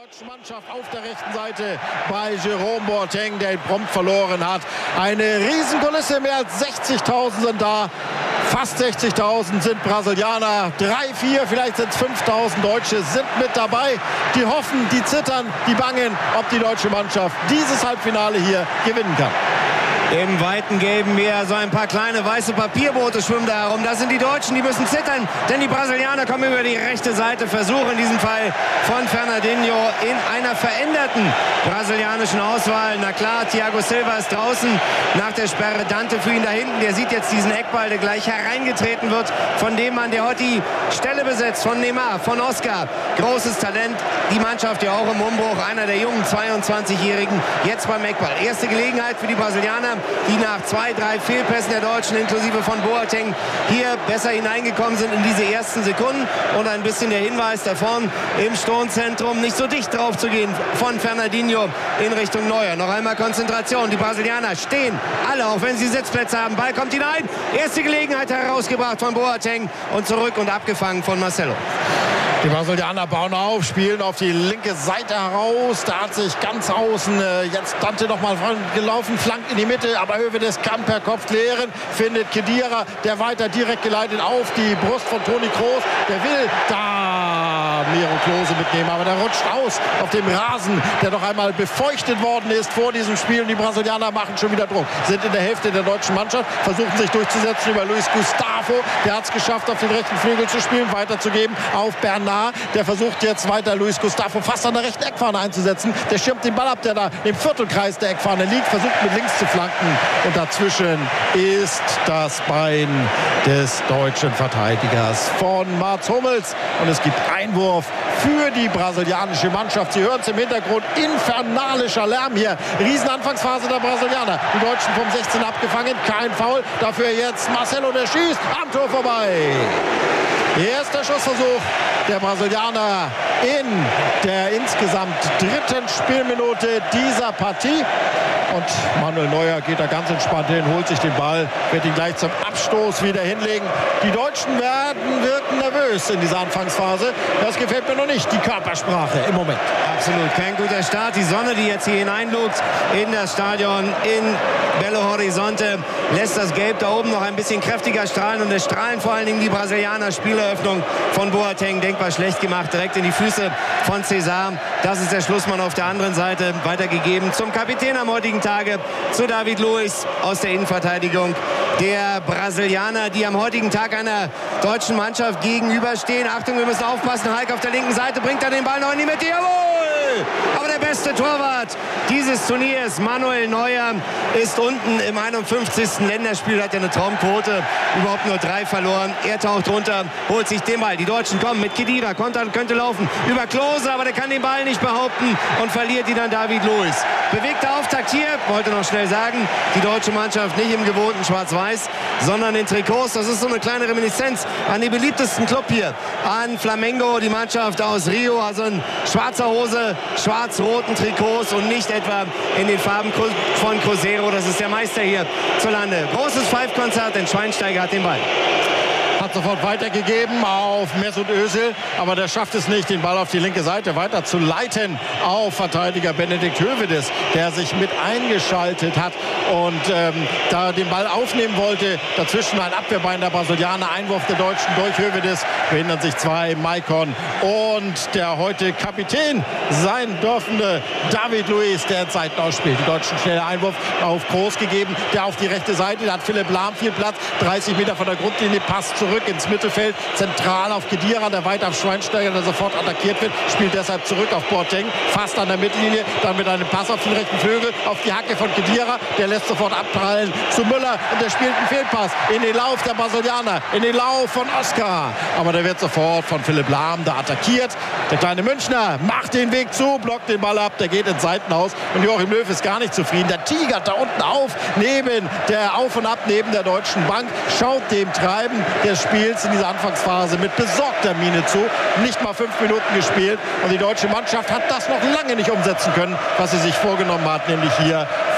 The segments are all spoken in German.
deutschen Mannschaft auf der rechten Seite bei Jerome Boateng, der ihn prompt verloren hat. Eine Riesenkulisse, mehr als 60.000 sind da. Fast 60.000 sind Brasilianer, 3, 4, vielleicht sind es 5.000 Deutsche sind mit dabei. Die hoffen, die zittern, die bangen, ob die deutsche Mannschaft dieses Halbfinale hier gewinnen kann. Im weiten gelben Meer so ein paar kleine weiße Papierboote schwimmen da herum. Das sind die Deutschen, die müssen zittern, denn die Brasilianer kommen über die rechte Seite, versuchen in diesem Fall von Fernandinho in einer veränderten brasilianischen Auswahl. Na klar, Thiago Silva ist draußen nach der Sperre. Dante für ihn da hinten, der sieht jetzt diesen Eckball, der gleich hereingetreten wird von dem Mann, der heute die Stelle besetzt, von Neymar, von Oscar. Großes Talent, die Mannschaft ja auch im Umbruch, einer der jungen 22-Jährigen, jetzt beim Eckball. Erste Gelegenheit für die Brasilianer, die nach 2, 3 Fehlpässen der Deutschen inklusive von Boateng hier besser hineingekommen sind in diese ersten Sekunden. Und ein bisschen der Hinweis da vorne im Sturmzentrum, nicht so dicht drauf zu gehen von Fernandinho in Richtung Neuer. Noch einmal Konzentration. Die Brasilianer stehen alle, auch wenn sie Sitzplätze haben. Ball kommt hinein. Erste Gelegenheit herausgebracht von Boateng und zurück und abgefangen von Marcelo. Die Brasilianer bauen auf, spielen auf die linke Seite heraus. Da hat sich ganz außen jetzt Dante nochmal gelaufen, flankt in die Mitte. Aber Höwedes kann per Kopf klären, findet Khedira, der weiter direkt geleitet auf die Brust von Toni Kroos. Der will da Miro Klose mitnehmen, aber der rutscht aus auf dem Rasen, der noch einmal befeuchtet worden ist vor diesem Spiel. Und die Brasilianer machen schon wieder Druck, sind in der Hälfte der deutschen Mannschaft, versuchen sich durchzusetzen über Luis Gustavo. Der hat es geschafft, auf den rechten Flügel zu spielen, weiterzugeben auf Bernat. Der versucht jetzt weiter Luis Gustavo fast an der rechten Eckfahne einzusetzen. Der schirmt den Ball ab, der da im Viertelkreis der Eckfahne liegt, versucht mit links zu flanken. Und dazwischen ist das Bein des deutschen Verteidigers von Mats Hummels. Und es gibt Einwurf für die brasilianische Mannschaft. Sie hören es im Hintergrund, infernalischer Lärm hier. Riesenanfangsphase der Brasilianer. Die Deutschen vom 16 abgefangen, kein Foul. Dafür jetzt Marcelo, der schießt am Tor vorbei. Erster Schussversuch der Brasilianer in der insgesamt dritten Spielminute dieser Partie. Und Manuel Neuer geht da ganz entspannt hin, holt sich den Ball, wird ihn gleich zum Abstoß wieder hinlegen. Die Deutschen wirken nervös in dieser Anfangsphase. Das gefällt mir noch nicht, die Körpersprache im Moment. Absolut kein guter Start. Die Sonne, die jetzt hier hineinlugt in das Stadion in Belo Horizonte, lässt das Gelb da oben noch ein bisschen kräftiger strahlen. Und es strahlen vor allen Dingen die Brasilianer. Spieleröffnung von Boateng, denkbar schlecht gemacht, direkt in die Füße von Cesar. Das ist der Schlussmann auf der anderen Seite, weitergegeben zum Kapitän am heutigen Tage, zu David Luiz aus der Innenverteidigung. Der Brasilianer, die am heutigen Tag einer deutschen Mannschaft gegenüberstehen. Achtung, wir müssen aufpassen. Hulk auf der linken Seite bringt er den Ball noch in die Mitte. Jawohl! Aber der beste Torwart dieses Turniers, Manuel Neuer, ist unten im 51. Länderspiel, hat ja eine Traumquote, überhaupt nur 3 verloren. Er taucht runter, holt sich den Ball. Die Deutschen kommen mit Khedira, könnte laufen über Klose, aber der kann den Ball nicht behaupten und verliert ihn dann David Luiz. Bewegter Auftakt hier, wollte noch schnell sagen, die deutsche Mannschaft nicht im gewohnten Schwarz-Weiß, sondern in Trikots. Das ist so eine kleine Reminiszenz an den beliebtesten Club hier, an Flamengo, die Mannschaft aus Rio, also in schwarzer Hose, schwarz-roten Trikots und nicht etwa in den Farben von Cruzeiro. Das ist der Meister hier zu Lande. Großes Pfeifkonzert, denn Schweinsteiger hat den Ball. Hat sofort weitergegeben auf Mesut Özil, aber der schafft es nicht, den Ball auf die linke Seite weiter zu leiten auf Verteidiger Benedikt Höwedes, der sich mit eingeschaltet hat und da den Ball aufnehmen wollte. Dazwischen ein Abwehrbein der Brasilianer, Einwurf der Deutschen durch Höwedes, behindern sich 2, Maicon und der heute Kapitän sein dürfende David Luiz, der in Seiten ausspielt. Die Deutschen schneller Einwurf auf Kroos gegeben, der auf die rechte Seite, da hat Philipp Lahm viel Platz, 30 Meter von der Grundlinie, passt zurück ins Mittelfeld, zentral auf Khedira, der weit auf Schweinsteiger, der sofort attackiert wird, spielt deshalb zurück auf Boateng, fast an der Mittellinie, dann mit einem Pass auf den rechten Flügel, auf die Hacke von Khedira, der lässt sofort abprallen zu Müller und der spielt einen Fehlpass in den Lauf der Brasilianer, in den Lauf von Oscar, aber der wird sofort von Philipp Lahm da attackiert. Der kleine Münchner macht den Weg zu, blockt den Ball ab, der geht ins Seitenhaus und Joachim Löw ist gar nicht zufrieden. Der tigert da unten auf, neben der deutschen Bank, schaut dem Treiben des Spiels in dieser Anfangsphase mit besorgter Miene zu. Nicht mal 5 Minuten gespielt und die deutsche Mannschaft hat das noch lange nicht umsetzen können, was sie sich vorgenommen hat, nämlich hier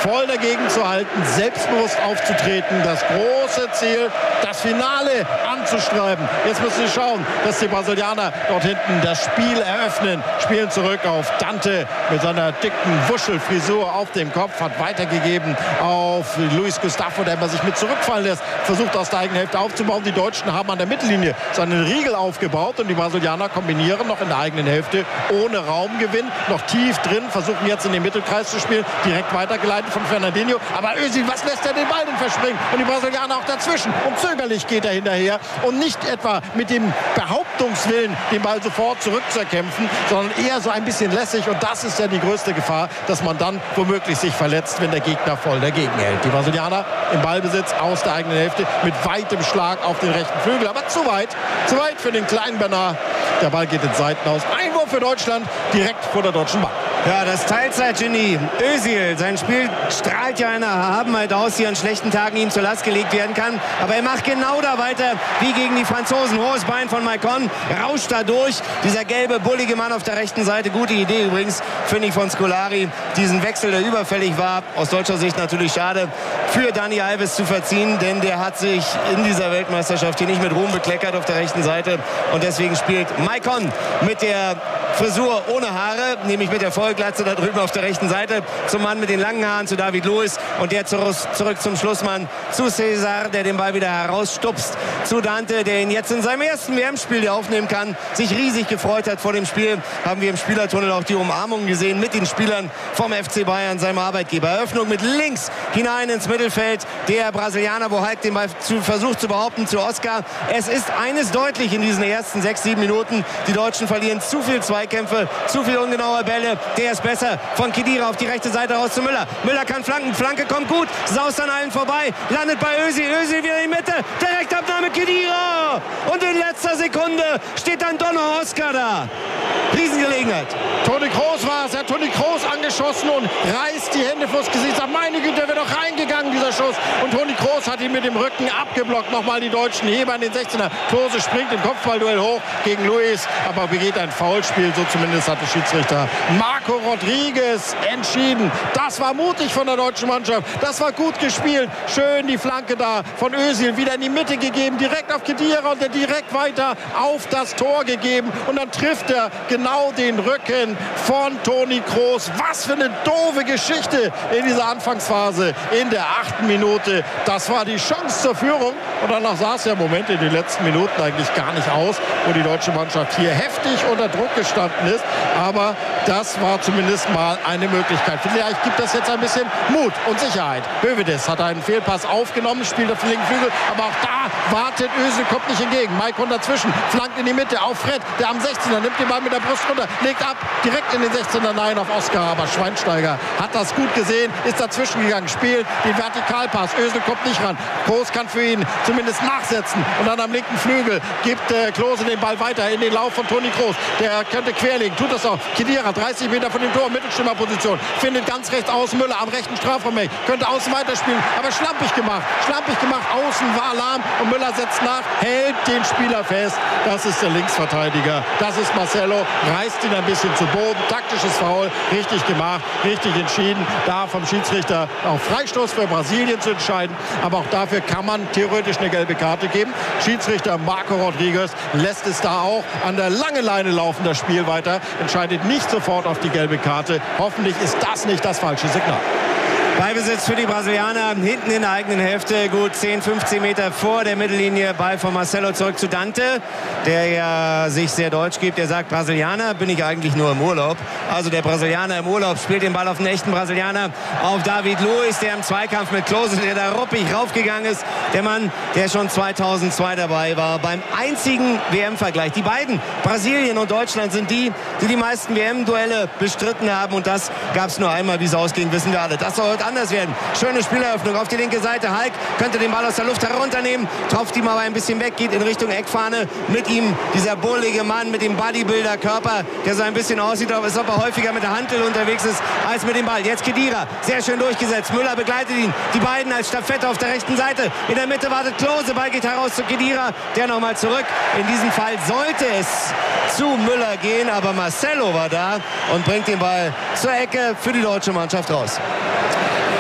voll dagegen zu halten, selbstbewusst aufzutreten, das große Ziel, das Finale anzustreiben. Jetzt müssen sie schauen, dass die Brasilianer dort hinten das Spiel eröffnen. Spielen zurück auf Dante mit seiner dicken Wuschelfrisur auf dem Kopf, hat weitergegeben auf Luis Gustavo, der sich mit zurückfallen lässt, versucht aus der eigenen Hälfte aufzubauen. Die Deutschen haben an der Mittellinie so einen Riegel aufgebaut und die Brasilianer kombinieren noch in der eigenen Hälfte ohne Raumgewinn, noch tief drin, versuchen jetzt in den Mittelkreis zu spielen, direkt weitergeleitet von Fernandinho. Aber Özil, was lässt er den Ball denn verspringen? Und die Brasilianer auch dazwischen. Und zögerlich geht er hinterher und nicht etwa mit dem Behauptungswillen, den Ball sofort zurückzuerkämpfen, sondern eher so ein bisschen lässig. Und das ist ja die größte Gefahr, dass man dann womöglich sich verletzt, wenn der Gegner voll dagegen hält. Die Brasilianer im Ballbesitz aus der eigenen Hälfte mit weitem Schlag auf den rechten Flügel. Aber zu weit für den kleinen Bernard. Der Ball geht ins Seitenaus. Einwurf für Deutschland direkt vor der deutschen Bank. Ja, das Teilzeitgenie Özil, sein Spiel strahlt ja eine Erhabenheit aus, die an schlechten Tagen ihm zur Last gelegt werden kann. Aber er macht genau da weiter wie gegen die Franzosen. Hohes Bein von Maicon, rauscht da durch. Dieser gelbe, bullige Mann auf der rechten Seite. Gute Idee übrigens, finde ich, von Scolari. Diesen Wechsel, der überfällig war, aus deutscher Sicht natürlich schade, für Dani Alves zu verziehen. Denn der hat sich in dieser Weltmeisterschaft hier nicht mit Ruhm bekleckert auf der rechten Seite. Und deswegen spielt Maicon mit der Frisur ohne Haare, nämlich mit der Vollglatze da drüben auf der rechten Seite, zum Mann mit den langen Haaren, zu David Luiz, und der zurück zum Schlussmann, zu Cesar, der den Ball wieder herausstupst, zu Dante, der ihn jetzt in seinem ersten WM-Spiel hier aufnehmen kann, sich riesig gefreut hat vor dem Spiel. Haben wir im Spielertunnel auch die Umarmung gesehen mit den Spielern vom FC Bayern, seinem Arbeitgeber. Eröffnung mit links hinein ins Mittelfeld, der Brasilianer, wo Hulk den Ball versucht zu behaupten, zu Oscar. Es ist eines deutlich in diesen ersten 6-7 Minuten, die Deutschen verlieren zu viel Zweikämpfe, zu viel ungenaue Bälle. Der ist besser, von Khedira auf die rechte Seite raus zu Müller. Müller kann flanken, Flanke kommt gut, saust an allen vorbei, landet bei Özil, Özil wieder in die Mitte, Direktabnahme Khedira, und in letzter Sekunde steht dann Donner Oscar da. Riesengelegenheit. Toni Kroos war es, er hat Toni Kroos angeschossen und reißt die Hände vors Gesicht. Sagt, meine Güte, der wäre doch reingegangen, dieser Schuss. Und Toni Kroos hat ihn mit dem Rücken abgeblockt. Nochmal die Deutschen Heber in den 16er. Klose springt im Kopfballduell hoch gegen Luiz, aber begeht ein Foulspiel. So zumindest hat der Schiedsrichter Marco Rodriguez entschieden. Das war mutig von der deutschen Mannschaft. Das war gut gespielt. Schön die Flanke da von Özil wieder in die Mitte gegeben. Direkt auf Khedira und der direkt weiter auf das Tor gegeben. Und dann trifft er genau den Rücken von Toni Kroos. Was für eine doofe Geschichte in dieser Anfangsphase in der 8. Minute. Das war die Chance zur Führung. Und danach sah es ja im Moment in den letzten Minuten eigentlich gar nicht aus, wo die deutsche Mannschaft hier heftig unter Druck gestanden ist. Aber das war zumindest mal eine Möglichkeit. Vielleicht gibt das jetzt ein bisschen Mut und Sicherheit. Hövedes hat einen Fehlpass aufgenommen, spielt auf den linken Flügel. Aber auch da wartet Özil, kommt nicht entgegen. Maicon dazwischen, flankt in die Mitte auf Fred, der am 16er nimmt den Ball mit der Brust runter, legt ab, direkt in den 16er, nein, auf Oscar. Aber Schweinsteiger hat das gut gesehen, ist dazwischen gegangen, spielt den Vertikalpass. Özil kommt nicht ran. Kroos kann für ihn zumindest nachsetzen. Und dann am linken Flügel gibt Klose den Ball weiter in den Lauf von Toni Kroos. Der könnte querlegen, tut das auch. Khedira, 30 Meter von dem Tor, Mittelstürmerposition, findet ganz rechts aus Müller am rechten Strafraum, könnte außen weiterspielen, aber schlampig gemacht, außen war lahm und Müller setzt nach, hält den Spieler fest. Das ist der Linksverteidiger, das ist Marcelo, reißt ihn ein bisschen zu Boden, taktisches Foul, richtig gemacht, richtig entschieden, da vom Schiedsrichter auch Freistoß für Brasilien zu entscheiden, aber auch dafür kann man theoretisch eine gelbe Karte geben. Schiedsrichter Marco Rodriguez lässt es da auch an der langen Leine laufen, das Spiel weiter, entscheidet nicht sofort auf die gelbe Karte. Hoffentlich ist das nicht das falsche Signal. Ballbesitz für die Brasilianer, hinten in der eigenen Hälfte, gut 10, 15 Meter vor der Mittellinie. Ball von Marcelo zurück zu Dante, der ja sich sehr deutsch gibt. Er sagt, Brasilianer bin ich eigentlich nur im Urlaub. Also der Brasilianer im Urlaub spielt den Ball auf den echten Brasilianer, auf David Luiz, der im Zweikampf mit Klose, der da ruppig raufgegangen ist. Der Mann, der schon 2002 dabei war, beim einzigen WM-Vergleich. Die beiden, Brasilien und Deutschland, sind die meisten WM-Duelle bestritten haben. Und das gab es nur einmal, wie es ausging, wissen wir alle. Das soll heute anders werden. Schöne Spieleröffnung auf die linke Seite. Hulk könnte den Ball aus der Luft herunternehmen, tropft ihm aber ein bisschen weg, geht in Richtung Eckfahne. Mit ihm dieser bullige Mann mit dem Bodybuilder-Körper, der so ein bisschen aussieht, als ob er häufiger mit der Hantel unterwegs ist, als mit dem Ball. Jetzt Khedira, sehr schön durchgesetzt. Müller begleitet ihn. Die beiden als Staffette auf der rechten Seite. In der Mitte wartet Klose. Ball geht heraus zu Khedira. Der nochmal zurück. In diesem Fall sollte es zu Müller gehen, aber Marcelo war da und bringt den Ball zur Ecke für die deutsche Mannschaft raus.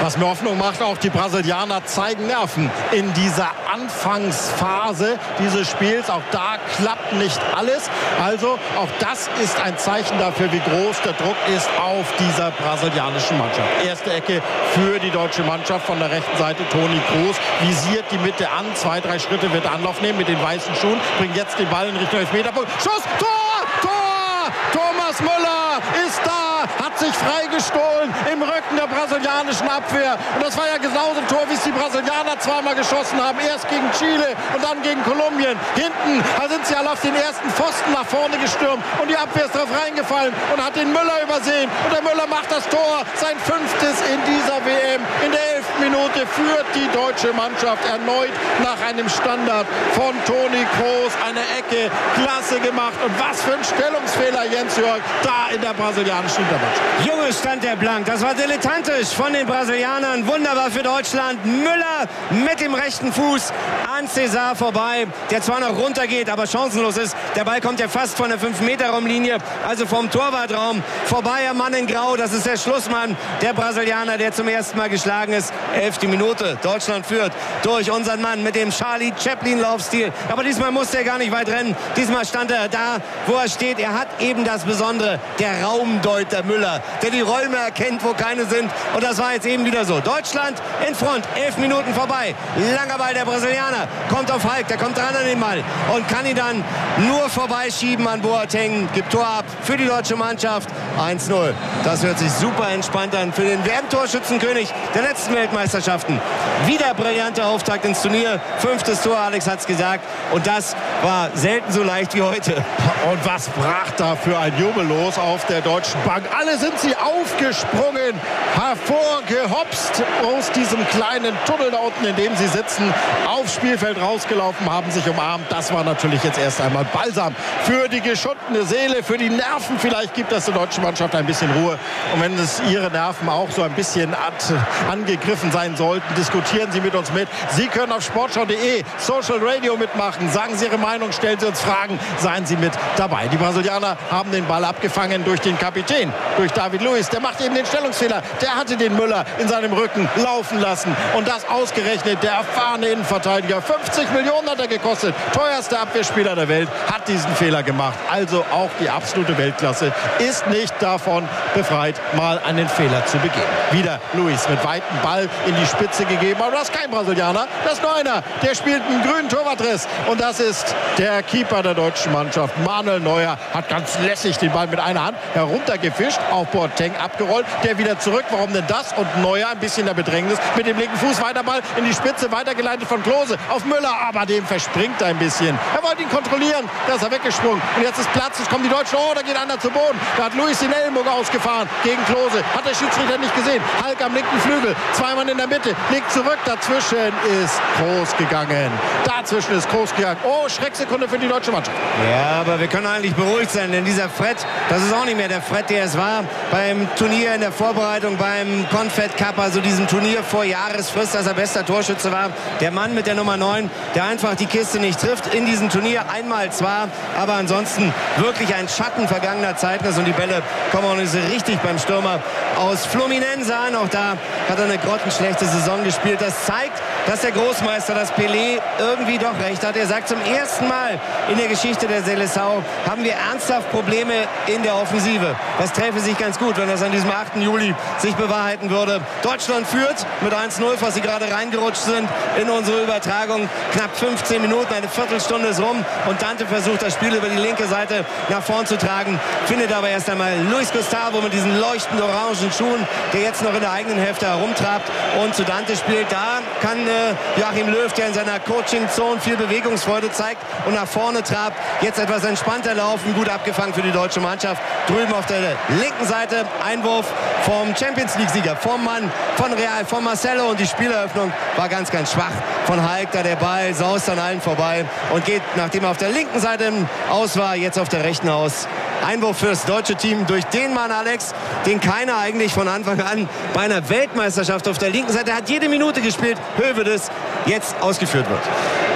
Was mir Hoffnung macht, auch die Brasilianer zeigen Nerven in dieser Anfangsphase dieses Spiels. Auch da klappt nicht alles. Also auch das ist ein Zeichen dafür, wie groß der Druck ist auf dieser brasilianischen Mannschaft. Erste Ecke für die deutsche Mannschaft von der rechten Seite. Toni Kroos visiert die Mitte an. 2-3 Schritte wird Anlauf nehmen mit den weißen Schuhen. Bringt jetzt den Ball in Richtung Elfmeterpunkt. Schuss! Tor! Thomas Müller ist da, hat sich freigestohlen im Rücken der brasilianischen Abwehr. Und das war ja genauso ein Tor, wie es die Brasilianer zweimal geschossen haben. Erst gegen Chile und dann gegen Kolumbien. Hinten sind sie alle auf den ersten Pfosten nach vorne gestürmt. Und die Abwehr ist drauf reingefallen und hat den Müller übersehen. Und der Müller macht das Tor, sein 5. in dieser WM. In der 11. Minute führt die deutsche Mannschaft erneut nach einem Standard von Toni Kroos. Eine Ecke, klasse gemacht. Und was für ein Stellungsfehler, Jens Jörg, da in der brasilianischen Hintermannschaft. Junge stand der blank. Das war dilettantisch von den Brasilianern. Wunderbar für Deutschland. Müller mit dem rechten Fuß an César vorbei, der zwar noch runtergeht, aber chancenlos ist. Der Ball kommt ja fast von der 5-Meter-Raumlinie, also vom Torwartraum vorbei am Mann in Grau. Das ist der Schlussmann, der Brasilianer, der zum ersten Mal geschlagen ist. 11. Minute. Deutschland führt durch unseren Mann mit dem Charlie Chaplin-Laufstil. Aber diesmal musste er gar nicht weit rennen. Diesmal stand er da, wo er steht. Er hat eben das Besondere, der Raumdeuter Müller, der die Räume erkennt, wo keine sind. Und das war jetzt eben wieder so. Deutschland in Front. 11 Minuten vorbei. Langer Ball der Brasilianer. Kommt auf Hulk. Der kommt dran an den Ball. Und kann ihn dann nur vorbeischieben an Boateng. Gibt Tor ab für die deutsche Mannschaft. 1-0. Das hört sich super entspannt an für den WM-Torschützenkönig der letzten Weltmeisterschaften. Wieder brillanter Auftakt ins Turnier. 5. Tor, Alex hat es gesagt. Und das war selten so leicht wie heute. Und was brach da für ein Jubel los auf der Deutschen Bank? Alle sind sie aufgesprungen, hervorgehopst aus diesem kleinen Tunnel da unten, in dem sie sitzen, aufs Spielfeld rausgelaufen, haben sich umarmt. Das war natürlich jetzt erst einmal Balsam für die geschundene Seele, für die Nerven. Vielleicht gibt das der deutschen Mannschaft ein bisschen Ruhe. Und wenn es ihre Nerven auch so ein bisschen angegriffen sein sollten, diskutieren Sie mit uns mit. Sie können auf sportschau.de Social Radio mitmachen. Sagen Sie Ihre Meinung, stellen Sie uns Fragen, seien Sie mit dabei. Die Brasilianer haben den Ball abgefangen durch den Kapitän, durch David Luiz. Der macht eben den Stellungsfehler. Der hatte den Müller in seinem Rücken laufen lassen. Und das ausgerechnet der erfahrene Innenverteidiger. 50 Millionen hat er gekostet. Teuerster Abwehrspieler der Welt hat diesen Fehler gemacht. Also auch die absolute Weltklasse ist nicht davon befreit, mal einen Fehler zu begehen. Wieder Luiz mit weitem Ball in die Spitze gegeben. Aber das ist kein Brasilianer. Das ist nur einer. Der spielt einen grünen Torwartriss. Und das ist der Keeper der deutschen Mannschaft. Manuel Neuer hat ganz lässig den Ball mit einer Hand heruntergefischt. Auf Boateng abgerollt. Der wieder zurück. Warum denn das? Und Neuer ein bisschen in der Bedrängnis. Mit dem linken Fuß weiter Ball in die Spitze. Weitergeleitet von Klose auf Müller. Aber dem verspringt er ein bisschen. Er wollte ihn kontrollieren. Da ist er weggesprungen. Und jetzt ist Platz. Jetzt kommen die Deutschen. Oh, da geht einer zu Boden. Da hat Luiz den Ellenbogen ausgefahren gegen Klose. Hat der Schiedsrichter nicht gesehen. Hulk am linken Flügel. Zwei Mann in der Mitte. Legt zurück. Dazwischen ist Kroos gegangen. Dazwischen ist Kroos gegangen. Oh, Schrecksekunde für die deutsche Mannschaft. Ja, aber wir können eigentlich beruhigt sein, denn dieser Fred, das ist auch nicht mehr der Fred, der es war beim Turnier in der Vorbereitung, beim Confed Cup, also diesem Turnier vor Jahresfrist, als er bester Torschütze war. Der Mann mit der Nummer 9, der einfach die Kiste nicht trifft in diesem Turnier. Einmal zwar, aber ansonsten wirklich ein Schatten vergangener Zeiten. Und die Bälle kommen auch nicht so richtig beim Stürmer aus Fluminense an. Auch da hat er eine grottenschlechte Saison gespielt. Das zeigt, dass der Großmeister, das Pelé, irgendwie doch recht hat. Er sagt, zum ersten Mal in der Geschichte der Seleção haben wir ernsthaft Probleme in der Offensive. Das träfe sich ganz gut, wenn das an diesem 8. Juli sich bewahrheiten würde. Deutschland führt mit 1-0, was sie gerade reingerutscht sind in unsere Übertragung. Knapp 15 Minuten, eine Viertelstunde ist rum. Und Dante versucht, das Spiel über die linke Seite nach vorn zu tragen. Findet aber erst einmal Luis Gustavo mit diesen leuchtend orangen Schuhen, der jetzt noch in der eigenen Hälfte herumtrabt und zu Dante spielt. Da kann Joachim Löw, der in seiner Coaching-Zone viel Bewegungsfreude zeigt und nach vorne trabt, jetzt etwas entspannter laufen. Gut abgefangen für die deutsche Mannschaft. Drüben auf der linken Seite Einwurf vom Champions-League-Sieger, vom Mann von Real, von Marcelo. Und die Spieleröffnung war ganz, ganz schwach von Hulk. Da der Ball saust an allen vorbei und geht, nachdem er auf der linken Seite aus war, jetzt auf der rechten aus. Einwurf fürs deutsche Team durch den Mann, Alex, den keiner eigentlich von Anfang an bei einer Weltmeisterschaft auf der linken Seite hat jede Minute gespielt. Höwedes jetzt ausgeführt wird.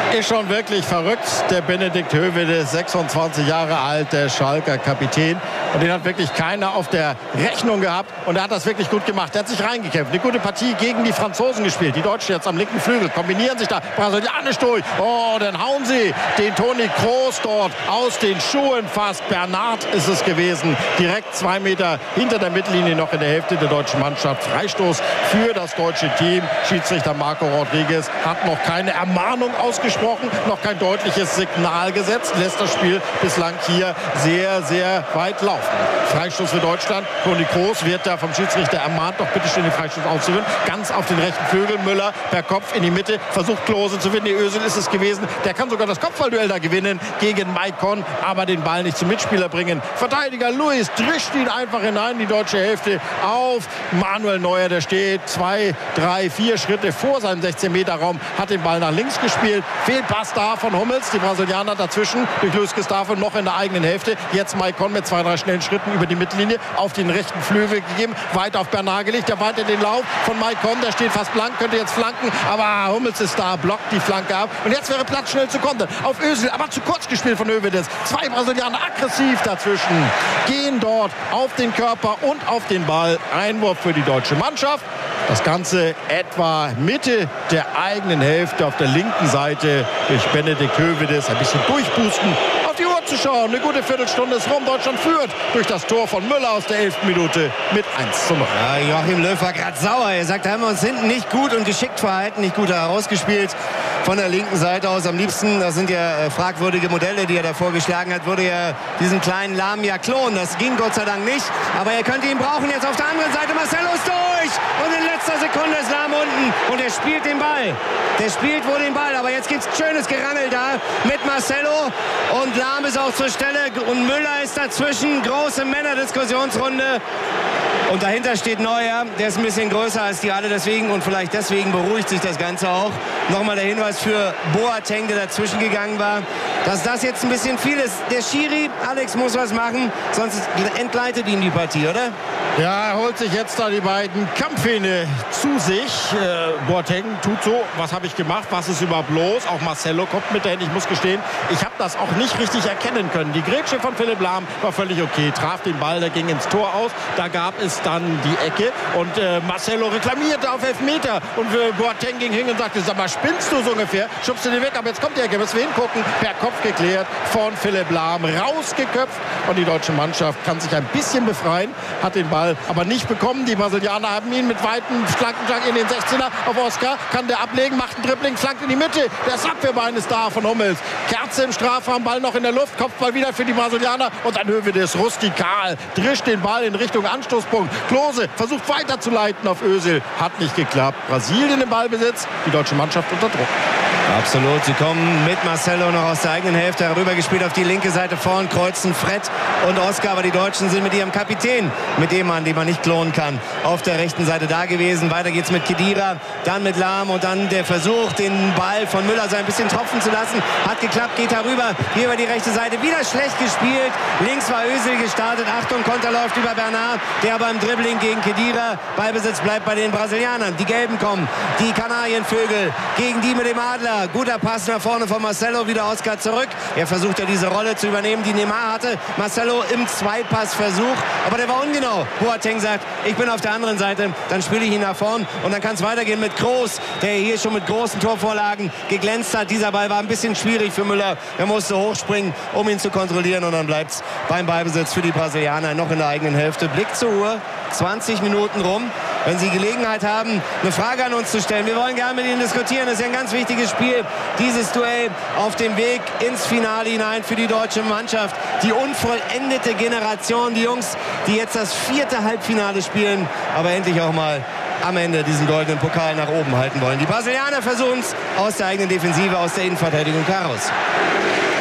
Ist schon wirklich verrückt. Der Benedikt Höwedes, 26 Jahre alt, der Schalker Kapitän. Und den hat wirklich keiner auf der Rechnung gehabt. Und er hat das wirklich gut gemacht. Er hat sich reingekämpft. Eine gute Partie gegen die Franzosen gespielt. Die Deutschen jetzt am linken Flügel kombinieren sich da brasilianisch durch. Oh, dann hauen sie den Toni Kroos dort aus den Schuhen fast. Bernard ist es gewesen. Direkt 2 Meter hinter der Mittellinie noch in der Hälfte der deutschen Mannschaft. Freistoß für das deutsche Team. Schiedsrichter Marco Rodriguez hat noch keine Ermahnung ausgesprochen, noch kein deutliches Signal gesetzt. Lässt das Spiel bislang hier sehr, sehr weit laufen. Freistoß für Deutschland. Toni Kroos wird da vom Schiedsrichter ermahnt, doch bitte schön den Freistoß auszuführen. Ganz auf den rechten Flügel. Müller per Kopf in die Mitte. Versucht Klose zu finden. Özil ist es gewesen. Der kann sogar das Kopfballduell da gewinnen gegen Maicon, aber den Ball nicht zum Mitspieler bringen. Verteidiger Luis drischt ihn einfach hinein in die deutsche Hälfte auf Manuel Neuer. Der steht 2, 3, 4 Schritte vor seinem 16-Meter-Raum. Hat den Ball nach links gespielt. Fehlpass da von Hummels. Die Brasilianer dazwischen durch Luis Gustavo noch in der eigenen Hälfte. Jetzt Maicon mit 2, 3 schnellen Schritten über die Mittellinie auf den rechten Flügel gegeben. Weit auf Bernard gelegt. Der weiter den Lauf von Maicon. Der steht fast blank, könnte jetzt flanken. Aber Hummels ist da, blockt die Flanke ab. Und jetzt wäre Platz schnell zu kontern. Auf Özil, aber zu kurz gespielt von Höwedes. 2 Brasilianer aggressiv dazwischen. Gehen dort auf den Körper und auf den Ball. Einwurf für die deutsche Mannschaft. Das Ganze etwa Mitte der eigenen Hälfte auf der linken Seite durch Benedikt Höwedes. Ein bisschen durchpusten, auf die Uhr zu schauen. Eine gute Viertelstunde ist rum. Deutschland führt durch das Tor von Müller aus der 11. Minute mit 1:0. Ja, Joachim Löw war gerade sauer. Er sagt, da haben wir uns hinten nicht gut und geschickt verhalten, nicht gut herausgespielt. Von der linken Seite aus am liebsten, das sind ja fragwürdige Modelle, die er da vorgeschlagen hat, würde er diesen kleinen Lahm ja klonen. Das ging Gott sei Dank nicht. Aber er könnte ihn brauchen. Jetzt auf der anderen Seite Marcelo ist durch. Und in letzter Sekunde ist Lahm unten. Und er spielt den Ball. Der spielt wohl den Ball. Aber jetzt gibt es schönes Gerangel da mit Marcelo. Und Lahm ist auch zur Stelle. Und Müller ist dazwischen. Große Männerdiskussionsrunde. Und dahinter steht Neuer, der ist ein bisschen größer als die alle, deswegen und vielleicht deswegen beruhigt sich das Ganze auch. Nochmal der Hinweis für Boateng, der dazwischen gegangen war, dass das jetzt ein bisschen viel ist. Der Schiri, Alex, muss was machen, sonst entgleitet ihm die Partie, oder? Ja, er holt sich jetzt da die beiden Kampfhähne zu sich. Boateng tut so, was habe ich gemacht, was ist überhaupt los? Auch Marcelo kommt mit dahin, ich muss gestehen, ich habe das auch nicht richtig erkennen können. Die Grätsche von Philipp Lahm war völlig okay, traf den Ball, der ging ins Tor aus, da gab es dann die Ecke und Marcelo reklamierte auf Elfmeter und Boateng ging hin und sagte, sag mal, spinnst du so ungefähr? Schubst du den weg, aber jetzt kommt die Ecke, müssen wir hingucken. Per Kopf geklärt von Philipp Lahm, rausgeköpft und die deutsche Mannschaft kann sich ein bisschen befreien, hat den Ball aber nicht bekommen. Die Brasilianer haben ihn mit weitem Flankenschlag in den 16er auf Oscar, kann der ablegen, macht einen Dribbling, flankt in die Mitte. Das Abwehrbein ist da von Hummels. Kerze im Strafraum, Ball noch in der Luft, Kopfball wieder für die Brasilianer und dann Höwedes rustikal, drischt den Ball in Richtung Anstoßpunkt. Klose versucht weiterzuleiten auf Özil, hat nicht geklappt. Brasilien im Ballbesitz, die deutsche Mannschaft unter Druck. Absolut, sie kommen mit Marcelo noch aus der eigenen Hälfte herübergespielt auf die linke Seite vorn, kreuzen Fred und Oscar, aber die Deutschen sind mit ihrem Kapitän, mit dem Mann, den man nicht klonen kann, auf der rechten Seite da gewesen. Weiter geht's mit Khedira, dann mit Lahm und dann der Versuch, den Ball von Müller so ein bisschen tropfen zu lassen. Hat geklappt, geht herüber, hier über die rechte Seite, wieder schlecht gespielt. Links war Özil gestartet, Achtung, Konter läuft über Bernard, der beim Dribbling gegen Khedira, Ballbesitz bleibt bei den Brasilianern. Die Gelben kommen, die Kanarienvögel gegen die mit dem Adler. Guter Pass nach vorne von Marcelo, wieder Oscar zurück. Er versucht ja diese Rolle zu übernehmen, die Neymar hatte. Marcelo im Zweitpassversuch, aber der war ungenau. Boateng sagt, ich bin auf der anderen Seite, dann spiele ich ihn nach vorn und dann kann es weitergehen mit Kroos, der hier schon mit großen Torvorlagen geglänzt hat. Dieser Ball war ein bisschen schwierig für Müller. Er musste hochspringen, um ihn zu kontrollieren und dann bleibt es beim Ballbesitz für die Brasilianer noch in der eigenen Hälfte. Blick zur Uhr, 20 Minuten rum. Wenn Sie Gelegenheit haben, eine Frage an uns zu stellen, wir wollen gerne mit Ihnen diskutieren. Das ist ja ein ganz wichtiges Spiel. Dieses Duell auf dem Weg ins Finale hinein für die deutsche Mannschaft. Die unvollendete Generation, die Jungs, die jetzt das 4. Halbfinale spielen, aber endlich auch mal am Ende diesen goldenen Pokal nach oben halten wollen. Die Brasilianer versuchen es aus der eigenen Defensive, aus der Innenverteidigung heraus.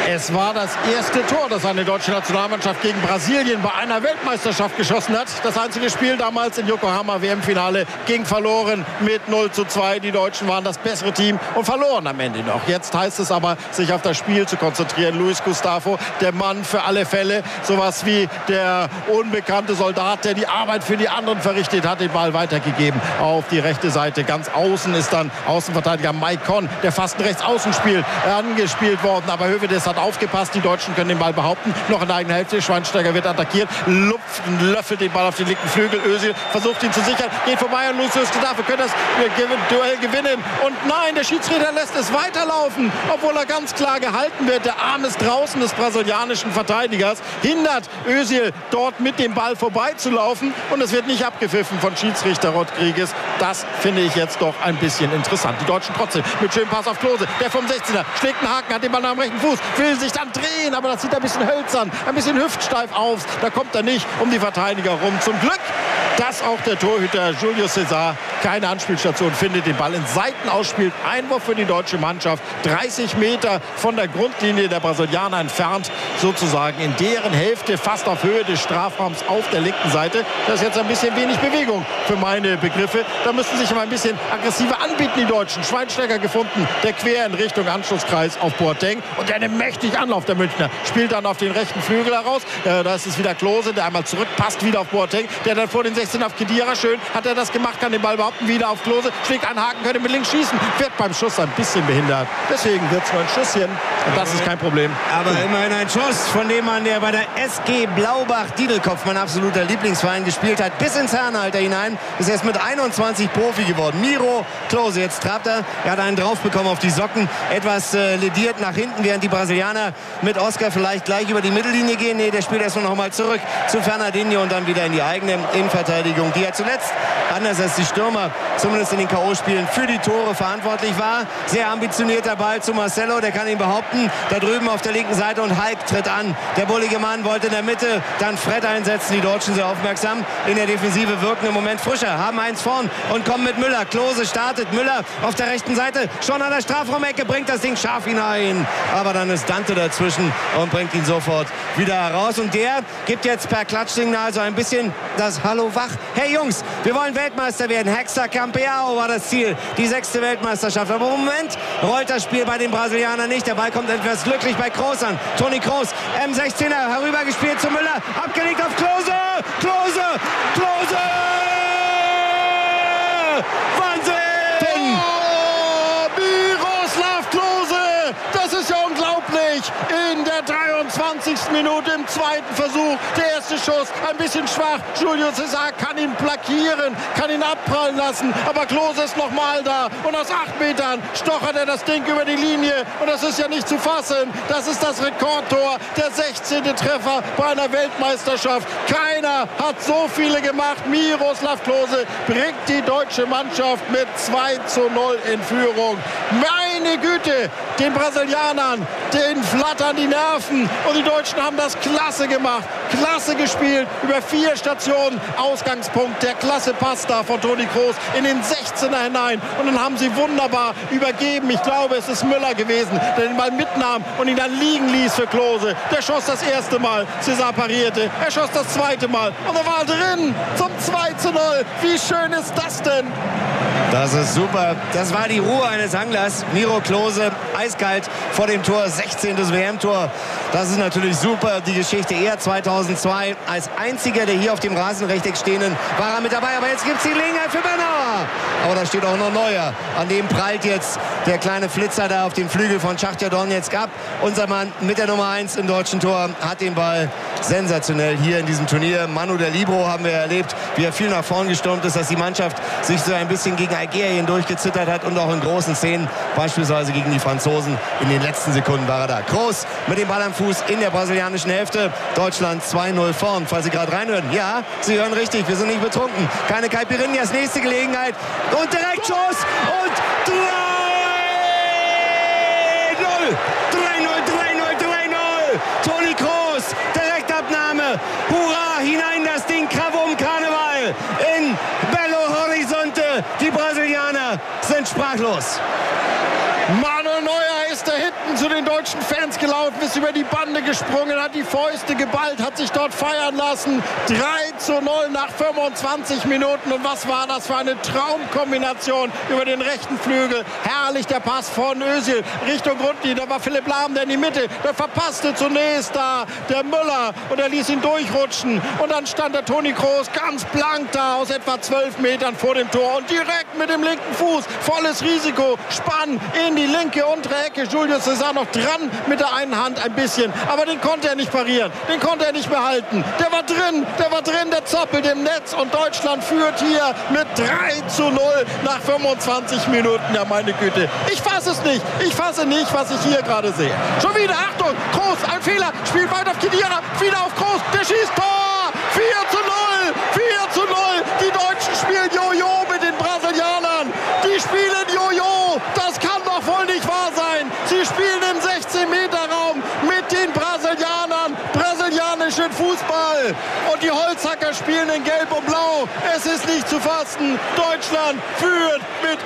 Es war das erste Tor, das eine deutsche Nationalmannschaft gegen Brasilien bei einer Weltmeisterschaft geschossen hat. Das einzige Spiel damals in Yokohama WM-Finale ging verloren mit 0:2. Die Deutschen waren das bessere Team und verloren am Ende noch. Jetzt heißt es aber, sich auf das Spiel zu konzentrieren. Luis Gustavo, der Mann für alle Fälle. Sowas wie der unbekannte Soldat, der die Arbeit für die anderen verrichtet, hat den Ball weitergegeben auf die rechte Seite. Ganz außen ist dann Außenverteidiger Maicon, der fast ein Rechtsaußen spielt, angespielt worden. Aber Höwedes hat aufgepasst. Die Deutschen können den Ball behaupten. Noch in der eigenen Hälfte. Schweinsteiger wird attackiert. Löffelt den Ball auf den linken Flügel. Özil versucht ihn zu sichern. Geht vorbei und Luis Gustavo können das Duell gewinnen. Und nein, der Schiedsrichter lässt es weiterlaufen, obwohl er ganz klar gehalten wird. Der Arm ist draußen des brasilianischen Verteidigers. Hindert Özil dort mit dem Ball vorbeizulaufen. Und es wird nicht abgepfiffen von Schiedsrichter Rodriguez. Das finde ich jetzt doch ein bisschen interessant. Die Deutschen trotzdem mit schönem Pass auf Klose. Der vom 16er schlägt einen Haken, hat den Ball am rechten Fuß, will sich dann drehen, aber das sieht ein bisschen hölzern, ein bisschen hüftsteif aus. Da kommt er nicht um die Verteidiger rum. Zum Glück, dass auch der Torhüter Julio César keine Anspielstation findet, den Ball in Seiten ausspielt. Einwurf für die deutsche Mannschaft. 30 Meter von der Grundlinie der Brasilianer entfernt, sozusagen in deren Hälfte, fast auf Höhe des Strafraums auf der linken Seite. Das ist jetzt ein bisschen wenig Bewegung für meine Begriffe. Da müssten sich aber ein bisschen aggressiver anbieten, die Deutschen. Schweinsteiger gefunden, der quer in Richtung Anschlusskreis auf Boateng. Und der nimmt mächtig Anlauf, der Münchner. Spielt dann auf den rechten Flügel heraus. Da ist es wieder Klose, der einmal zurückpasst, wieder auf Boateng. Der dann vor den 16 auf Khedira. Schön hat er das gemacht, kann den Ball behaupten, wieder auf Klose. Schlägt einen Haken, könnte mit links schießen. Wird beim Schuss ein bisschen behindert. Deswegen wird es nur ein Schusschen. Und das ist kein Problem. Aber immerhin ein Schuss von dem Mann, der bei der SG Blaubach-Diedelkopf, mein absoluter Lieblingsverein, gespielt hat. Bis ins Herrenalter hinein. Ist erst mit 21 Profi geworden. Miro Klose, jetzt trabt er. Er hat einen drauf bekommen auf die Socken. Etwas lediert nach hinten, während die Brasilianer mit Oscar vielleicht gleich über die Mittellinie gehen. Nee, der spielt erstmal noch mal zurück zu Fernandinho und dann wieder in die eigene Innenverteidigung, die ja zuletzt, anders als die Stürmer, zumindest in den K.O.-Spielen, für die Tore verantwortlich war. Sehr ambitionierter Ball zu Marcelo, der kann ihn behaupten. Da drüben auf der linken Seite und Hulk tritt an. Der bullige Mann wollte in der Mitte dann Fred einsetzen. Die Deutschen sehr aufmerksam. In der Defensive wirken im Moment frischer. Haben eins vorn und kommen mit Müller. Klose startet. Müller auf der rechten Seite. Schon an der Strafraumecke, bringt das Ding scharf hinein. Aber dann ist Dante dazwischen und bringt ihn sofort wieder heraus. Und der gibt jetzt per Klatschsignal so ein bisschen das Hallo wach. Hey Jungs, wir wollen Weltmeister werden. Hexa Campeão war das Ziel. Die 6. Weltmeisterschaft. Aber im Moment rollt das Spiel bei den Brasilianern nicht. Der Ball kommt etwas glücklich bei Kroos an. Toni Kroos, M16er, herübergespielt zu Müller. Abgelegt auf Klose. Klose. Klose. Wahnsinn. Miroslav Klose. Das ist ja unglaublich. In der 23. Minute im zweiten Versuch. Der erste Schuss, ein bisschen schwach. Julio César kann ihn plakieren, kann ihn abprallen lassen. Aber Klose ist noch mal da. Und aus 8 Metern stochert er das Ding über die Linie. Und das ist ja nicht zu fassen. Das ist das Rekordtor. Der 16. Treffer bei einer Weltmeisterschaft. Keiner hat so viele gemacht. Miroslav Klose bringt die deutsche Mannschaft mit 2:0 in Führung. Meine Güte, den Brasilianern, den flattern die Nerven. Und die Deutschen haben das klasse gemacht. Klasse gespielt. Über 4 Stationen. Ausgangspunkt. Der klasse Pass da von Toni Kroos in den 16er hinein. Und dann haben sie wunderbar übergeben. Ich glaube, es ist Müller gewesen, der den Ball mitnahm und ihn dann liegen ließ für Klose. Der schoss das erste Mal. César parierte. Er schoss das zweite Mal. Und er war drin zum 2:0. Wie schön ist das denn? Das ist super. Das war die Ruhe eines Anglers. Miro Klose, eiskalt vor dem Tor, 16. WM-Tor. Das ist natürlich super. Die Geschichte eher 2002. Als einziger der hier auf dem Rasenrechteck stehenden war er mit dabei. Aber jetzt gibt es die Gelegenheit für Bernauer. Aber da steht auch noch Neuer. An dem prallt jetzt der kleine Flitzer da auf dem Flügel von Schachtja Donetsk ab. Unser Mann mit der Nummer 1 im deutschen Tor hat den Ball sensationell hier in diesem Turnier. Manu der Libero haben wir erlebt, wie er viel nach vorn gestürmt ist, dass die Mannschaft sich so ein bisschen gegen Algerien durchgezittert hat und auch in großen Szenen, beispielsweise gegen die Franzosen. In den letzten Sekunden war er da. Kroos mit dem Ball am Fuß in der brasilianischen Hälfte. Deutschland 2:0 vorn. Falls Sie gerade reinhören. Ja, Sie hören richtig. Wir sind nicht betrunken. Keine Caipirinhas. Nächste Gelegenheit. Und direkt Schuss. Und 3:0. 3:0. Toni Kroos. Direktabnahme. Hurra. Hinein das Ding. Krawum Karneval. In Belo Horizonte. Die Brasilianer sind sprachlos. Manuel Neuer ist der Hitman. mitten zu den deutschen Fans gelaufen, ist über die Bande gesprungen, hat die Fäuste geballt, hat sich dort feiern lassen. 3:0 nach 25 Minuten. Und was war das für eine Traumkombination über den rechten Flügel. Herrlich der Pass von Özil Richtung Grundlinie. Da war Philipp Lahm, der in die Mitte. Der verpasste zunächst da der Müller und er ließ ihn durchrutschen. Und dann stand der Toni Kroos ganz blank da aus etwa 12 Metern vor dem Tor. Und direkt mit dem linken Fuß, volles Risiko, Spann in die linke untere Ecke. Julius César noch dran mit der einen Hand ein bisschen. Aber den konnte er nicht parieren. Den konnte er nicht behalten. Der war drin, der zappelt im Netz. Und Deutschland führt hier mit 3:0 nach 25 Minuten. Ja, meine Güte. Ich fasse es nicht. Ich fasse nicht, was ich hier gerade sehe. Schon wieder, Achtung, Kroos, ein Fehler. Spielt weiter auf Khedira, wieder auf Kroos. Der schießt Tor. 4:0. 4:0. Die Deutschen spielen Jojo mit den Brasilianern. Die spielen Jojo. Das kann doch wohl nicht wahr sein. Sie spielen im 16-Meter-Raum mit den Brasilianern. Brasilianischen Fußball. Und die Holzhacker spielen in Gelb und Blau. Es ist nicht zu fassen. Deutschland führt mit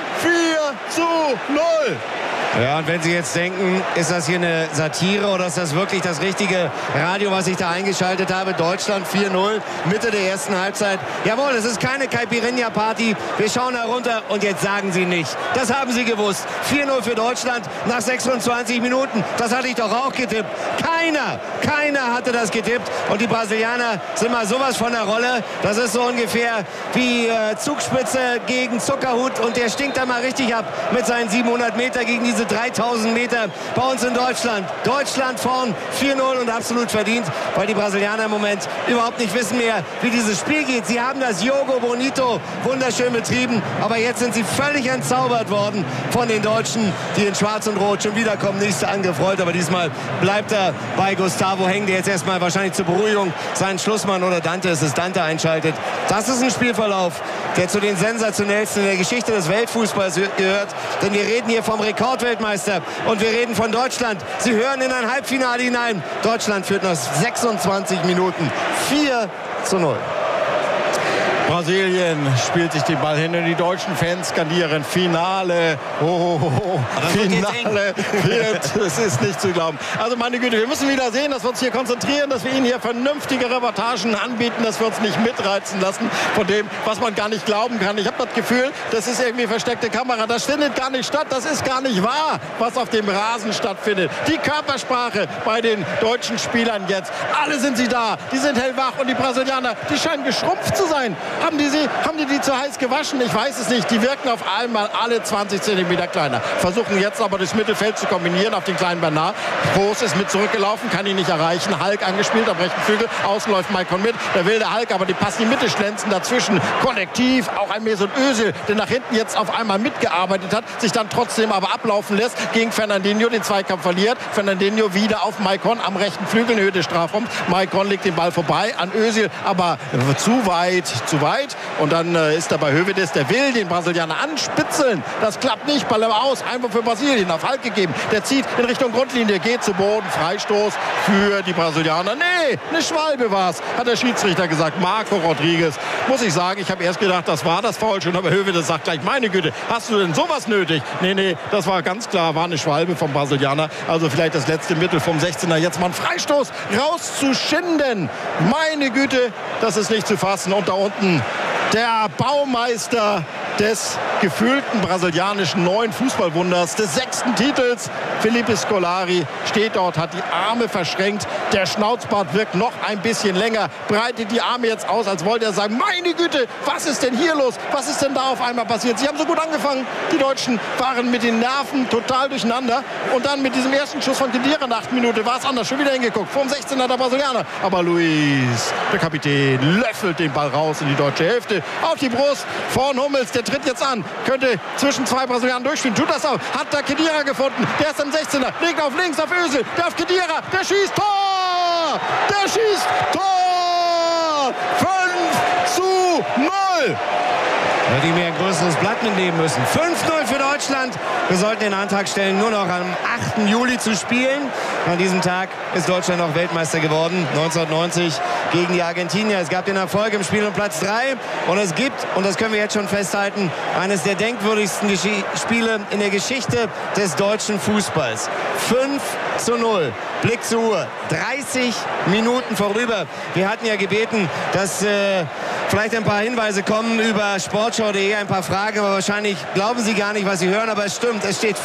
4:0. Ja, und wenn Sie jetzt denken, ist das hier eine Satire oder ist das wirklich das richtige Radio, was ich da eingeschaltet habe? Deutschland 4:0, Mitte der ersten Halbzeit. Jawohl, es ist keine Caipirinha-Party. Wir schauen herunter und jetzt sagen Sie nicht. Das haben Sie gewusst. 4:0 für Deutschland nach 26 Minuten. Das hatte ich doch auch getippt. Keiner hatte das getippt. Und die Brasilianer sind mal sowas von der Rolle. Das ist so ungefähr wie Zugspitze gegen Zuckerhut. Und der stinkt da mal richtig ab mit seinen 700 Meter gegen diese 3000 Meter bei uns in Deutschland. Deutschland vorn 4:0 und absolut verdient, weil die Brasilianer im Moment überhaupt nicht wissen mehr, wie dieses Spiel geht. Sie haben das Jogo Bonito wunderschön betrieben, aber jetzt sind sie völlig entzaubert worden von den Deutschen, die in Schwarz und Rot schon wiederkommen. Nächster angefreut, aber diesmal bleibt er bei Gustavo Heng, der jetzt erstmal wahrscheinlich zur Beruhigung seinen Schlussmann oder Dante, es ist Dante, einschaltet. Das ist ein Spielverlauf, der zu den sensationellsten in der Geschichte des Weltfußballs gehört, denn wir reden hier vom Rekordweltmeister und wir reden von Deutschland. Sie hören in ein Halbfinale hinein. Deutschland führt nach 26 Minuten 4:0. Brasilien spielt sich den Ball hin und die deutschen Fans skandieren Finale. Finale wird. Es ist nicht zu glauben. Also meine Güte, wir müssen wieder sehen, dass wir uns hier konzentrieren, dass wir Ihnen hier vernünftige Reportagen anbieten, dass wir uns nicht mitreizen lassen von dem, was man gar nicht glauben kann. Ich habe das Gefühl, das ist irgendwie versteckte Kamera. Das findet gar nicht statt. Das ist gar nicht wahr, was auf dem Rasen stattfindet. Die Körpersprache bei den deutschen Spielern jetzt. Alle sind sie da. Die sind hellwach und die Brasilianer, die scheinen geschrumpft zu sein. Haben die zu heiß gewaschen? Ich weiß es nicht. Die wirken auf einmal alle 20 cm kleiner. Versuchen jetzt aber das Mittelfeld zu kombinieren auf den kleinen Bernard. Groß ist mit zurückgelaufen, kann ihn nicht erreichen. Hulk angespielt am rechten Flügel. Außen läuft Maicon mit. Der wilde Hulk, aber die passen in die Mitte, schlänzen dazwischen. Kollektiv, auch ein Mesut Özil, der nach hinten jetzt auf einmal mitgearbeitet hat, sich dann trotzdem aber ablaufen lässt gegen Fernandinho, den Zweikampf verliert. Fernandinho wieder auf Maicon am rechten Flügel in Höhe des Strafraums. Maicon legt den Ball vorbei an Özil, aber zu weit. Und dann ist er bei Höwedes, der will den Brasilianer anspitzeln. Das klappt nicht, Ball aus, Einwurf für Brasilien, auf Hulk gegeben. Der zieht in Richtung Grundlinie, geht zu Boden, Freistoß für die Brasilianer. Nee, eine Schwalbe war es, hat der Schiedsrichter gesagt. Marco Rodrigues, muss ich sagen, ich habe erst gedacht, das war das Foul schon, aber Höwedes sagt gleich, meine Güte, hast du denn sowas nötig? Nee, das war ganz klar, war eine Schwalbe vom Brasilianer. Also vielleicht das letzte Mittel vom 16er, jetzt mal einen Freistoß rauszuschinden. Meine Güte, das ist nicht zu fassen. Und da unten der Baumeister des gefühlten brasilianischen neuen Fußballwunders, des 6. Titels, Felipe Scolari, steht dort, hat die Arme verschränkt. Der Schnauzbart wirkt noch ein bisschen länger, breitet die Arme jetzt aus, als wollte er sagen, meine Güte, was ist denn hier los? Was ist denn da auf einmal passiert? Sie haben so gut angefangen. Die Deutschen waren mit den Nerven total durcheinander. Und dann mit diesem ersten Schuss von Khedira nach 8 Minuten war es anders. Schon wieder hingeguckt. Vom 16er der Brasilianer. Aber Luis, der Kapitän, löffelt den Ball raus in die deutsche Hälfte. Auf die Brust von Hummels. Der tritt jetzt an. Könnte zwischen zwei Brasilianern durchspielen. Tut das auch. Hat da Khedira gefunden. Der ist am 16er. Legt auf links auf Özil. Der auf Khedira. Der schießt Tor! Der schießt Tor! 5:0. Hätte ich mir ein größeres Blatt mitnehmen müssen. 5-0 für Deutschland. Wir sollten den Antrag stellen, nur noch am 8. Juli zu spielen. An diesem Tag ist Deutschland noch Weltmeister geworden. 1990 gegen die Argentinier. Es gab den Erfolg im Spiel um Platz 3. Und es gibt, und das können wir jetzt schon festhalten, eines der denkwürdigsten Spiele in der Geschichte des deutschen Fußballs. 5-0. Blick zur Uhr. 30 Minuten vorüber. Wir hatten ja gebeten, dass vielleicht ein paar Hinweise kommen über sportschau.de, ein paar Fragen, aber wahrscheinlich glauben Sie gar nicht, was Sie hören, aber es stimmt. Es steht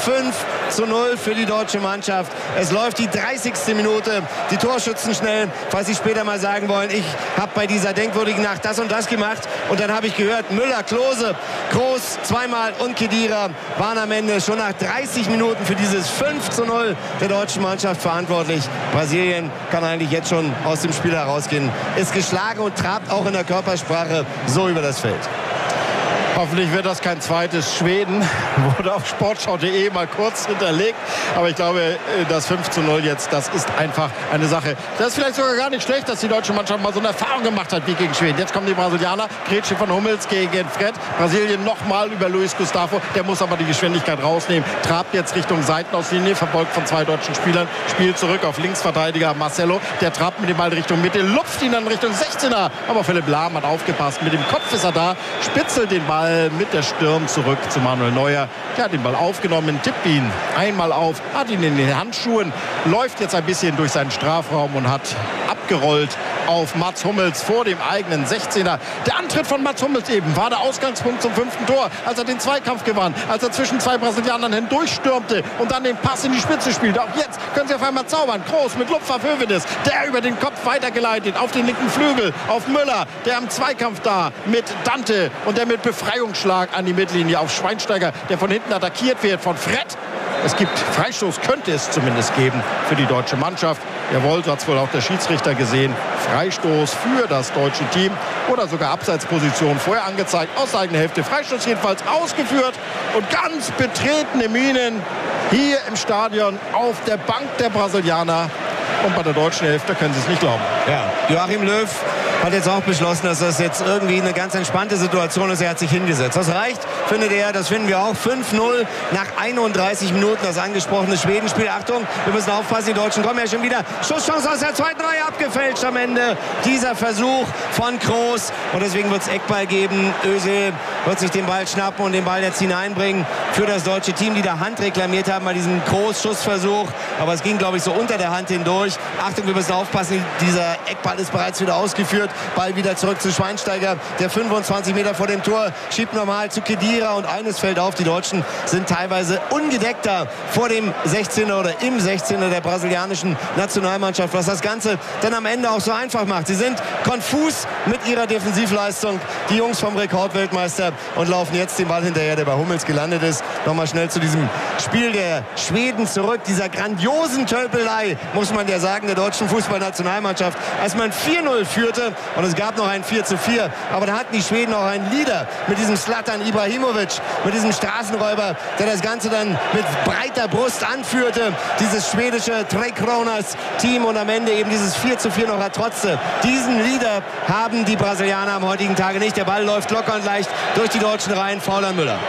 5-0 für die deutsche Mannschaft. Es läuft die 30. Minute. Die Torschützen schnell, falls Sie später mal sagen wollen, ich habe bei dieser denkwürdigen Nacht das und das gemacht. Und dann habe ich gehört, Müller, Klose, Groß zweimal und Khedira waren am Ende schon nach 30 Minuten für dieses 5-0 der deutschen Mannschaft verantwortlich. Brasilien kann eigentlich jetzt schon aus dem Spiel herausgehen. Ist geschlagen und trabt auch in der Körpersprache so über das Feld. Hoffentlich wird das kein zweites Schweden. Wurde auf sportschau.de mal kurz hinterlegt. Aber ich glaube, das 5-0 jetzt, das ist einfach eine Sache. Das ist vielleicht sogar gar nicht schlecht, dass die deutsche Mannschaft mal so eine Erfahrung gemacht hat wie gegen Schweden. Jetzt kommen die Brasilianer. Grätsche von Hummels gegen Fred. Brasilien nochmal über Luis Gustavo. Der muss aber die Geschwindigkeit rausnehmen. Trabt jetzt Richtung Seitenauslinie, verfolgt von 2 deutschen Spielern. Spielt zurück auf Linksverteidiger Marcelo. Der trabt mit dem Ball Richtung Mitte, lupft ihn dann Richtung 16er. Aber Philipp Lahm hat aufgepasst. Mit dem Kopf ist er da, spitzelt den Ball mit der Stirn zurück zu Manuel Neuer. Der hat den Ball aufgenommen, tippt ihn einmal auf, hat ihn in den Handschuhen, läuft jetzt ein bisschen durch seinen Strafraum und hat abgerollt auf Mats Hummels vor dem eigenen 16er. Der Antritt von Mats Hummels eben war der Ausgangspunkt zum 5. Tor, als er den Zweikampf gewann, als er zwischen 2 Brasilianern hindurchstürmte und dann den Pass in die Spitze spielte. Auch jetzt können sie auf einmal zaubern. Groß mit Lupfer Hövedes, der über den Kopf weitergeleitet auf den linken Flügel, auf Müller, der am Zweikampf da mit Dante und der mit Befreiungsschlag an die Mittellinie auf Schweinsteiger, der von hinten attackiert wird von Fred. Es gibt Freistoß, könnte es zumindest geben für die deutsche Mannschaft. Jawohl, so hat es wohl auch der Schiedsrichter gesehen. Freistoß für das deutsche Team oder sogar Abseitsposition vorher angezeigt. Aus eigener Hälfte. Freistoß jedenfalls ausgeführt und ganz betretene Mienen hier im Stadion auf der Bank der Brasilianer. Und bei der deutschen Hälfte können Sie es nicht glauben. Ja, Joachim Löw hat jetzt auch beschlossen, dass das jetzt irgendwie eine ganz entspannte Situation ist. Er hat sich hingesetzt. Das reicht, findet er. Das finden wir auch. 5-0 nach 31 Minuten. Das angesprochene Schwedenspiel. Achtung, wir müssen aufpassen. Die Deutschen kommen ja schon wieder. Schusschance aus der zweiten Reihe abgefälscht am Ende. Dieser Versuch von Kroos. Und deswegen wird es Eckball geben. Özil wird sich den Ball schnappen und den Ball jetzt hineinbringen für das deutsche Team, die da Hand reklamiert haben bei diesem Kroos-Schussversuch. Aber es ging, glaube ich, so unter der Hand hindurch. Achtung, wir müssen aufpassen. Dieser Eckball ist bereits wieder ausgeführt. Ball wieder zurück zu Schweinsteiger, der 25 Meter vor dem Tor schiebt nochmal zu Khedira. Und eines fällt auf, die Deutschen sind teilweise ungedeckter vor dem 16er oder im 16er der brasilianischen Nationalmannschaft, was das Ganze dann am Ende auch so einfach macht. Sie sind konfus mit ihrer Defensivleistung, die Jungs vom Rekordweltmeister, und laufen jetzt den Ball hinterher, der bei Hummels gelandet ist. Nochmal schnell zu diesem Spiel der Schweden zurück, dieser grandiosen Tölpelei, muss man ja sagen, der deutschen Fußballnationalmannschaft, als man 4-0 führte. Und es gab noch ein 4-4. Aber da hatten die Schweden auch einen Leader mit diesem Zlatan Ibrahimovic, mit diesem Straßenräuber, der das Ganze dann mit breiter Brust anführte. Dieses schwedische Tre Kronors-Team und am Ende eben dieses 4-4 noch ertrotzte. Diesen Leader haben die Brasilianer am heutigen Tage nicht. Der Ball läuft locker und leicht durch die deutschen Reihen. Foul an Müller.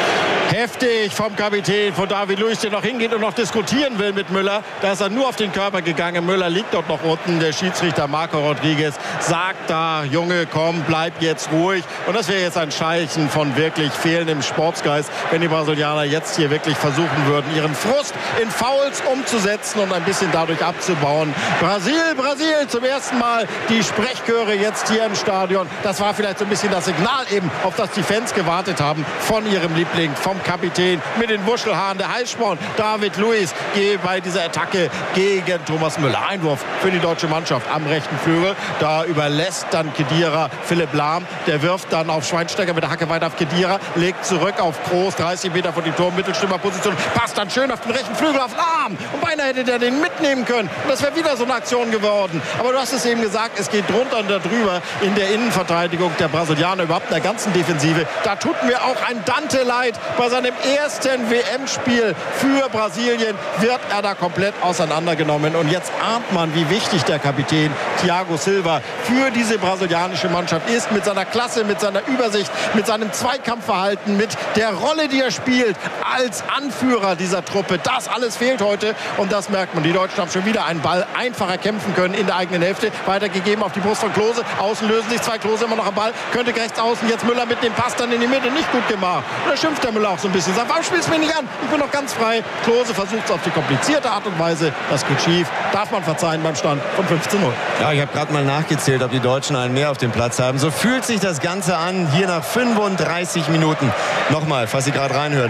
Heftig vom Kapitän, von David Luiz, der noch hingeht und noch diskutieren will mit Müller. Da ist er nur auf den Körper gegangen. Müller liegt dort noch unten. Der Schiedsrichter Marco Rodriguez sagt da, Junge, komm, bleib jetzt ruhig. Und das wäre jetzt ein Zeichen von wirklich fehlendem Sportsgeist, wenn die Brasilianer jetzt hier wirklich versuchen würden, ihren Frust in Fouls umzusetzen und ein bisschen dadurch abzubauen. Brasil, zum ersten Mal die Sprechchöre jetzt hier im Stadion. Das war vielleicht so ein bisschen das Signal eben, auf das die Fans gewartet haben von ihrem Liebling, vom Kapitän mit den Wuschelhaaren, der Heißsporn David Luiz bei dieser Attacke gegen Thomas Müller. Einwurf für die deutsche Mannschaft am rechten Flügel. Da überlässt dann Khedira Philipp Lahm. Der wirft dann auf Schweinsteiger mit der Hacke weiter auf Khedira, legt zurück auf Kroos, 30 Meter von die Tor-Mittelstürmerposition, passt dann schön auf den rechten Flügel auf Lahm. Und beinahe hätte der den mitnehmen können. Und das wäre wieder so eine Aktion geworden. Aber du hast es eben gesagt, es geht drunter und darüber in der Innenverteidigung der Brasilianer, überhaupt in der ganzen Defensive. Da tut mir auch ein Dante leid bei Bei seinem ersten WM-Spiel für Brasilien wird er da komplett auseinandergenommen. Und jetzt ahnt man, wie wichtig der Kapitän Thiago Silva für diese brasilianische Mannschaft ist. Mit seiner Klasse, mit seiner Übersicht, mit seinem Zweikampfverhalten, mit der Rolle, die er spielt als Anführer dieser Truppe. Das alles fehlt heute und das merkt man. Die Deutschen haben schon wieder einen Ball einfacher kämpfen können in der eigenen Hälfte. Weitergegeben auf die Brust von Klose. Außen lösen sich zwei, Klose immer noch am Ball. Könnte rechts außen, jetzt Müller mit dem Pass dann in die Mitte. Nicht gut gemacht. Und da schimpft der Müller auch so ein bisschen. Sagt, warum spielst du mich nicht an? Ich bin noch ganz frei. Klose versucht es auf die komplizierte Art und Weise. Das geht schief. Darf man verzeihen beim Stand von 15-0. Ja, ich habe gerade mal nachgezählt, ob die Deutschen einen mehr auf dem Platz haben. So fühlt sich das Ganze an, hier nach 35 Minuten. Nochmal, falls Sie gerade reinhören.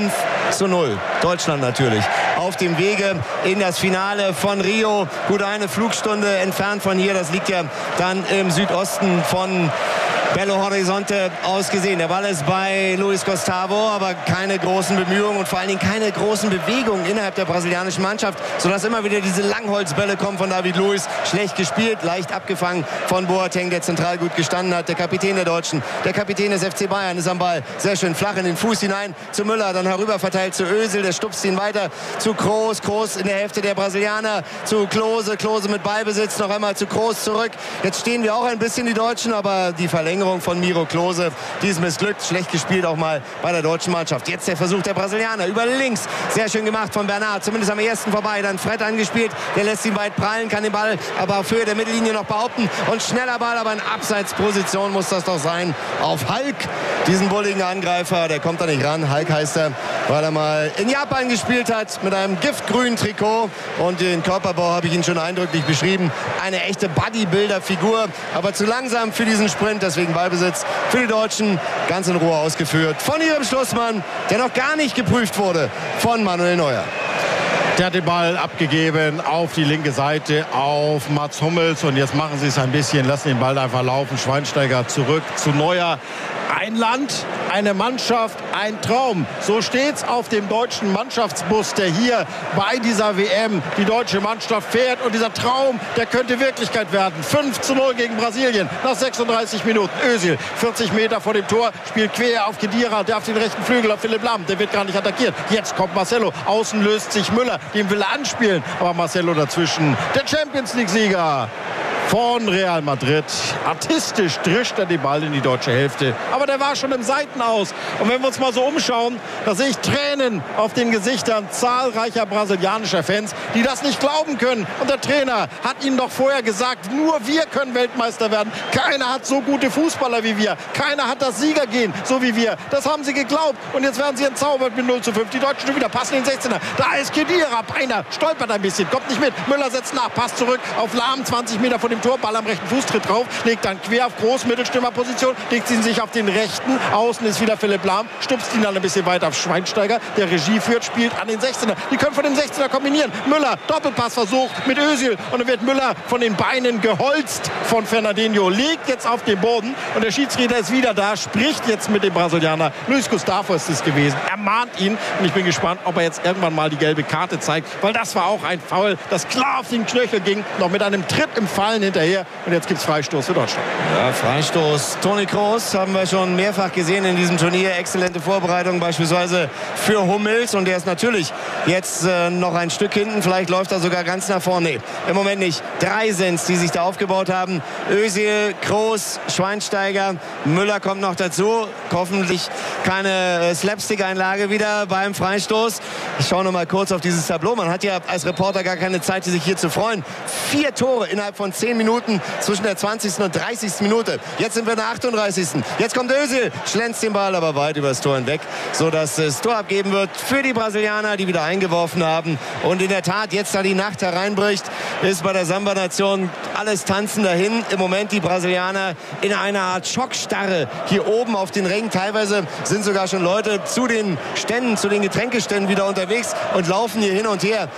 5-0. Deutschland natürlich auf dem Wege in das Finale von Rio. Gut eine Flugstunde entfernt von hier. Das liegt ja dann im Südosten von Belo Horizonte aus gesehen. Der Ball ist bei Luis Gustavo, aber keine großen Bemühungen und vor allen Dingen keine großen Bewegungen innerhalb der brasilianischen Mannschaft, sodass immer wieder diese Langholzbälle kommen von David Luiz. Schlecht gespielt, leicht abgefangen von Boateng, der zentral gut gestanden hat. Der Kapitän der Deutschen, der Kapitän des FC Bayern ist am Ball. Sehr schön flach in den Fuß hinein zu Müller, dann herüber verteilt zu Özil, der stupst ihn weiter zu Kroos. Kroos in der Hälfte der Brasilianer zu Klose. Klose mit Ballbesitz noch einmal zu Kroos zurück. Jetzt stehen wir auch ein bisschen, die Deutschen, aber die Verlängerung von Miro Klose, die ist missglückt. Schlecht gespielt auch mal bei der deutschen Mannschaft. Jetzt der Versuch der Brasilianer über links. Sehr schön gemacht von Bernard. Zumindest am ersten vorbei. Dann Fred angespielt. Der lässt ihn weit prallen, kann den Ball aber auf Höhe der Mittellinie noch behaupten. Und schneller Ball, aber in Abseitsposition muss das doch sein. Auf Hulk, diesen bulligen Angreifer. Der kommt da nicht ran. Hulk heißt er, weil er mal in Japan gespielt hat mit einem giftgrünen Trikot. Und den Körperbau habe ich Ihnen schon eindrücklich beschrieben. Eine echte Bodybuilder-Figur, aber zu langsam für diesen Sprint. Deswegen Ballbesitz für die Deutschen. Ganz in Ruhe ausgeführt von ihrem Schlussmann, der noch gar nicht geprüft wurde, von Manuel Neuer. Der hat den Ball abgegeben auf die linke Seite auf Mats Hummels. Und jetzt machen sie es ein bisschen, lassen den Ball einfach laufen. Schweinsteiger zurück zu Neuer. Ein Land, eine Mannschaft, ein Traum. So steht's auf dem deutschen Mannschaftsbus, der hier bei dieser WM die deutsche Mannschaft fährt. Und dieser Traum, der könnte Wirklichkeit werden. 5-0 gegen Brasilien nach 36 Minuten. Özil, 40 Meter vor dem Tor, spielt quer auf Khedira, der auf den rechten Flügel auf Philipp Lahm. Der wird gar nicht attackiert. Jetzt kommt Marcelo. Außen löst sich Müller. Den will er anspielen. Aber Marcelo dazwischen. Der Champions-League-Sieger von Real Madrid. Artistisch drischt er den Ball in die deutsche Hälfte. Aber der war schon im Seitenaus. Und wenn wir uns mal so umschauen, da sehe ich Tränen auf den Gesichtern zahlreicher brasilianischer Fans, die das nicht glauben können. Und der Trainer hat ihnen doch vorher gesagt, nur wir können Weltmeister werden. Keiner hat so gute Fußballer wie wir. Keiner hat das Siegergehen so wie wir. Das haben sie geglaubt. Und jetzt werden sie entzaubert mit 0-5. Die Deutschen schon wieder passen in den 16er. Da ist Khedira. Beinahe stolpert ein bisschen. Kommt nicht mit. Müller setzt nach. Pass zurück auf Lahm. 20 Meter von dem Tor, Ball am rechten Fuß, tritt drauf, legt dann quer auf Groß, Mittelstürmerposition, legt ihn sich auf den rechten, außen ist wieder Philipp Lahm, stupst ihn dann ein bisschen weiter auf Schweinsteiger, der Regie führt, spielt an den 16er. Die können von dem 16er kombinieren. Müller, Doppelpassversuch mit Özil und dann wird Müller von den Beinen geholzt von Fernandinho, liegt jetzt auf dem Boden und der Schiedsrichter ist wieder da, spricht jetzt mit dem Brasilianer. Luis Gustavo ist es gewesen, er mahnt ihn und ich bin gespannt, ob er jetzt irgendwann mal die gelbe Karte zeigt, weil das war auch ein Foul, das klar auf den Knöchel ging, noch mit einem Tritt im Fallen hinterher. Und jetzt gibt es Freistoß für Deutschland. Ja, Freistoß. Toni Kroos haben wir schon mehrfach gesehen in diesem Turnier. Exzellente Vorbereitung beispielsweise für Hummels. Und der ist natürlich jetzt noch ein Stück hinten. Vielleicht läuft er sogar ganz nach vorne. Nee, im Moment nicht. 3 sind's, die sich da aufgebaut haben. Özil, Kroos, Schweinsteiger. Müller kommt noch dazu. Hoffentlich keine Slapstick-Einlage wieder beim Freistoß. Ich schaue noch mal kurz auf dieses Tableau. Man hat ja als Reporter gar keine Zeit, sich hier zu freuen. 4 Tore innerhalb von 10 Minuten zwischen der 20. und 30. Minute. Jetzt sind wir in der 38. Jetzt kommt Özil, schlänzt den Ball aber weit über das Tor hinweg, sodass es Tor abgeben wird für die Brasilianer, die wieder eingeworfen haben. Und in der Tat, jetzt da die Nacht hereinbricht, ist bei der Samba-Nation alles tanzen dahin. Im Moment die Brasilianer in einer Art Schockstarre hier oben auf den Rängen. Teilweise sind sogar schon Leute zu den Ständen, zu den Getränkeständen wieder unterwegs und laufen hier hin und her.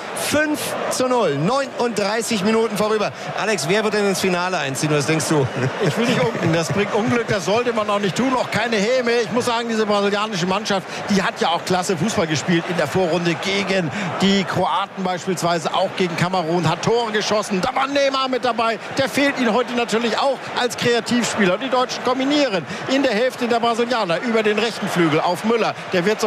5-0, 39 Minuten vorüber. Alex, wer wird denn ins Finale einziehen? Was denkst du? Ich will nicht unken. Das bringt Unglück. Das sollte man auch nicht tun. Auch keine Häme. Ich muss sagen, diese brasilianische Mannschaft, die hat ja auch klasse Fußball gespielt in der Vorrunde gegen die Kroaten beispielsweise, auch gegen Kamerun, hat Tore geschossen. Da war Neymar mit dabei. Der fehlt ihnen heute natürlich auch als Kreativspieler. Und die Deutschen kombinieren in der Hälfte der Brasilianer über den rechten Flügel auf Müller. Der wird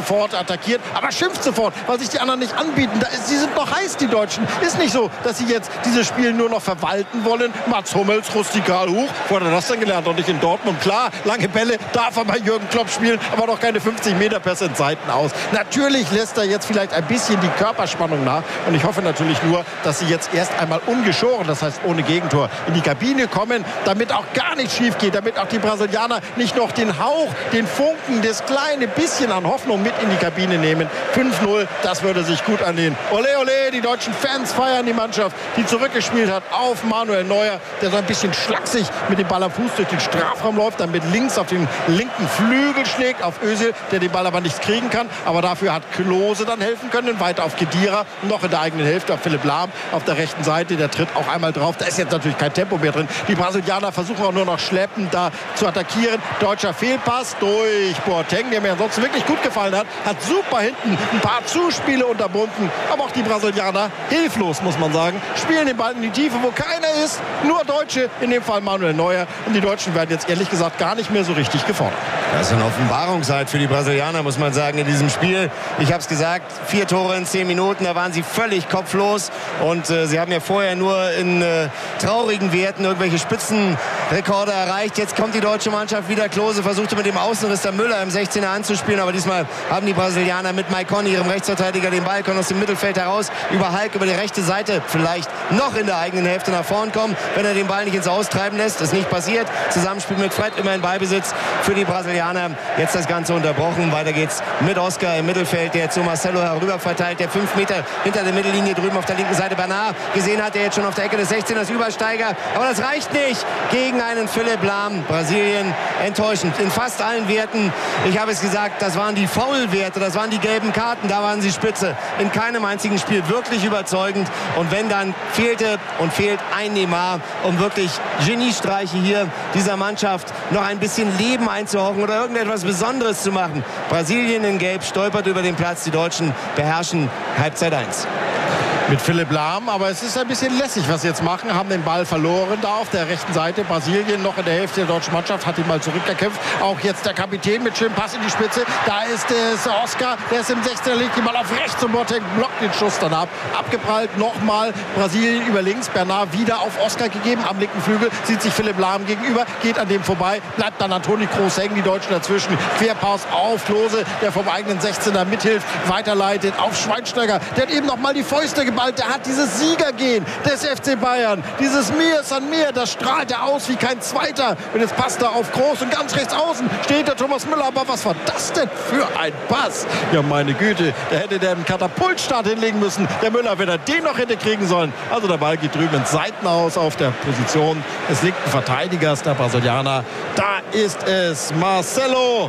sofort, attackiert, aber schimpft sofort, weil sich die anderen nicht anbieten. Sie sind noch heiß, die Deutschen. Ist nicht so, dass sie jetzt dieses Spiel nur noch verwalten wollen. Mats Hummels, rustikal hoch. Wo hat er das denn gelernt? Doch nicht in Dortmund. Klar, lange Bälle darf er bei Jürgen Klopp spielen, aber noch keine 50-Meter-Pässe in Seiten aus. Natürlich lässt er jetzt vielleicht ein bisschen die Körperspannung nach. Und ich hoffe natürlich nur, dass sie jetzt erst einmal ungeschoren, das heißt ohne Gegentor, in die Kabine kommen, damit auch gar nichts schief geht, damit auch die Brasilianer nicht noch den Hauch, den Funken, das kleine bisschen an Hoffnung mit in die Kabine nehmen. 5-0, das würde sich gut annehmen. Ole, ole, die deutschen Fans feiern die Mannschaft, die zurückgespielt hat auf Manuel Neuer, der so ein bisschen schlaksig mit dem Ball am Fuß durch den Strafraum läuft, dann mit links auf den linken Flügel schlägt, auf Özil, der den Ball aber nicht kriegen kann. Aber dafür hat Klose dann helfen können, weiter auf Khedira, noch in der eigenen Hälfte auf Philipp Lahm auf der rechten Seite, der tritt auch einmal drauf. Da ist jetzt natürlich kein Tempo mehr drin. Die Brasilianer versuchen auch nur noch schleppend da zu attackieren. Deutscher Fehlpass durch Boateng, der mir ansonsten wirklich gut gefallen hat. Hat super hinten ein paar Zuspiele unterbunden. Aber auch die Brasilianer hilflos, muss man sagen. Spielen den Ball in die Tiefe, wo keiner ist. Nur Deutsche, in dem Fall Manuel Neuer. Und die Deutschen werden jetzt ehrlich gesagt gar nicht mehr so richtig gefordert. Das ist eine Offenbarungszeit für die Brasilianer, muss man sagen, in diesem Spiel. Ich habe es gesagt, 4 Tore in 10 Minuten, da waren sie völlig kopflos. Und sie haben ja vorher nur in traurigen Werten irgendwelche Spitzenrekorde erreicht. Jetzt kommt die deutsche Mannschaft wieder. Klose versuchte mit dem Außenriss der Müller im 16er anzuspielen. Aber diesmal haben die Brasilianer mit Maicon, ihrem Rechtsverteidiger, den Ball, können aus dem Mittelfeld heraus über Hulk, über die rechte Seite vielleicht noch in der eigenen Hälfte nach vorn kommen, wenn er den Ball nicht ins Austreiben lässt. Das ist nicht passiert. Zusammenspiel mit Fred, immer in Ballbesitz für die Brasilianer. Jetzt das Ganze unterbrochen. Weiter geht's mit Oscar im Mittelfeld, der zu Marcelo herüber verteilt, der 5 Meter hinter der Mittellinie drüben auf der linken Seite Bernard gesehen hat, der jetzt schon auf der Ecke des 16ers Übersteiger. Aber das reicht nicht gegen einen Philipp Lahm. Brasilien enttäuschend in fast allen Werten. Ich habe es gesagt, das waren die Foul-Werte, das waren die gelben Karten, da waren sie spitze. In keinem einzigen Spiel wirklich überzeugend. Und wenn dann fehlte und fehlt ein Neymar, um wirklich Geniestreiche hier dieser Mannschaft noch ein bisschen Leben einzuhauchen oder irgendetwas Besonderes zu machen. Brasilien in Gelb stolpert über den Platz. Die Deutschen beherrschen Halbzeit 1. Mit Philipp Lahm, aber es ist ein bisschen lässig, was sie jetzt machen. Haben den Ball verloren da auf der rechten Seite. Brasilien noch in der Hälfte der deutschen Mannschaft, hat ihn mal zurückgekämpft. Auch jetzt der Kapitän mit schönem Pass in die Spitze. Da ist es Oscar, der ist im 16er, legt den Ball auf rechts und Boateng blockt den Schuss dann ab. Abgeprallt nochmal Brasilien über links. Bernard wieder auf Oscar gegeben am linken Flügel. Sieht sich Philipp Lahm gegenüber, geht an dem vorbei. Bleibt dann Toni Kroos hängen, die Deutschen dazwischen. Querpass auf Klose, der vom eigenen 16er mithilft, weiterleitet auf Schweinsteiger. Der hat eben noch mal die Fäuste geballt. Der hat dieses Siegergehen des FC Bayern. Dieses Mir san mir, das strahlt er aus wie kein zweiter. Und jetzt passt er auf Kroos und ganz rechts außen steht der Thomas Müller. Aber was war das denn für ein Pass? Ja, meine Güte, da hätte der einen Katapultstart hinlegen müssen. Der Müller, wenn er den noch hätte kriegen sollen. Also der Ball geht drüben ins Seitenaus auf der Position des linken Verteidigers, der Brasilianer. Da ist es Marcelo.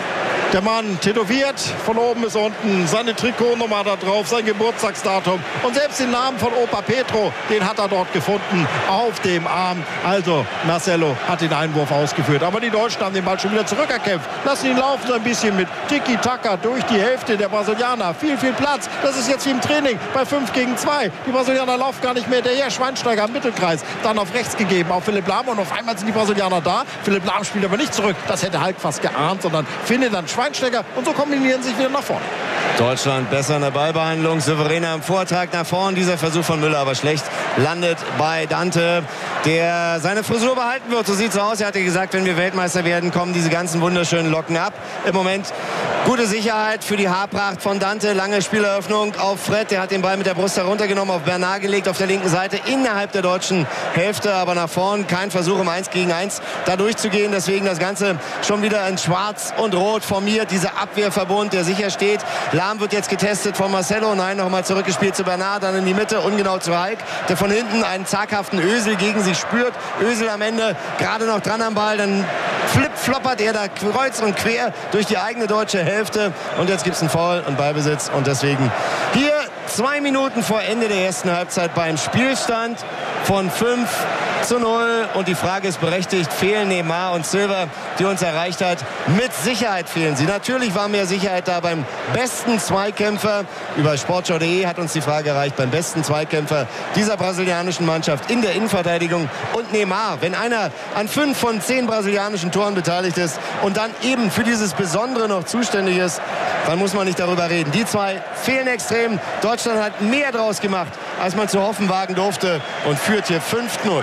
Der Mann tätowiert von oben bis unten, seine Trikotnummer da drauf, sein Geburtstagsdatum und selbst den Namen von Opa Petro, den hat er dort gefunden auf dem Arm. Also Marcelo hat den Einwurf ausgeführt, aber die Deutschen haben den Ball schon wieder zurückerkämpft. Lassen ihn laufen so ein bisschen mit Tiki-Taka durch die Hälfte der Brasilianer. Viel Platz. Das ist jetzt wie im Training bei 5 gegen 2. Die Brasilianer laufen gar nicht mehr hinterher. Schweinsteiger im Mittelkreis, dann auf rechts gegeben auf Philipp Lahm und auf einmal sind die Brasilianer da. Philipp Lahm spielt aber nicht zurück. Das hätte Hulk fast geahnt, sondern findet dann Schweinsteiger und so kombinieren sich wieder nach vorne. Deutschland besser in der Ballbehandlung, souveräner im Vortrag nach vorn. Dieser Versuch von Müller aber schlecht, landet bei Dante, der seine Frisur behalten wird. So sieht es aus. Er hatte gesagt, wenn wir Weltmeister werden, kommen diese ganzen wunderschönen Locken ab. Im Moment gute Sicherheit für die Haarpracht von Dante. Lange Spieleröffnung auf Fred. Der hat den Ball mit der Brust heruntergenommen, auf Bernard gelegt, auf der linken Seite, innerhalb der deutschen Hälfte, aber nach vorn. Kein Versuch, im 1 gegen 1 da durchzugehen. Deswegen das Ganze schon wieder in Schwarz und Rot formiert. Dieser Abwehrverbund, der sicher steht. Lahm wird jetzt getestet von Marcelo. Nein, nochmal zurückgespielt zu Bernard, dann in die Mitte, ungenau zu Hulk, der von hinten einen zaghaften Özil gegen sich spürt. Özil am Ende gerade noch dran am Ball, dann flip-floppert er da kreuz und quer durch die eigene deutsche Hälfte und jetzt gibt es einen Foul und Ballbesitz und deswegen hier 2 Minuten vor Ende der ersten Halbzeit beim Spielstand von 5 5:0. Und die Frage ist berechtigt, fehlen Neymar und Silva, die uns erreicht hat? Mit Sicherheit fehlen sie. Natürlich war mehr Sicherheit da beim besten Zweikämpfer. Über sportschau.de hat uns die Frage erreicht, beim besten Zweikämpfer dieser brasilianischen Mannschaft in der Innenverteidigung. Und Neymar, wenn einer an 5 von 10 brasilianischen Toren beteiligt ist und dann eben für dieses Besondere noch zuständig ist, dann muss man nicht darüber reden. Die zwei fehlen extrem. Deutschland hat mehr draus gemacht, als man zu hoffen wagen durfte und führt hier 5:0.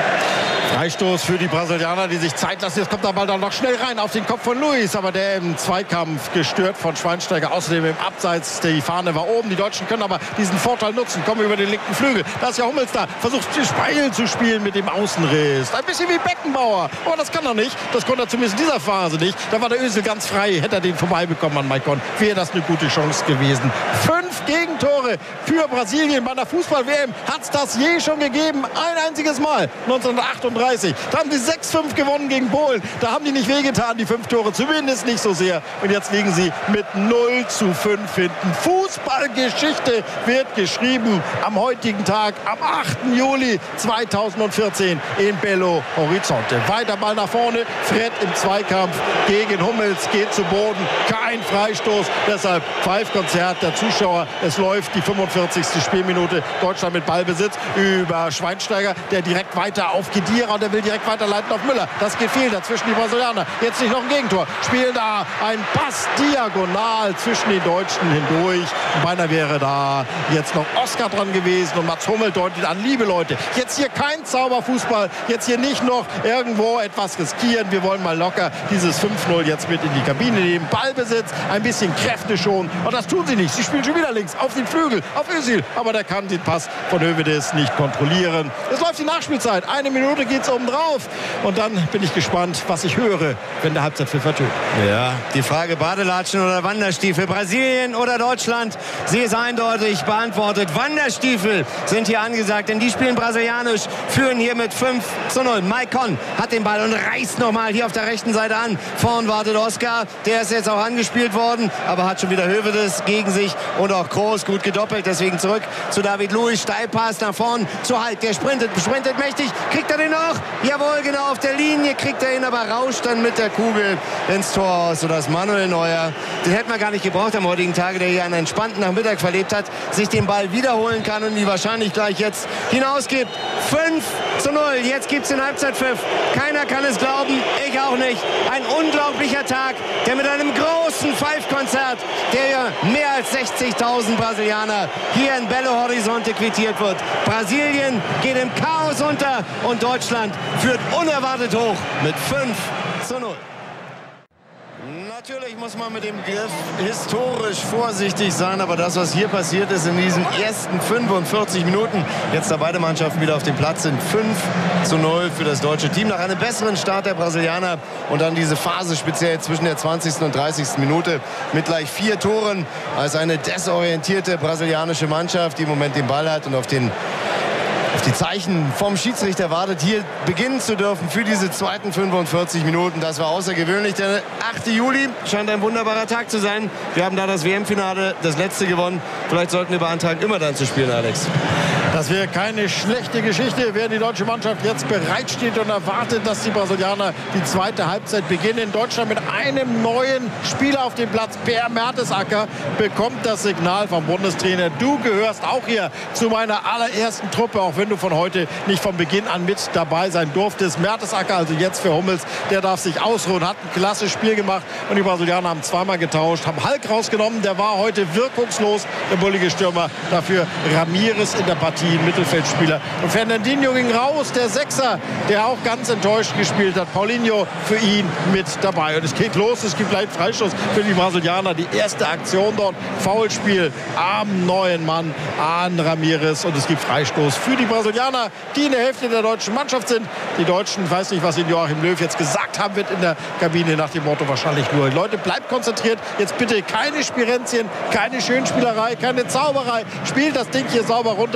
Freistoß für die Brasilianer, die sich Zeit lassen. Jetzt kommt der Ball dann noch schnell rein auf den Kopf von Luis, aber der im Zweikampf gestört von Schweinsteiger. Außerdem im Abseits, die Fahne war oben. Die Deutschen können aber diesen Vorteil nutzen, kommen über den linken Flügel. Da ist ja Hummels da, versucht Speil zu spielen mit dem Außenriss. Ein bisschen wie Beckenbauer, aber das kann er nicht. Das konnte er zumindest in dieser Phase nicht. Da war der Özil ganz frei, hätte er den vorbeibekommen an Maicon. Wäre das eine gute Chance gewesen. 5 Gegentore für Brasilien bei einer Fußball-WM. Hat es das je schon gegeben? Ein einziges Mal, 1938. Da haben sie 6:5 gewonnen gegen Polen. Da haben die nicht wehgetan, die 5 Tore. Zumindest nicht so sehr. Und jetzt liegen sie mit 0:5 hinten. Fußballgeschichte wird geschrieben am heutigen Tag, am 8. Juli 2014 in Belo Horizonte. Weiter Ball nach vorne. Fred im Zweikampf gegen Hummels geht zu Boden. Kein Freistoß. Deshalb Pfeifkonzert der Zuschauer. Es läuft die 45. Spielminute. Deutschland mit Ballbesitz über Schweinsteiger, der direkt weiter auf Khedira und der will direkt weiterleiten auf Müller. Das geht viel dazwischen die Brasilianer. Jetzt nicht noch ein Gegentor. Spielen da ein Pass diagonal zwischen den Deutschen hindurch. Beinahe wäre da jetzt noch Oscar dran gewesen und Mats Hummel deutet an, liebe Leute, jetzt hier kein Zauberfußball, jetzt hier nicht noch irgendwo etwas riskieren. Wir wollen mal locker dieses 5:0 jetzt mit in die Kabine nehmen. Ballbesitz, ein bisschen Kräfte schon. Und das tun sie nicht. Sie spielen schon wieder links auf den Flügel, auf Özil. Aber der kann den Pass von Hövedes nicht kontrollieren. Es läuft die Nachspielzeit. 1 Minute geht es oben drauf. Und dann bin ich gespannt, was ich höre, wenn der Halbzeitpfiff ertönt. Ja, die Frage Badelatschen oder Wanderstiefel, Brasilien oder Deutschland, sie ist eindeutig beantwortet. Wanderstiefel sind hier angesagt, denn die spielen brasilianisch, führen hier mit 5:0. Maicon hat den Ball und reißt nochmal hier auf der rechten Seite an. Vorn wartet Oscar, der ist jetzt auch angespielt worden, aber hat schon wieder Hövedes gegen sich und auch Kroos gut gedoppelt. Deswegen zurück zu David Luiz, Steilpass nach vorn zu Halt, der sprintet mächtig, kriegt er den noch? Jawohl, genau auf der Linie kriegt er ihn, aber rauscht dann mit der Kugel ins Tor aus, sodass Manuel Neuer, den hätten wir gar nicht gebraucht am heutigen Tage, der hier einen entspannten Nachmittag verlebt hat, sich den Ball wiederholen kann und die wahrscheinlich gleich jetzt hinausgibt. 5:0, jetzt gibt es den Halbzeitpfiff. Keiner kann es glauben, ich auch nicht. Ein unglaublicher Tag, der mit einem großen Pfeifkonzert, der ja mehr als 60.000 Brasilianer hier in Belo Horizonte quittiert wird. Brasilien geht im Chaos unter und Deutschland führt unerwartet hoch mit 5:0. Natürlich muss man mit dem Griff historisch vorsichtig sein, aber das, was hier passiert ist in diesen ersten 45 Minuten, jetzt da beide Mannschaften wieder auf dem Platz sind, 5:0 für das deutsche Team. Nach einem besseren Start der Brasilianer und dann diese Phase speziell zwischen der 20. und 30. Minute mit gleich 4 Toren als eine desorientierte brasilianische Mannschaft, die im Moment den Ball hat und auf die Zeichen vom Schiedsrichter wartet, hier beginnen zu dürfen für diese zweiten 45 Minuten. Das war außergewöhnlich. Der 8. Juli scheint ein wunderbarer Tag zu sein. Wir haben da das WM-Finale, das letzte gewonnen. Vielleicht sollten wir beantragen, immer dann zu spielen, Alex. Das wäre keine schlechte Geschichte, während die deutsche Mannschaft jetzt bereitsteht und erwartet, dass die Brasilianer die zweite Halbzeit beginnen. Deutschland mit einem neuen Spieler auf dem Platz. Per Mertesacker bekommt das Signal vom Bundestrainer. Du gehörst auch hier zu meiner allerersten Truppe, auch wenn du von heute nicht von Beginn an mit dabei sein durftest. Mertesacker, also jetzt für Hummels, der darf sich ausruhen, hat ein klasse Spiel gemacht und die Brasilianer haben zweimal getauscht, haben Hulk rausgenommen, der war heute wirkungslos, der bullige Stürmer, dafür Ramirez in der Partie, Mittelfeldspieler. Und Fernandinho ging raus, der Sechser, der auch ganz enttäuscht gespielt hat. Paulinho für ihn mit dabei. Und es geht los, es gibt gleich Freistoß für die Brasilianer. Die erste Aktion dort, Foulspiel am neuen Mann, an Ramirez. Und es gibt Freistoß für die Brasilianer, die in der Hälfte der deutschen Mannschaft sind. Die Deutschen, ich weiß nicht, was Ihnen Joachim Löw jetzt gesagt haben wird in der Kabine, nach dem Motto wahrscheinlich nur: Leute, bleibt konzentriert, jetzt bitte keine Spirenzien, keine Schönspielerei, keine Zauberei. Spielt das Ding hier sauber runter, vernetzt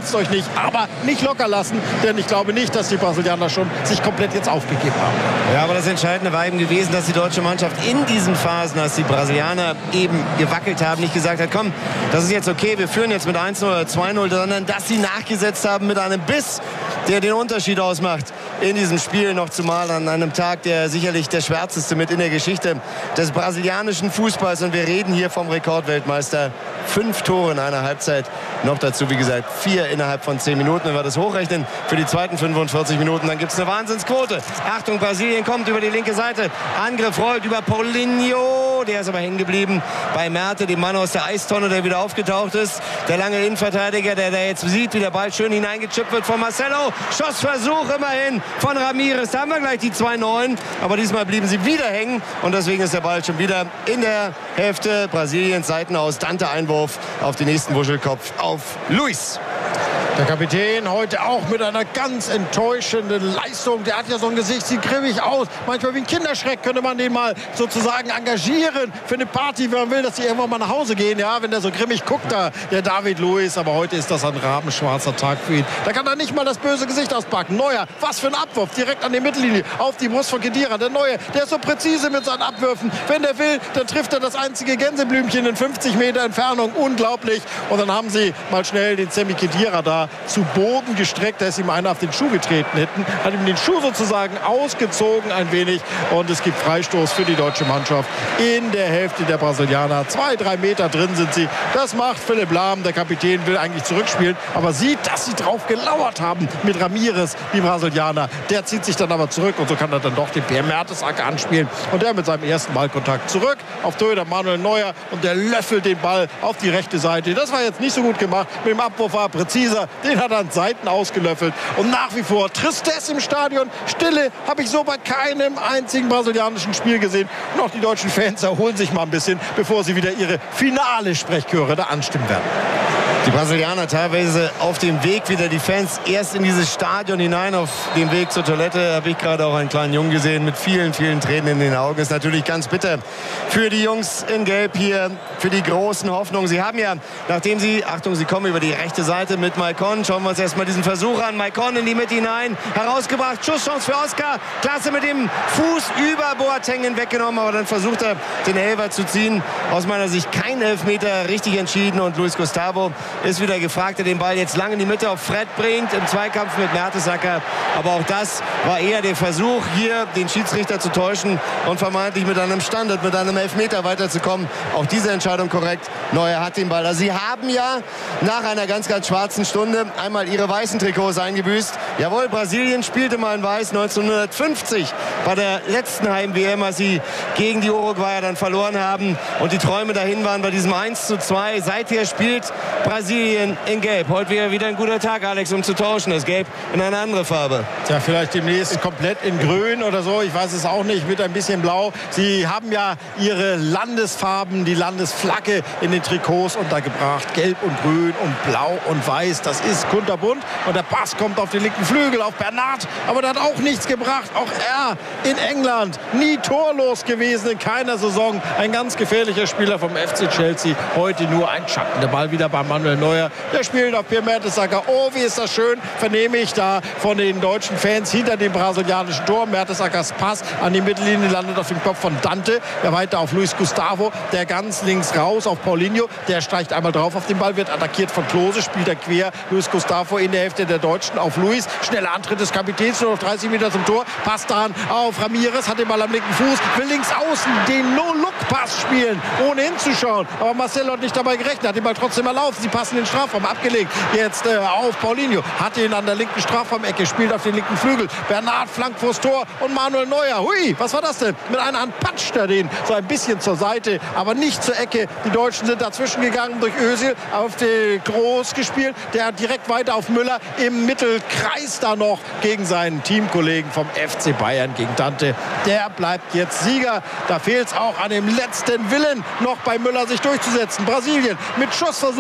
setzt euch nicht, aber nicht locker lassen, denn ich glaube nicht, dass die Brasilianer schon sich komplett jetzt aufgegeben haben. Ja, aber das Entscheidende war eben gewesen, dass die deutsche Mannschaft in diesen Phasen, als die Brasilianer eben gewackelt haben, nicht gesagt hat, komm, das ist jetzt okay, wir führen jetzt mit 1-0 oder 2-0, sondern dass sie nachgesetzt haben mit einem Biss, der den Unterschied ausmacht in diesem Spiel, noch zumal an einem Tag, der sicherlich der schwärzeste mit in der Geschichte des brasilianischen Fußballs, und wir reden hier vom Rekordweltmeister. 5 Tore in einer Halbzeit, noch dazu wie gesagt 4 innerhalb von 10 Minuten. Wenn wir das hochrechnen für die zweiten 45 Minuten, dann gibt es eine Wahnsinnsquote. Achtung, Brasilien kommt über die linke Seite, Angriff rollt über Paulinho, der ist aber hängen geblieben bei Merte, dem Mann aus der Eistonne, der wieder aufgetaucht ist. Der lange Innenverteidiger, der jetzt sieht, wie der Ball schön hineingechippt wird von Marcelo. Schossversuch immerhin von Ramirez. Da haben wir gleich die 2-9, aber diesmal blieben sie wieder hängen und deswegen ist der Ball schon wieder in der Hälfte Brasiliens. Seiten aus, Dante Einwurf auf den nächsten Wuschelkopf auf Luis. Der Kapitän heute auch mit einer ganz enttäuschenden Leistung. Der hat ja so ein Gesicht, sieht grimmig aus. Manchmal wie ein Kinderschreck könnte man den mal sozusagen engagieren für eine Party, wenn man will, dass die irgendwann mal nach Hause gehen. Ja, wenn der so grimmig guckt, da der David Luiz. Aber heute ist das ein rabenschwarzer Tag für ihn. Da kann er nicht mal das böse Gesicht auspacken. Neuer, was für ein Abwurf. Direkt an die Mittellinie, auf die Brust von Khedira. Der Neue, der ist so präzise mit seinen Abwürfen. Wenn der will, dann trifft er das einzige Gänseblümchen in 50 Meter Entfernung. Unglaublich. Und dann haben sie mal schnell den Semi Khedira da zu Boden gestreckt. Da ist ihm einer auf den Schuh getreten hinten. Hat ihm den Schuh sozusagen ausgezogen ein wenig. Und es gibt Freistoß für die deutsche Mannschaft in der Hälfte der Brasilianer. 2-3 Meter drin sind sie. Das macht Philipp Lahm. Der Kapitän will eigentlich zurückspielen, aber sieht, dass sie drauf gelauert haben mit Ramirez, die Brasilianer. Der zieht sich dann aber zurück und so kann er dann doch den Per Mertesacker anspielen. Und der mit seinem ersten Ballkontakt zurück auf Torhüter Manuel Neuer und der löffelt den Ball auf die rechte Seite. Das war jetzt nicht so gut gemacht. Mit dem Abwurf war er präziser. Den hat er an Seiten ausgelöffelt. Und nach wie vor Tristesse im Stadion. Stille habe ich so bei keinem einzigen brasilianischen Spiel gesehen. Und auch die deutschen Fans erholen sich mal ein bisschen, bevor sie wieder ihre finale Sprechchöre da anstimmen werden. Die Brasilianer teilweise auf dem Weg wieder, die Fans erst in dieses Stadion hinein, auf dem Weg zur Toilette. Habe ich gerade auch einen kleinen Jungen gesehen mit vielen, vielen Tränen in den Augen. Ist natürlich ganz bitter für die Jungs in Gelb hier, für die großen Hoffnungen. Sie haben ja, nachdem sie, Achtung, sie kommen über die rechte Seite mit Maicon. Schauen wir uns erstmal diesen Versuch an. Maicon in die Mitte hinein, herausgebracht. Schusschance für Oscar. Klasse mit dem Fuß über Boateng hinweggenommen, aber dann versucht er, den Elfer zu ziehen. Aus meiner Sicht kein Elfmeter, richtig entschieden. Und Luis Gustavo ist wieder gefragt, der den Ball jetzt lang in die Mitte auf Fred bringt, im Zweikampf mit Mertesacker. Aber auch das war eher der Versuch, hier den Schiedsrichter zu täuschen und vermeintlich mit einem Standard, mit einem Elfmeter weiterzukommen. Auch diese Entscheidung korrekt. Neuer hat den Ball. Also sie haben ja nach einer ganz, ganz schwarzen Stunde einmal ihre weißen Trikots eingebüßt. Jawohl, Brasilien spielte mal in weiß 1950 bei der letzten Heim-WM, als sie gegen die Uruguayer dann verloren haben. Und die Träume dahin waren bei diesem 1:2. Seither spielt Brasilien in Gelb. Heute wäre wieder ein guter Tag, Alex, um zu tauschen. Das Gelb in eine andere Farbe. Ja, vielleicht demnächst komplett in Grün oder so. Ich weiß es auch nicht, mit ein bisschen Blau. Sie haben ja ihre Landesfarben, die Landesflagge in den Trikots untergebracht. Gelb und Grün und Blau und Weiß. Das ist kunterbunt. Und der Pass kommt auf den linken Flügel, auf Bernat. Aber der hat auch nichts gebracht. Auch er in England nie torlos gewesen in keiner Saison. Ein ganz gefährlicher Spieler vom FC Chelsea. Heute nur ein Schatten. Der Ball wieder bei Manuel Neuer. Der spielt auf Per Mertesacker. Oh, wie ist das schön, vernehme ich da von den deutschen Fans hinter dem brasilianischen Tor. Mertesackers Pass an die Mittellinie landet auf dem Kopf von Dante. Der weiter auf Luis Gustavo. Der ganz links raus auf Paulinho. Der streicht einmal drauf auf den Ball, wird attackiert von Klose, spielt er quer. Luis Gustavo in der Hälfte der Deutschen auf Luis. Schneller Antritt des Kapitäns, nur noch 30 Meter zum Tor. Passt dann auf Ramirez, hat den Ball am linken Fuß, will links außen den No-Look-Pass spielen, ohne hinzuschauen. Aber Marcelo hat nicht dabei gerechnet, hat den Ball trotzdem erlaufen. Sie passen den Strafraum, abgelegt. Jetzt auf Paulinho, hat ihn an der linken Strafraumecke, spielt auf den linken Flügel. Bernat flankt vors Tor und Manuel Neuer. Hui, was war das denn? Mit einer Hand patscht er den so ein bisschen zur Seite, aber nicht zur Ecke. Die Deutschen sind dazwischen gegangen durch Özil, auf den Groß gespielt. Der hat direkt weiter auf Müller im Mittelkreis da noch gegen seinen Teamkollegen vom FC Bayern, gegen Dante. Der bleibt jetzt Sieger. Da fehlt es auch an dem letzten Willen, noch bei Müller sich durchzusetzen. Brasilien mit Schussversuch von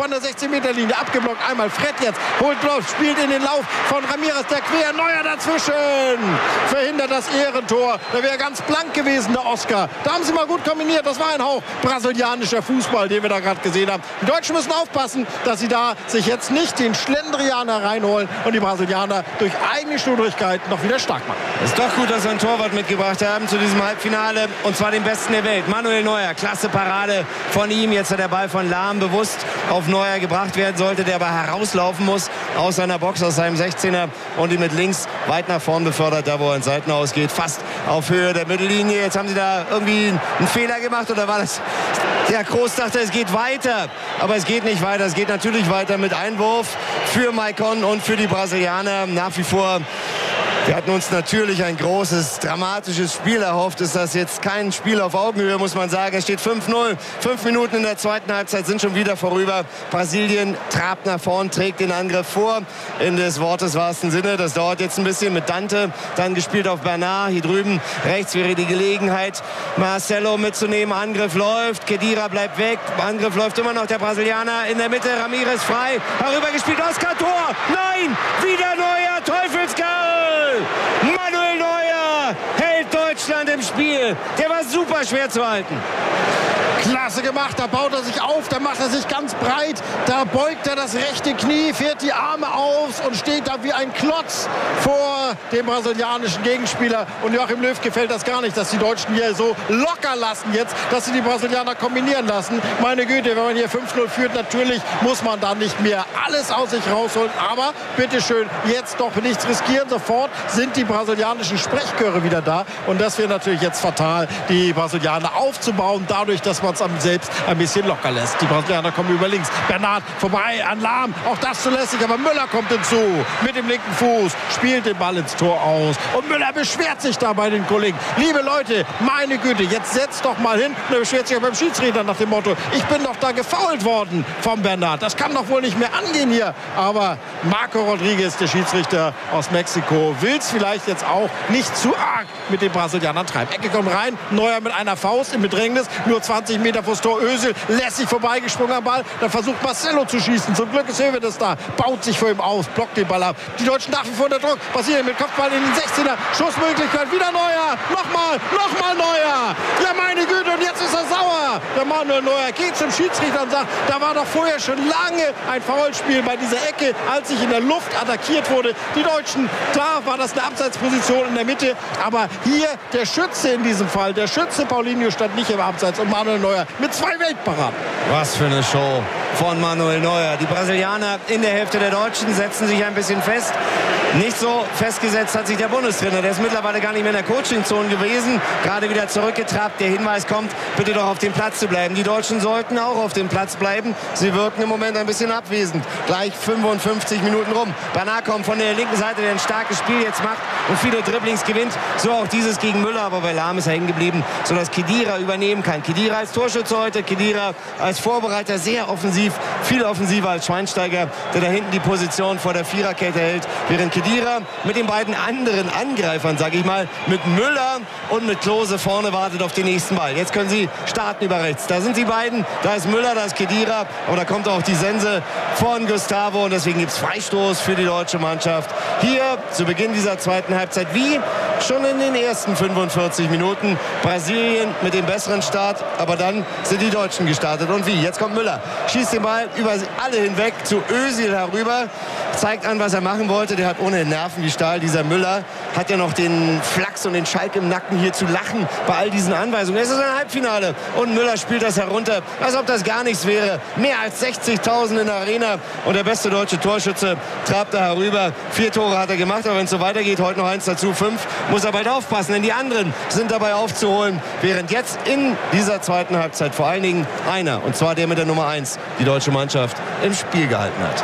von der 16-Meter-Linie abgeblockt. Einmal Fred jetzt, holt Lauf, spielt in den Lauf von Ramirez, der quer, Neuer dazwischen. Verhindert das Ehrentor. Da wäre ganz blank gewesen, der Oscar. Da haben sie mal gut kombiniert. Das war ein Hauch brasilianischer Fußball, den wir da gerade gesehen haben. Die Deutschen müssen aufpassen, dass sie da sich jetzt nicht den Schlendrianer reinholen und die Brasilianer durch eigene Schludrigkeit noch wieder stark machen. Ist doch gut, dass wir einen Torwart mitgebracht haben zu diesem Halbfinale, und zwar den besten der Welt. Manuel Neuer, klasse Parade von ihm. Jetzt hat der Ball von Lahm bewusst auf Neuer gebracht werden sollte, der aber herauslaufen muss aus seiner Box, aus seinem 16er, und ihn mit links weit nach vorn befördert, da wo er ins Seiten ausgeht, fast auf Höhe der Mittellinie. Jetzt haben sie da irgendwie einen Fehler gemacht, oder war das... Der Kroos dachte, es geht weiter, aber es geht nicht weiter. Es geht natürlich weiter mit Einwurf für Maicon und für die Brasilianer. Nach wie vor, wir hatten uns natürlich ein großes, dramatisches Spiel erhofft. Ist das jetzt kein Spiel auf Augenhöhe, muss man sagen. Es steht 5-0. 5 Minuten in der zweiten Halbzeit sind schon wieder vorüber. Brasilien trabt nach vorn, trägt den Angriff vor. In des Wortes wahrsten Sinne. Das dauert jetzt ein bisschen mit Dante. Dann gespielt auf Bernard. Hier drüben rechts wäre die Gelegenheit, Marcelo mitzunehmen. Angriff läuft. Khedira bleibt weg. Angriff läuft immer noch der Brasilianer. In der Mitte Ramirez frei. Herübergespielt. Oscar, Tor. Nein! Wieder Neuer. Teufelskerl! Manuel Neuer hält Deutschland im Spiel. Der war super schwer zu halten. Klasse gemacht, da baut er sich auf, da macht er sich ganz breit, da beugt er das rechte Knie, fährt die Arme aus und steht da wie ein Klotz vor dem brasilianischen Gegenspieler. Und Joachim Löw gefällt das gar nicht, dass die Deutschen hier so locker lassen jetzt, dass sie die Brasilianer kombinieren lassen. Meine Güte, wenn man hier 5-0 führt, natürlich muss man da nicht mehr alles aus sich rausholen, aber bitteschön, jetzt doch nichts riskieren. Sofort sind die brasilianischen Sprechchöre wieder da, und das wäre natürlich jetzt fatal, die Brasilianer aufzubauen, dadurch, dass man selbst ein bisschen locker lässt. Die Brasilianer kommen über links. Bernard vorbei an Lahm. Auch das zulässig, aber Müller kommt hinzu. Mit dem linken Fuß spielt den Ball ins Tor aus. Und Müller beschwert sich da bei den Kollegen. Liebe Leute, meine Güte, jetzt setzt doch mal hin. Und er beschwert sich auch beim Schiedsrichter nach dem Motto, ich bin doch da gefoult worden vom Bernard. Das kann doch wohl nicht mehr angehen hier. Aber Marco Rodriguez, der Schiedsrichter aus Mexiko, will es vielleicht jetzt auch nicht zu arg mit den Brasilianern treiben. Ecke kommt rein. Neuer mit einer Faust im Bedrängnis. Nur 20 Meter vors Tor. Özil lässig vorbeigesprungen am Ball. Dann versucht Marcelo zu schießen. Zum Glück ist Höwedes da. Baut sich vor ihm aus. Blockt den Ball ab. Die Deutschen nach wie vor unter Druck. Brasilien mit Kopfball in den 16er. Schussmöglichkeit. Wieder Neuer. Nochmal Neuer. Ja, meine Güte. Und jetzt ist er sauer. Der Manuel Neuer geht zum Schiedsrichter und sagt, da war doch vorher schon lange ein Foulspiel bei dieser Ecke, als sich in der Luft attackiert wurde. Die Deutschen, klar war das eine Abseitsposition in der Mitte. Aber hier der Schütze in diesem Fall. Der Schütze Paulinho stand nicht im Abseits, und Manuel Neuer mit 2 Weltparaden. Was für eine Show von Manuel Neuer. Die Brasilianer in der Hälfte der Deutschen setzen sich ein bisschen fest. Nicht so festgesetzt hat sich der Bundestrainer. Der ist mittlerweile gar nicht mehr in der Coachingzone gewesen. Gerade wieder zurückgetrabt. Der Hinweis kommt, bitte doch auf dem Platz zu bleiben. Die Deutschen sollten auch auf dem Platz bleiben. Sie wirken im Moment ein bisschen abwesend. Gleich 55 Minuten rum. Bernard kommt von der linken Seite, der ein starkes Spiel jetzt macht und viele Dribblings gewinnt. So auch dieses gegen Müller. Aber bei Lahm ist er hängen geblieben, sodass Khedira übernehmen kann. Khedira als Torschütze heute. Khedira als Vorbereiter, sehr offensiv. Viel offensiver als Schweinsteiger, der da hinten die Position vor der Viererkette hält. Während Khedira mit den beiden anderen Angreifern, sage ich mal, mit Müller und mit Klose vorne wartet auf den nächsten Ball. Jetzt können sie starten über rechts. Da sind die beiden. Da ist Müller, da ist Khedira. Aber da kommt auch die Sense von Gustavo. Und deswegen gibt es Freistoß für die deutsche Mannschaft. Hier zu Beginn dieser zweiten Halbzeit, wie schon in den ersten 45 Minuten. Brasilien mit dem besseren Start. Aber dann sind die Deutschen gestartet. Und wie? Jetzt kommt Müller. Schießt den Ball über alle hinweg zu Özil herüber. Zeigt an, was er machen wollte. Der hat ohne Nerven wie Stahl. Dieser Müller hat ja noch den Flachs und den Schalk im Nacken, hier zu lachen bei all diesen Anweisungen. Es ist ein Halbfinale und Müller spielt das herunter, als ob das gar nichts wäre. Mehr als 60.000 in der Arena und der beste deutsche Torschütze trabt da herüber. 4 Tore hat er gemacht, aber wenn es so weitergeht, heute noch 1 dazu, 5, muss er bald aufpassen, denn die anderen sind dabei aufzuholen. Während jetzt in dieser zweiten Halbzeit vor allen Dingen einer, und zwar der mit der Nummer 1, die deutsche Mannschaft im Spiel gehalten hat.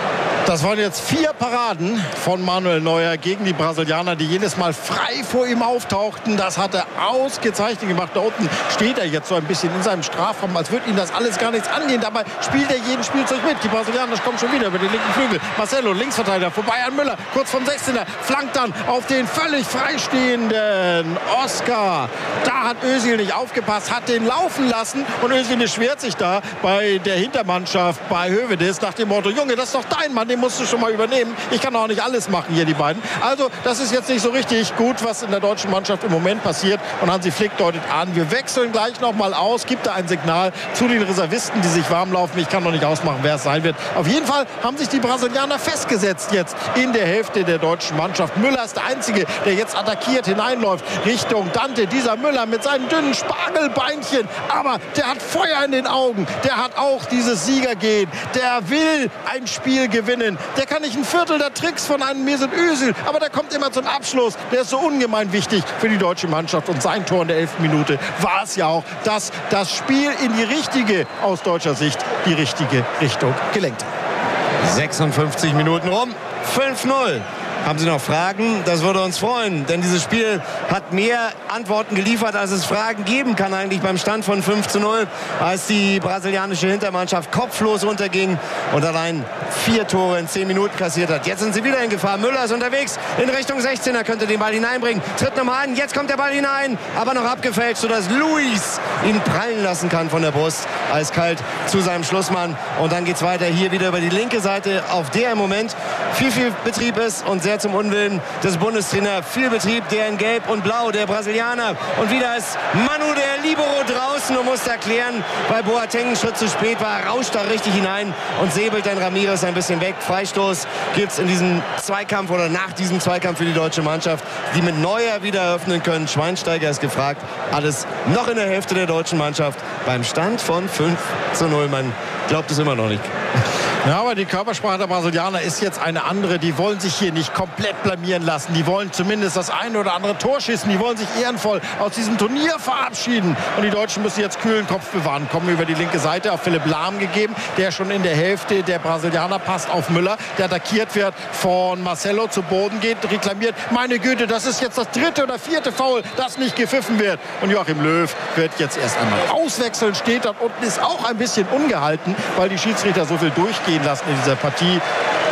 Das waren jetzt 4 Paraden von Manuel Neuer gegen die Brasilianer, die jedes Mal frei vor ihm auftauchten. Das hat er ausgezeichnet gemacht. Da unten steht er jetzt so ein bisschen in seinem Strafraum, als würde ihm das alles gar nichts angehen. Dabei spielt er jeden Spielzeug mit. Die Brasilianer kommen schon wieder über den linken Flügel. Marcelo, Linksverteidiger, vorbei an Müller, kurz vom 16er, flankt dann auf den völlig freistehenden Oscar. Da hat Özil nicht aufgepasst, hat den laufen lassen und Özil beschwert sich da bei der Hintermannschaft, bei Höwedes, nach dem Motto, Junge, das ist doch dein Mann, den musst du schon mal übernehmen. Ich kann auch nicht alles machen hier, die beiden. Also das ist jetzt nicht so richtig gut, was in der deutschen Mannschaft im Moment passiert. Und Hansi Flick deutet an, wir wechseln gleich noch mal aus, gibt da ein Signal zu den Reservisten, die sich warm laufen. Ich kann noch nicht ausmachen, wer es sein wird. Auf jeden Fall haben sich die Brasilianer festgesetzt jetzt in der Hälfte der deutschen Mannschaft. Müller ist der Einzige, der jetzt attackiert hineinläuft Richtung Dante. Dieser Müller mit seinen dünnen Spargelbeinchen, aber der hat Feuer in den Augen. Der hat auch dieses Siegergehen. Der will ein Spiel gewinnen. Der kann nicht ein Viertel der Tricks von einem Mesut Özil, aber der kommt immer zum Abschluss. Der ist so ungemein wichtig für die deutsche Mannschaft. Und sein Tor in der 11. Minute war es ja auch, dass das Spiel in die richtige, aus deutscher Sicht, die richtige Richtung gelenkt hat. 56 Minuten rum. 5-0. Haben Sie noch Fragen? Das würde uns freuen, denn dieses Spiel hat mehr Antworten geliefert, als es Fragen geben kann eigentlich beim Stand von 5-0, als die brasilianische Hintermannschaft kopflos unterging und allein 4 Tore in 10 Minuten kassiert hat. Jetzt sind sie wieder in Gefahr. Müller ist unterwegs in Richtung 16er, könnte den Ball hineinbringen. Tritt nochmal an, jetzt kommt der Ball hinein, aber noch abgefälscht, sodass Luis ihn prallen lassen kann von der Brust, eiskalt zu seinem Schlussmann. Und dann geht es weiter hier wieder über die linke Seite, auf der im Moment viel Betrieb ist und sehr zum Unwillen des Bundestrainers. Viel Betrieb, der in Gelb und Blau, der Brasilianer. Und wieder ist Manu, der Libero, draußen und muss erklären, weil Boateng einen Schritt zu spät war, rauscht da richtig hinein und säbelt dann Ramirez ein bisschen weg. Freistoß gibt es in diesem Zweikampf oder nach diesem Zweikampf für die deutsche Mannschaft, die mit Neuer wieder eröffnen können. Schweinsteiger ist gefragt. Alles noch in der Hälfte der deutschen Mannschaft beim Stand von 5-0. Man glaubt es immer noch nicht. Ja, aber die Körpersprache der Brasilianer ist jetzt eine andere. Die wollen sich hier nicht komplett blamieren lassen. Die wollen zumindest das eine oder andere Tor schießen. Die wollen sich ehrenvoll aus diesem Turnier verabschieden. Und die Deutschen müssen jetzt kühlen Kopf bewahren. Kommen über die linke Seite auf Philipp Lahm gegeben, der schon in der Hälfte der Brasilianer passt auf Müller, der attackiert wird von Marcelo, zu Boden geht, reklamiert. Meine Güte, das ist jetzt das 3. oder 4. Foul, das nicht gepfiffen wird. Und Joachim Löw wird jetzt erst einmal auswechseln, steht dort unten, ist auch ein bisschen ungehalten, weil die Schiedsrichter so viel durchgehen lassen in dieser Partie.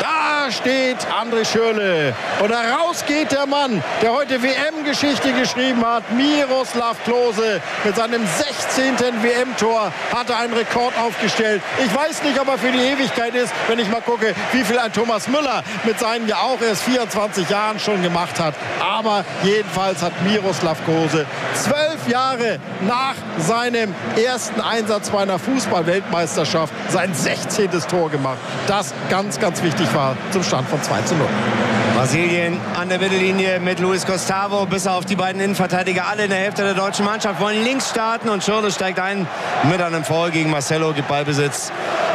Da steht André Schürrle und heraus geht der Mann, der heute WM-Geschichte geschrieben hat. Miroslav Klose mit seinem 16. WM-Tor hat er einen Rekord aufgestellt. Ich weiß nicht, ob er für die Ewigkeit ist, wenn ich mal gucke, wie viel ein Thomas Müller mit seinen ja auch erst 24 Jahren schon gemacht hat. Aber jedenfalls hat Miroslav Klose 12 Jahre nach seinem ersten Einsatz bei einer Fußball-Weltmeisterschaft sein 16. Tor gemacht. Das ganz, ganz wichtig war zum Stand von 2-0. Brasilien an der Mittellinie mit Luis Gustavo, bis auf die beiden Innenverteidiger, alle in der Hälfte der deutschen Mannschaft, wollen links starten und Schürrle steigt ein mit einem Foul gegen Marcelo, gibt Ballbesitz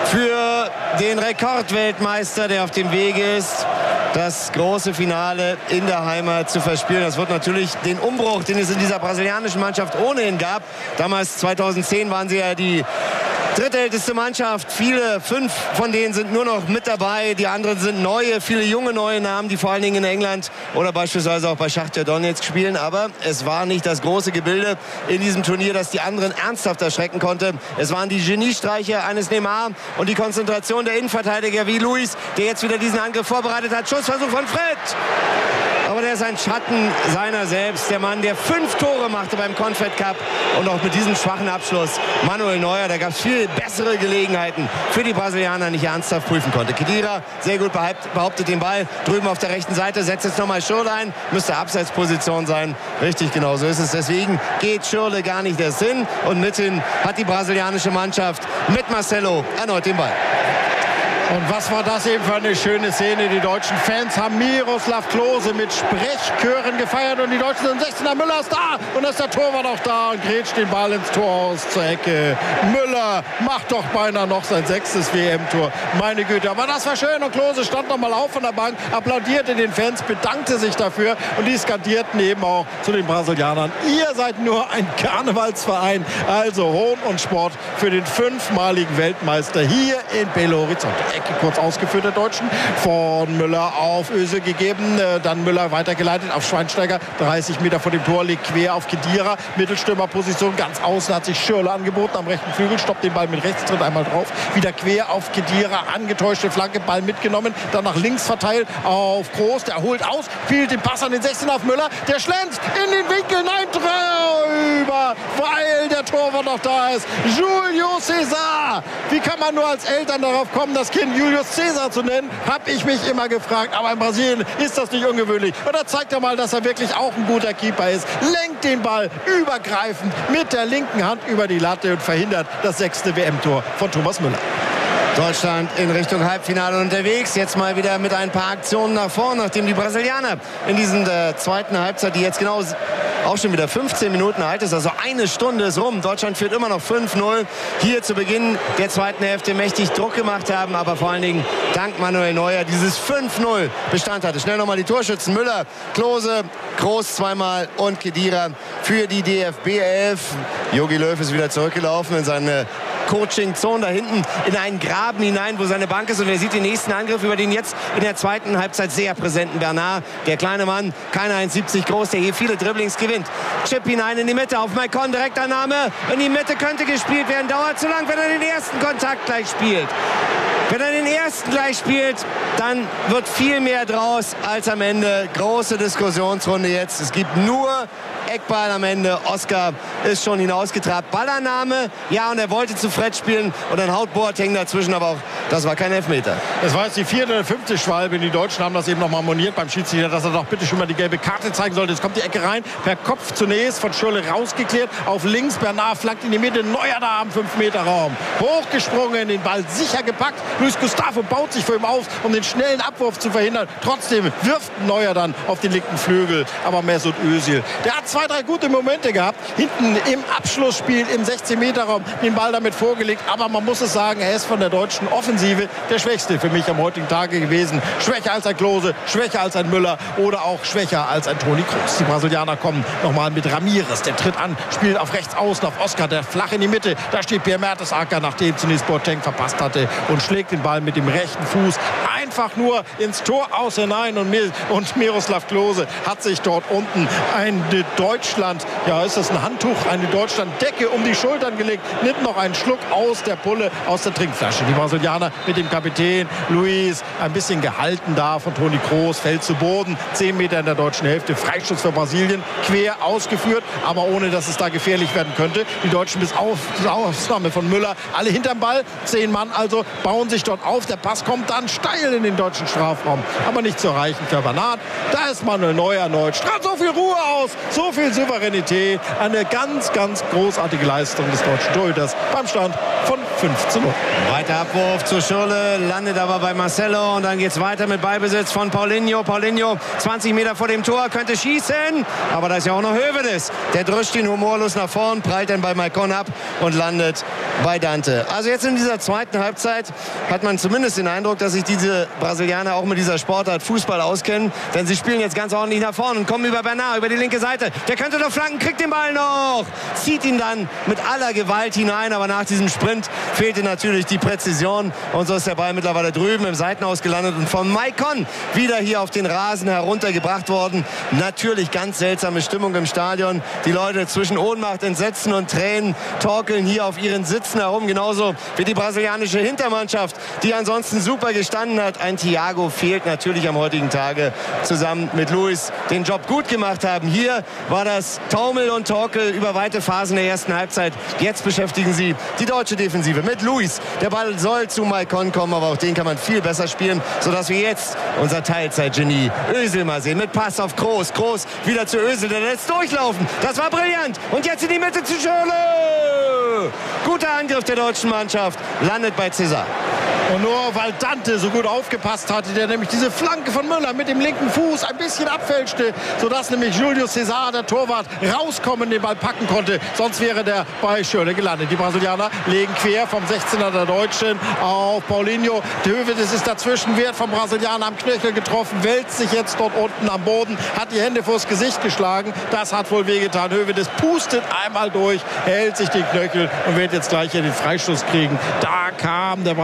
für den Rekordweltmeister, der auf dem Weg ist, das große Finale in der Heimat zu verspielen. Das wird natürlich den Umbruch, den es in dieser brasilianischen Mannschaft ohnehin gab. Damals 2010 waren sie ja die drittälteste Mannschaft. 5 von denen sind nur noch mit dabei. Die anderen sind neue, viele junge neue Namen, die vor allen Dingen in England oder beispielsweise auch bei Schachtar Donetsk spielen. Aber es war nicht das große Gebilde in diesem Turnier, das die anderen ernsthaft erschrecken konnte. Es waren die Geniestreiche eines Neymar und die Konzentration der Innenverteidiger wie Luis, der jetzt wieder diesen Angriff vorbereitet hat. Schussversuch von Fred. Aber der ist ein Schatten seiner selbst. Der Mann, der 5 Tore machte beim Confed Cup und auch mit diesem schwachen Abschluss. Manuel Neuer, da gab es viel bessere Gelegenheiten für die Brasilianer, nicht ernsthaft prüfen konnte. Khedira sehr gut behauptet den Ball drüben auf der rechten Seite, setzt jetzt nochmal Schürrle ein, müsste Abseitsposition sein. Richtig, genau so ist es. Deswegen geht Schürrle gar nicht erst hin und mithin hat die brasilianische Mannschaft mit Marcelo erneut den Ball. Und was war das eben für eine schöne Szene. Die deutschen Fans haben Miroslav Klose mit Sprechchören gefeiert und die Deutschen sind 16er. Müller ist da und ist der Torwart auch da und grätscht den Ball ins Tor aus zur Ecke. Müller macht doch beinahe noch sein 6. WM-Tor. Meine Güte, aber das war schön und Klose stand noch mal auf von der Bank, applaudierte den Fans, bedankte sich dafür und die skandierten eben auch zu den Brasilianern: Ihr seid nur ein Karnevalsverein. Also Hohn und Sport für den 5-maligen Weltmeister hier in Belo Horizonte. Ecke kurz ausgeführt der Deutschen. Von Müller auf Özil gegeben. Dann Müller weitergeleitet auf Schweinsteiger. 30 Meter vor dem Tor, legt quer auf Khedira. Mittelstürmerposition, ganz außen hat sich Schürrle angeboten. Am rechten Flügel, stoppt den Ball mit rechts, tritt einmal drauf. Wieder quer auf Khedira, angetäuschte Flanke, Ball mitgenommen. Dann nach links verteilt auf Groß. Der holt aus, spielt den Pass an den 16 auf Müller. Der schlänzt in den Winkel. Nein, drüber, weil der Torwart noch da ist. Julio César. Wie kann man nur als Eltern darauf kommen, das Kind Julius César zu nennen? Habe ich mich immer gefragt. Aber in Brasilien ist das nicht ungewöhnlich. Und da zeigt er mal, dass er wirklich auch ein guter Keeper ist. Lenkt den Ball übergreifend mit der linken Hand über die Latte und verhindert das 6. WM-Tor von Thomas Müller. Deutschland in Richtung Halbfinale unterwegs. Jetzt mal wieder mit ein paar Aktionen nach vorn, nachdem die Brasilianer in diesen zweiten Halbzeit, die jetzt genau auch schon wieder 15 Minuten alt ist, also eine Stunde ist rum. Deutschland führt immer noch 5-0. Hier zu Beginn der zweiten Hälfte mächtig Druck gemacht haben, aber vor allen Dingen dank Manuel Neuer dieses 5-0 Bestand hatte. Schnell nochmal die Torschützen. Müller, Klose, Groß zweimal und Khedira für die DFB 11. Jogi Löw ist wieder zurückgelaufen in seine Coaching-Zone da hinten in einen Graben hinein, wo seine Bank ist. Und er sieht den nächsten Angriff über den jetzt in der zweiten Halbzeit sehr präsenten Bernard. Der kleine Mann, keine 1,70 groß, der hier viele Dribblings gewinnt. Chip hinein in die Mitte auf Maicon, Direktannahme. In die Mitte könnte gespielt werden, dauert zu lang, wenn er den ersten Kontakt gleich spielt. Wenn er den ersten gleich spielt, dann wird viel mehr draus als am Ende. Große Diskussionsrunde jetzt. Es gibt nur Eckball am Ende. Oscar ist schon hinausgetrabt. Ballannahme, ja, und er wollte zu Fred spielen und dann haut Boateng dazwischen, aber auch das war kein Elfmeter. Das war jetzt die 4. oder 5. Schwalbe. Die Deutschen haben das eben noch mal moniert beim Schiedsrichter, dass er doch bitte schon mal die gelbe Karte zeigen sollte. Jetzt kommt die Ecke rein, per Kopf zunächst, von Schürrle rausgeklärt, auf links, Bernard flankt in die Mitte, Neuer da am 5-Meter-Raum. Hochgesprungen, den Ball sicher gepackt. Luis Gustavo baut sich vor ihm auf, um den schnellen Abwurf zu verhindern. Trotzdem wirft Neuer dann auf den linken Flügel. Aber Mesut Özil, der hat 2, 3 gute Momente gehabt. Hinten im Abschlussspiel im 16-Meter-Raum den Ball damit vorgelegt. Aber man muss es sagen, er ist von der deutschen Offensive der Schwächste für mich am heutigen Tage gewesen. Schwächer als ein Klose, schwächer als ein Müller oder auch schwächer als ein Toni Kroos. Die Brasilianer kommen nochmal mit Ramirez. Der tritt an, spielt auf rechts außen auf Oscar, der flach in die Mitte. Da steht Pierre Mertesacker, nachdem zunächst Boateng verpasst hatte, und schlägt den Ball mit dem rechten Fuß einfach nur ins Tor aus hinein. Und Miroslav Klose hat sich dort unten eine Deutschland, ja, ist das ein Handtuch, eine Deutschland-Decke um die Schultern gelegt, nimmt noch einen Schluck aus der Pulle, aus der Trinkflasche. Die Brasilianer mit dem Kapitän Luis ein bisschen gehalten da von Toni Kroos, fällt zu Boden, 10 Meter in der deutschen Hälfte, Freistoß für Brasilien, quer ausgeführt, aber ohne, dass es da gefährlich werden könnte. Die Deutschen bis auf Ausnahme von Müller alle hinterm Ball, 10 Mann also, bauen sich dort auf, der Pass kommt dann steil in den deutschen Strafraum, aber nicht zu erreichen für Bernard. Da ist Manuel Neuer erneut, strahlt so viel Ruhe aus, so viel Souveränität, eine ganz, ganz großartige Leistung des deutschen Torhüters beim Stand von 5-0. Weiter Abwurf zu Schürrle, landet aber bei Marcelo und dann geht es weiter mit Ballbesitz von Paulinho. Paulinho 20 Meter vor dem Tor, könnte schießen, aber da ist ja auch noch Hövedes. Der drückt ihn humorlos nach vorn, prallt dann bei Maicon ab und landet bei Dante. Also jetzt in dieser zweiten Halbzeit hat man zumindest den Eindruck, dass sich diese Brasilianer auch mit dieser Sportart Fußball auskennen, denn sie spielen jetzt ganz ordentlich nach vorne und kommen über Bernard, über die linke Seite. Der könnte doch flanken, kriegt den Ball noch, zieht ihn dann mit aller Gewalt hinein, aber nach diesem Sprint fehlte natürlich die Präzision und so ist der Ball mittlerweile drüben im Seitenhaus gelandet und von Maicon wieder hier auf den Rasen heruntergebracht worden. Natürlich ganz seltsame Stimmung im Stadion. Die Leute zwischen Ohnmacht, Entsetzen und Tränen torkeln hier auf ihren Sitzen herum, genauso wie die brasilianische Hintermannschaft, die ansonsten super gestanden hat. Ein Thiago fehlt natürlich am heutigen Tage, zusammen mit Luis den Job gut gemacht haben. Hier war das Taumel und Torkel über weite Phasen der ersten Halbzeit. Jetzt beschäftigen sie die deutsche Defensive mit Luis. Der Ball soll zu Maicon kommen, aber auch den kann man viel besser spielen, sodass wir jetzt unser Teilzeitgenie Özil mal sehen. Mit Pass auf Kroos. Kroos wieder zu Özil, der lässt durchlaufen. Das war brillant. Und jetzt in die Mitte zu Schürrle. Guter Angriff der deutschen Mannschaft. Landet bei César. Und nur weil Dante so gut aufgepasst hatte, der nämlich diese Flanke von Müller mit dem linken Fuß ein bisschen abfälschte, sodass nämlich Julio César, der Torwart, rauskommen, den Ball packen konnte. Sonst wäre der bei Schürrle gelandet. Die Brasilianer legen quer vom 16er der Deutschen auf Paulinho. Hövedes ist dazwischen, wird vom Brasilianer am Knöchel getroffen, wälzt sich jetzt dort unten am Boden, hat die Hände vors Gesicht geschlagen. Das hat wohl wehgetan. Hövedes pustet einmal durch, hält sich den Knöchel und wird jetzt gleich hier den Freistoß kriegen. Da kam der Brasilianer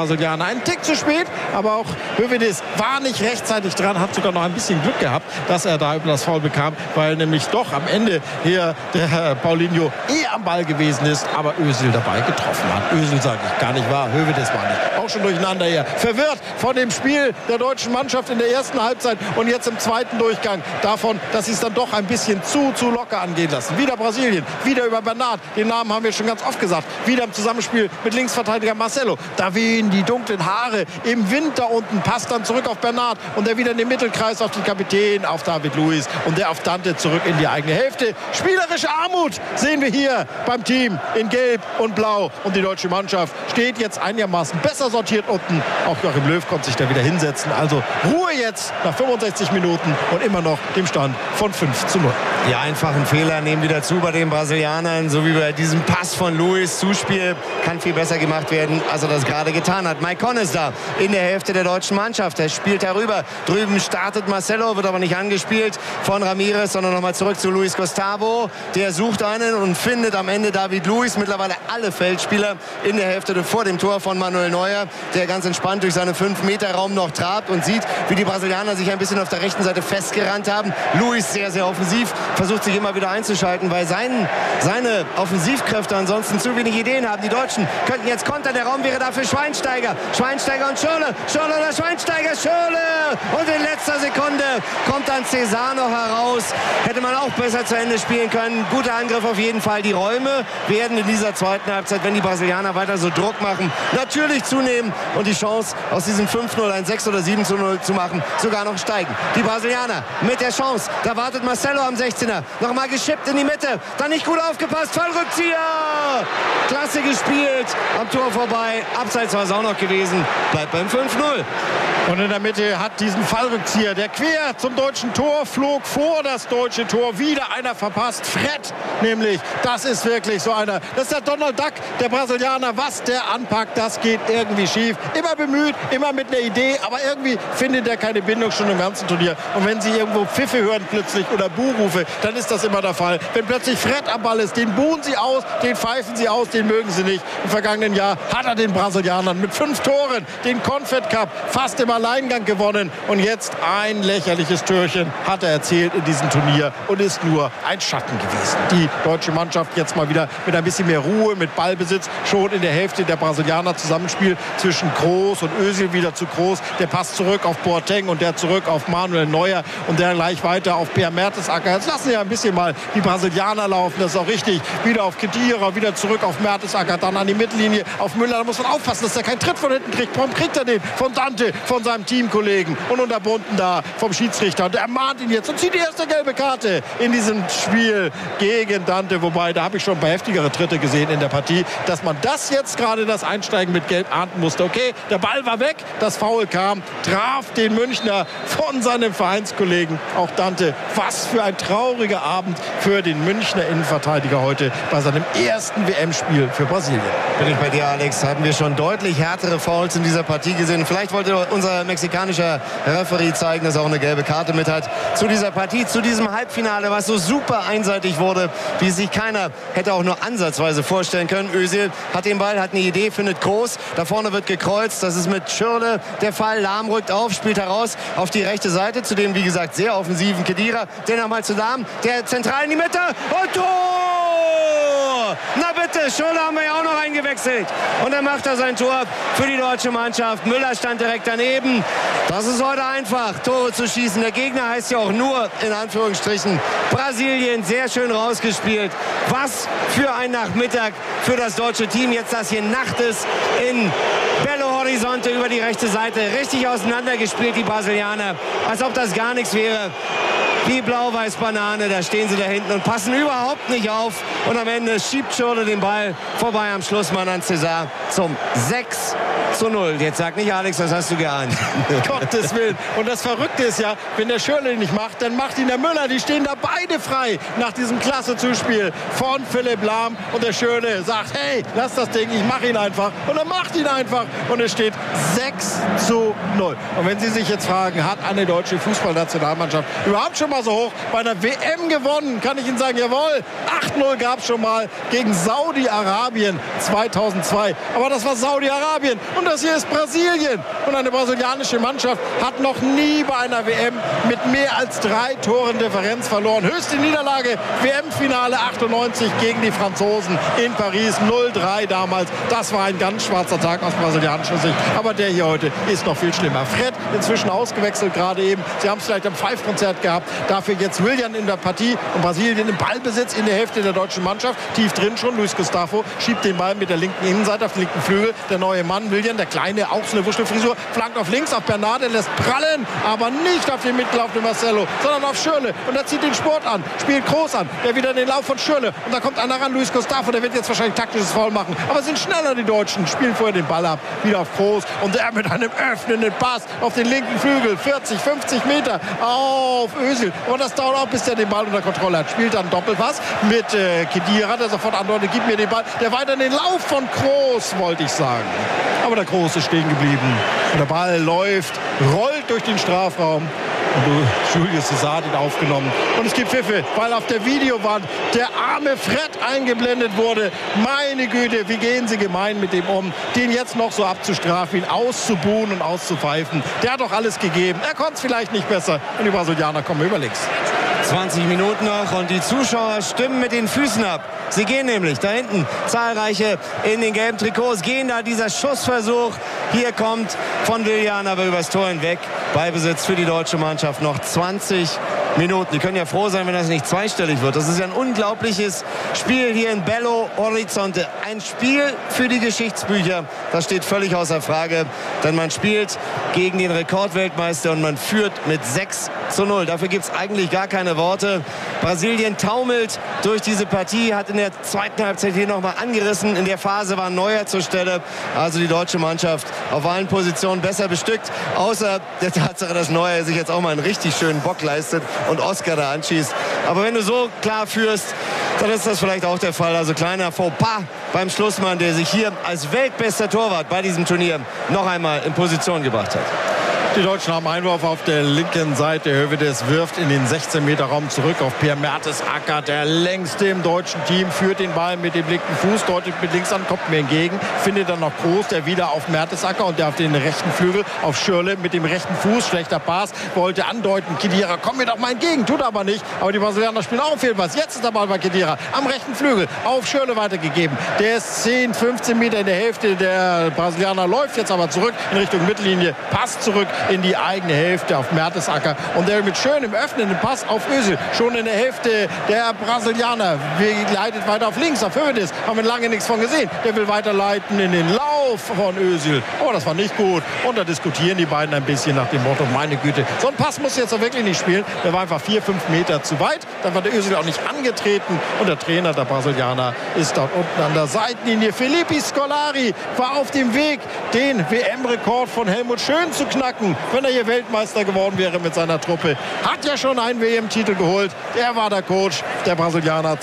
einen Tick zu spät, aber auch Hövedes war nicht rechtzeitig dran, hat sogar noch ein bisschen Glück gehabt, dass er da über das Foul bekam, weil nämlich doch am Ende hier der Paulinho am Ball gewesen ist, aber Özil dabei getroffen hat. Özil sage ich, gar nicht wahr, Hövedes war nicht. Auch schon durcheinander hier. Verwirrt von dem Spiel der deutschen Mannschaft in der ersten Halbzeit und jetzt im zweiten Durchgang davon, dass sie es dann doch ein bisschen zu locker angehen lassen. Wieder Brasilien, wieder über Bernat, den Namen haben wir schon ganz oft gesagt, wieder im Zusammenspiel mit Linksverteidiger Marcelo. Da wehen die dunklen Haare im Wind da unten, passt dann zurück auf Bernat und der wieder in den Mittelkreis auf den Kapitän, auf David Luiz und der auf Dante zurück in die eigene Hälfte. Spielerische Armut sehen wir hier beim Team in Gelb und Blau und die deutsche Mannschaft steht jetzt einigermaßen besser sortiert unten. Auch Joachim Löw konnte sich da wieder hinsetzen. Also Ruhe jetzt nach 65 Minuten und immer noch dem Stand von 5:0. Die einfachen Fehler nehmen wieder zu bei den Brasilianern, so wie bei diesem Pass von Luiz. Zuspiel kann viel besser gemacht werden, als er das gerade getan hat. Maicon ist da in der Hälfte der deutschen Mannschaft. Er spielt darüber. Drüben startet Marcelo, wird aber nicht angespielt von Ramirez, sondern nochmal zurück zu Luis Gustavo. Der sucht einen und findet am Ende David Luiz. Mittlerweile alle Feldspieler in der Hälfte vor dem Tor von Manuel Neuer, der ganz entspannt durch seinen 5-Meter-Raum noch trabt und sieht, wie die Brasilianer sich ein bisschen auf der rechten Seite festgerannt haben. Luiz sehr, sehr offensiv, versucht sich immer wieder einzuschalten, weil seine Offensivkräfte ansonsten zu wenig Ideen haben. Die Deutschen könnten jetzt kontern. Der Raum wäre dafür Schweinsteiger. Schweinsteiger und Schürrle. Schürrle oder Schweinsteiger. Schürrle. Und in letzter Sekunde kommt dann Cesar noch heraus. Hätte man auch besser zu Ende spielen können. Guter Angriff auf jeden Fall. Die Räume werden in dieser zweiten Halbzeit, wenn die Brasilianer weiter so Druck machen, natürlich zunehmen und die Chance, aus diesem 5:0 ein 6 oder 7:0 zu machen, sogar noch steigen. Die Brasilianer mit der Chance. Da wartet Marcelo am 16er. Nochmal geschippt in die Mitte. Dann nicht gut aufgepasst. Fallrückzieher. Klasse gespielt. Am Tor vorbei. Abseits war es auch noch gewesen. Bleibt beim 5:0. Und in der Mitte hat diesen Fallrückzieher, der quer zum deutschen Tor flog, vor das deutsche Tor. Wieder einer verpasst. Fred nämlich. Das ist wirklich so einer. Das ist der Donald Duck, der Brasilianer. Was der anpackt, das geht irgendwie schief. Immer bemüht, immer mit einer Idee. Aber irgendwie findet er keine Bindung schon im ganzen Turnier. Und wenn Sie irgendwo Pfiffe hören plötzlich oder Buhrufe, dann ist das immer der Fall. Wenn plötzlich Fred am Ball ist, den buhen Sie aus, den pfeifen Sie aus, den mögen Sie nicht. Im vergangenen Jahr hat er den Brasilianern mit 5 Toren den Confed Cup fast im Alleingang gewonnen. Und jetzt ein lächerliches Türchen hat er erzielt in diesem Turnier und ist nur ein Schatten gewesen. Die deutsche Mannschaft jetzt mal wieder mit ein bisschen mehr Ruhe, mit Ballbesitz, schon in der Hälfte der Brasilianer. Zusammenspiel zwischen Kroos und Özil, wieder zu Kroos. Der passt zurück auf Boateng und der zurück auf Manuel Neuer und der gleich weiter auf Per Mertesacker. Jetzt lassen wir ein bisschen mal die Brasilianer laufen, das ist auch richtig. Wieder auf Khedira, wieder zurück auf Mertesacker, dann an die Mittellinie auf Müller. Da muss man aufpassen, dass er keinen Tritt von hinten kriegt. Warum kriegt er den? Von Dante, von seinem Teamkollegen und unterbunden da vom Schiedsrichter. Und er mahnt ihn jetzt und zieht die erste gelbe Karte in diesem Spiel gegen Dante. Wobei, da habe ich schon ein paar heftigere Tritte gesehen in der Partie. Dass man das jetzt gerade, das Einsteigen mit Gelb ahnden musste. Okay, der Ball war weg, das Foul kam, traf den Münchner von seinem Vereinskollegen. Auch Dante, was für ein trauriger Abend für den Münchner Innenverteidiger heute bei seinem ersten WM-Spiel für Brasilien. Bin ich bei dir, Alex. Hatten wir schon deutlich härtere Fouls in dieser Partie gesehen. Vielleicht wollte unser mexikanischer Referee zeigen, dass er auch eine gelbe Karte mit hat. Zu dieser Partie, zu diesem Halbfinale, was so super einseitig wurde, wie sich keiner hätte auch nur ansatzweise vorstellen können. Özil hat den Ball, hat eine Idee, findet Kroos. Da vorne wird gekreuzt. Das ist mit Schürrle der Fall. Lahm rückt auf, spielt heraus auf die rechte Seite. Zu dem, wie gesagt, sehr offensiven Khedira. Der nochmal zu Lahm. Der zentral in die Mitte. Und Tor! Na bitte, Schürrle haben wir ja auch noch eingewechselt. Und dann macht er sein Tor für die deutsche Mannschaft. Müller stand direkt daneben. Das ist heute einfach, Tore zu schießen. Der Gegner heißt ja auch nur, in Anführungsstrichen, Brasilien. Sehr schön rausgespielt. Was für ein Nachmittag für das deutsche Team. Jetzt, dass hier Nacht ist in Belo Horizonte über die rechte Seite. Richtig auseinandergespielt, die Brasilianer. Als ob das gar nichts wäre. Die Blau-Weiß-Banane, da stehen sie da hinten und passen überhaupt nicht auf. Und am Ende schiebt Schürrle den Ball vorbei am Schlussmann an Cesar zum 6:0. Jetzt sag nicht, Alex, das hast du geahnt. Gottes Willen. Und das Verrückte ist ja, wenn der Schürrle nicht macht, dann macht ihn der Müller. Die stehen da beide frei nach diesem klasse Zuspiel von Philipp Lahm. Und der Schürrle sagt, hey, lass das Ding, ich mach ihn einfach. Und er macht ihn einfach. Und es steht 6:0. Und wenn Sie sich jetzt fragen, hat eine deutsche Fußballnationalmannschaft überhaupt schon schon mal so hoch. Bei einer WM gewonnen, kann ich Ihnen sagen, jawohl. 8-0 gab es schon mal gegen Saudi-Arabien 2002. Aber das war Saudi-Arabien und das hier ist Brasilien. Und eine brasilianische Mannschaft hat noch nie bei einer WM mit mehr als 3 Toren Differenz verloren. Höchste Niederlage, WM-Finale 98 gegen die Franzosen in Paris. 0-3 damals. Das war ein ganz schwarzer Tag aus brasilianischer Sicht. Aber der hier heute ist noch viel schlimmer. Fred inzwischen ausgewechselt gerade eben. Sie haben es vielleicht am Pfeifkonzert gehabt. Dafür jetzt Willian in der Partie und Brasilien im Ballbesitz in der Hälfte der deutschen Mannschaft. Tief drin schon. Luis Gustavo schiebt den Ball mit der linken Innenseite auf den linken Flügel. Der neue Mann Willian, der kleine, auch so eine Wuschelfrisur, flankt auf links auf Bernat. Der lässt prallen, aber nicht auf den mitgelaufenen Marcelo, sondern auf Schürrle. Und er zieht den Sport an, spielt Groß an. Der wieder den Lauf von Schürrle. Und da kommt einer ran, Luis Gustavo. Der wird jetzt wahrscheinlich taktisches Foul machen. Aber sind schneller die Deutschen. Spielen vorher den Ball ab. Wieder auf Groß. Und er mit einem öffnenden Pass auf den linken Flügel. 40, 50 Meter auf Özil. Aber das dauert auch, bis er den Ball unter Kontrolle hat. Spielt dann Doppelpass mit Khedira, der sofort andeutet, gib mir den Ball. Der weiter den Lauf von Groß, wollte ich sagen. Aber der Groß ist stehen geblieben. Und der Ball läuft, rollt durch den Strafraum. Und Julius Cesar hat ihn aufgenommen. Und es gibt Pfiffe, weil auf der Videowand der arme Fred eingeblendet wurde. Meine Güte, wie gehen sie gemein mit dem um, den jetzt noch so abzustrafen, ihn auszubuhen und auszupfeifen. Der hat doch alles gegeben. Er konnte es vielleicht nicht besser. Und die Brasilianer kommen über links. 20 Minuten noch und die Zuschauer stimmen mit den Füßen ab. Sie gehen nämlich da hinten, zahlreiche in den gelben Trikots, gehen da dieser Schussversuch. Hier kommt von Willian aber übers Tor hinweg. Ballbesitz für die deutsche Mannschaft, noch 20 Minuten. Die können ja froh sein, wenn das nicht zweistellig wird. Das ist ja ein unglaubliches Spiel hier in Belo Horizonte. Ein Spiel für die Geschichtsbücher. Das steht völlig außer Frage, denn man spielt gegen den Rekordweltmeister und man führt mit 6-0. Dafür gibt es eigentlich gar keine Worte. Brasilien taumelt durch diese Partie, hat in der zweiten Halbzeit hier nochmal angerissen. In der Phase war Neuer zur Stelle. Also die deutsche Mannschaft auf allen Positionen besser bestückt. Außer der Tatsache, dass Neuer sich jetzt auch mal einen richtig schönen Bock leistet und Oscar da anschießt. Aber wenn du so klar führst, dann ist das vielleicht auch der Fall. Also kleiner Fauxpas beim Schlussmann, der sich hier als weltbester Torwart bei diesem Turnier noch einmal in Position gebracht hat. Die Deutschen haben Einwurf auf der linken Seite. Höwedes wirft in den 16-Meter-Raum zurück auf Pierre Mertesacker. Der längste im deutschen Team führt den Ball mit dem linken Fuß, deutet mit links an, kommt mir entgegen. Findet dann noch Groß, der wieder auf Mertesacker und der auf den rechten Flügel auf Schürrle mit dem rechten Fuß. Schlechter Pass, wollte andeuten. Khedira, komm mir doch mal entgegen. Tut aber nicht. Aber die Brasilianer spielen auch viel was. Jetzt ist der Ball bei Khedira am rechten Flügel auf Schürrle weitergegeben. Der ist 10, 15 Meter in der Hälfte. Der Brasilianer läuft jetzt aber zurück in Richtung Mittellinie. Passt zurück in die eigene Hälfte auf Mertesacker. Und der mit schönem öffnenden Pass auf Özil. Schon in der Hälfte der Brasilianer. Leitet weiter auf links, auf Höwedes. Haben wir lange nichts von gesehen. Der will weiterleiten in den Lauf von Özil. Aber das war nicht gut. Und da diskutieren die beiden ein bisschen nach dem Motto, meine Güte, so ein Pass muss jetzt doch wirklich nicht spielen. Der war einfach 4, 5 Meter zu weit. Dann war der Özil auch nicht angetreten. Und der Trainer der Brasilianer ist dort unten an der Seitenlinie. Filippi Scolari war auf dem Weg, den WM-Rekord von Helmut Schön zu knacken, wenn er hier Weltmeister geworden wäre mit seiner Truppe. Hat ja schon einen WM-Titel geholt. Er war der Coach der Brasilianer.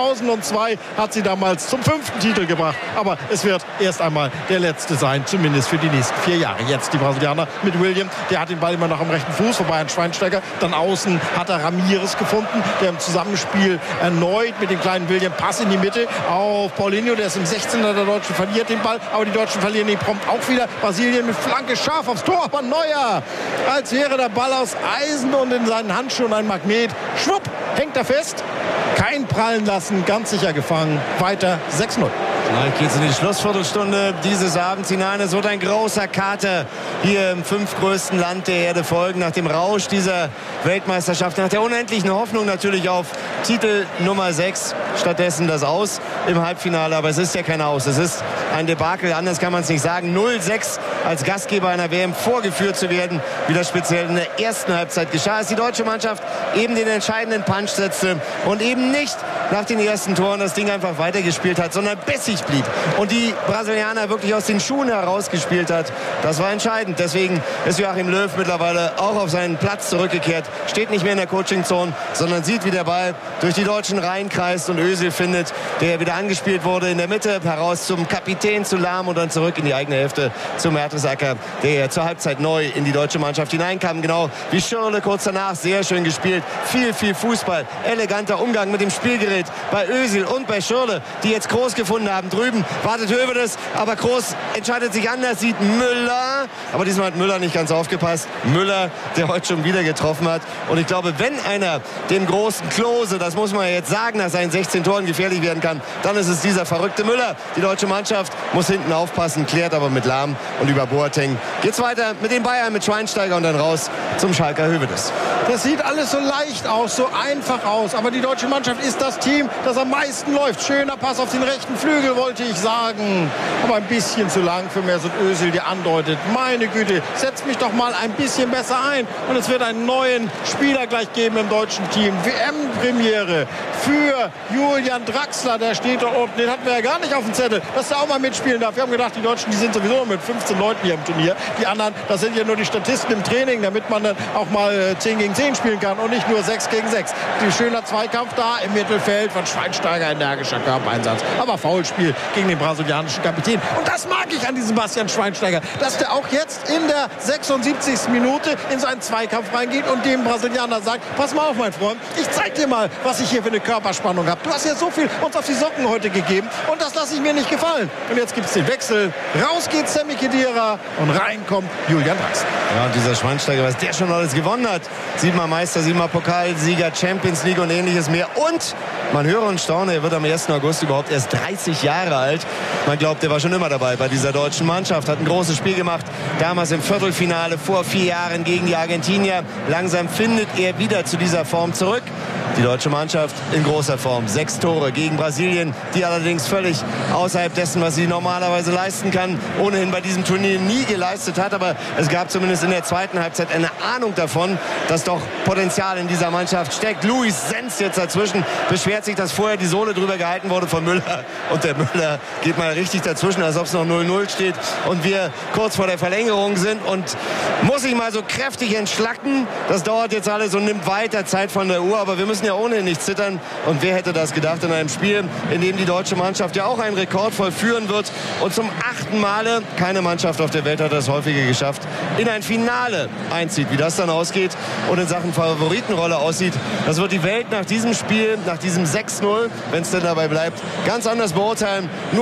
2002 hat sie damals zum 5. Titel gebracht. Aber es wird erst einmal der letzte sein, zumindest für die nächsten 4 Jahre. Jetzt die Brasilianer mit William. Der hat den Ball immer noch am rechten Fuß, vorbei an Schweinsteiger. Dann außen hat er Ramirez gefunden, der im Zusammenspiel erneut mit dem kleinen William Pass in die Mitte auf Paulinho. Der ist im 16er der Deutschen, verliert den Ball. Aber die Deutschen verlieren ihn prompt auch wieder. Brasilien mit Flanke scharf aufs Tor. Aber Neuer, als wäre der Ball aus Eisen und in seinen Handschuhen ein Magnet. Schwupp, hängt er fest. Kein prallen lassen, ganz sicher gefangen. Weiter 6-0. Gleich geht es in die Schlussviertelstunde dieses Abends hinein. Es wird ein großer Kater hier im 5. größten Land der Erde folgen. Nach dem Rausch dieser Weltmeisterschaft, nach der unendlichen Hoffnung natürlich auf Titel Nummer 6. Stattdessen das Aus im Halbfinale. Aber es ist ja kein Aus. Es ist ein Debakel. Anders kann man es nicht sagen. 0-6 als Gastgeber einer WM vorgeführt zu werden, wie das speziell in der ersten Halbzeit geschah, als die deutsche Mannschaft eben den entscheidenden Punch setzte und eben nicht nach den ersten Toren das Ding einfach weitergespielt hat, sondern bissig blieb und die Brasilianer wirklich aus den Schuhen herausgespielt hat. Das war entscheidend. Deswegen ist Joachim Löw mittlerweile auch auf seinen Platz zurückgekehrt. Steht nicht mehr in der Coaching-Zone, sondern sieht, wie der Ball durch die deutschen Reihen kreist und Özil findet, der wieder angespielt wurde in der Mitte, heraus zum Kapitän, zu Lahm und dann zurück in die eigene Hälfte zu Mertesacker, der zur Halbzeit neu in die deutsche Mannschaft hineinkam. Genau wie Schürrle kurz danach. Sehr schön gespielt. Viel Fußball. Eleganter Umgang mit dem Spielgerät bei Özil und bei Schürrle, die jetzt Kroos gefunden haben. Drüben wartet Höwedes, aber Kroos entscheidet sich anders, sieht Müller. Aber diesmal hat Müller nicht ganz aufgepasst. Müller, der heute schon wieder getroffen hat. Und ich glaube, wenn einer dem großen Klose, das muss man ja jetzt sagen, nach seinen 16 Toren gefährlich werden kann, dann ist es dieser verrückte Müller. Die deutsche Mannschaft muss hinten aufpassen, klärt aber mit Lahm und über Boateng. Geht's weiter mit den Bayern, mit Schweinsteiger und dann raus zum Schalker Höwedes. Das sieht alles so leicht aus, so einfach aus. Aber die deutsche Mannschaft ist das Team, das am meisten läuft. Schöner Pass auf den rechten Flügel, wollte ich sagen. Aber ein bisschen zu lang für Mesut Özil, der andeutet. Meine Güte, setzt mich doch mal ein bisschen besser ein. Und es wird einen neuen Spieler gleich geben im deutschen Team. WM-Premiere für Julian Draxler. Der steht dort unten. Den hatten wir ja gar nicht auf dem Zettel, dass der auch mal mitspielen darf. Wir haben gedacht, die Deutschen, die sind sowieso mit 15 Leuten hier im Turnier. Die anderen, das sind ja nur die Statisten im Training, damit man dann auch mal 10 gegen 10 spielen kann und nicht nur 6 gegen 6. Ein schöner Zweikampf da im Mittelfeld von Schweinsteiger, energischer Körpereinsatz. Aber Foulspiel gegen den brasilianischen Kapitän. Und das mag ich an diesem Bastian Schweinsteiger, dass der auch jetzt in der 76. Minute in seinen Zweikampf reingeht und dem Brasilianer sagt, pass mal auf, mein Freund, ich zeig dir mal, was ich hier für eine Körperspannung habe. Du hast ja so viel uns auf die Socken heute gegeben und das lasse ich mir nicht gefallen. Und jetzt gibt es den Wechsel. Raus geht Sami Khedira und rein kommt Julian Draxler. Ja, und dieser Schweinsteiger, was der schon alles gewonnen hat. 7-mal Meister, 7-mal Pokalsieger, Champions League und ähnliches mehr. Und man höre und staune, er wird am 1. August überhaupt erst 30 Jahre alt. Man glaubt, er war schon immer dabei bei dieser deutschen Mannschaft. Hat ein großes Spiel gemacht, damals im Viertelfinale vor 4 Jahren gegen die Argentinier. Langsam findet er wieder zu dieser Form zurück. Die deutsche Mannschaft in großer Form. 6 Tore gegen Brasilien, die allerdings völlig außerhalb dessen, was sie normalerweise leisten kann, ohnehin bei diesem Turnier nie geleistet hat. Aber es gab zumindest in der zweiten Halbzeit eine Ahnung davon, dass doch Potenzial in dieser Mannschaft steckt. Luis Sens jetzt dazwischen, beschwert sich, dass vorher die Sohle drüber gehalten wurde von Müller. Und der Müller geht mal richtig dazwischen, als ob es noch 0-0 steht. Und wir kurz vor der Verlängerung sind und muss sich mal so kräftig entschlacken. Das dauert jetzt alles und nimmt weiter Zeit von der Uhr. Aber wir müssen ja ohnehin nicht zittern. Und wer hätte das gedacht in einem Spiel, in dem die deutsche Mannschaft ja auch einen Rekord vollführen wird. Und zum 8. Male, keine Mannschaft auf der Welt hat das häufiger geschafft, in ein Finale einzieht. Wie das dann ausgeht und in Sachen Favoritenrolle aussieht, das wird die Welt nach diesem Spiel, nach diesem 6-0, wenn es denn dabei bleibt, ganz anders beurteilen. Nur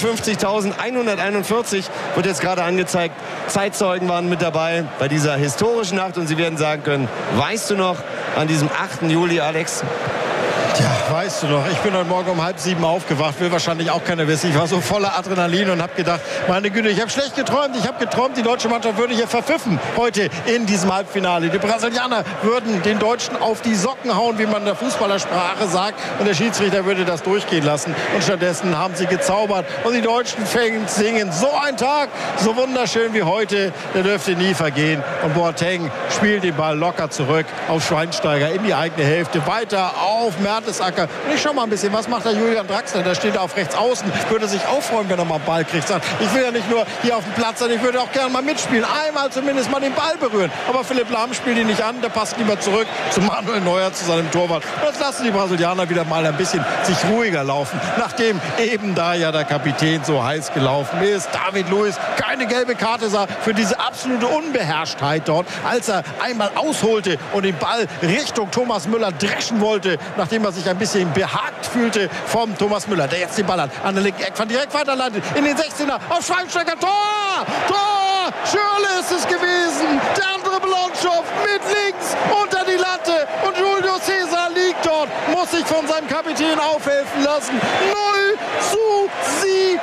58.141 wird jetzt gerade angezeigt. Zeitzeugen waren mit dabei bei dieser historischen Nacht und sie werden sagen können, weißt du noch, an diesem 8. Juli, Alex? Ja, weißt du noch, ich bin heute Morgen um 6:30 aufgewacht, will wahrscheinlich auch keiner wissen. Ich war so voller Adrenalin und habe gedacht, meine Güte, ich habe schlecht geträumt. Ich habe geträumt, die deutsche Mannschaft würde hier verpfiffen heute in diesem Halbfinale. Die Brasilianer würden den Deutschen auf die Socken hauen, wie man in der Fußballersprache sagt. Und der Schiedsrichter würde das durchgehen lassen. Und stattdessen haben sie gezaubert. Und die deutschen Fans singen, so ein Tag, so wunderschön wie heute, der dürfte nie vergehen. Und Boateng spielt den Ball locker zurück auf Schweinsteiger in die eigene Hälfte. Weiter auf Mertesacker. Und ich schau mal ein bisschen, was macht der Julian Draxler? Der steht da auf rechts außen, würde sich auch freuen, wenn er mal einen Ball kriegt. Sagt, ich will ja nicht nur hier auf dem Platz sein, ich würde auch gerne mal mitspielen. Einmal zumindest mal den Ball berühren. Aber Philipp Lahm spielt ihn nicht an, der passt lieber zurück zu Manuel Neuer, zu seinem Torwart. Und jetzt lassen die Brasilianer wieder mal ein bisschen sich ruhiger laufen, nachdem eben da ja der Kapitän so heiß gelaufen ist. David Luiz keine gelbe Karte sah für diese absolute Unbeherrschtheit dort, als er einmal ausholte und den Ball Richtung Thomas Müller dreschen wollte, nachdem er sich ein bisschen behagt fühlte vom Thomas Müller, der jetzt den Ball hat, an der linken Eckfahne direkt weiterleitet, in den 16er, auf Schweinsteiger, Tor! Tor! Schürrle ist es gewesen, der andere Blonschow mit links unter die Latte und Julio César liegt dort, muss sich von seinem Kapitän aufhelfen lassen. 0:7!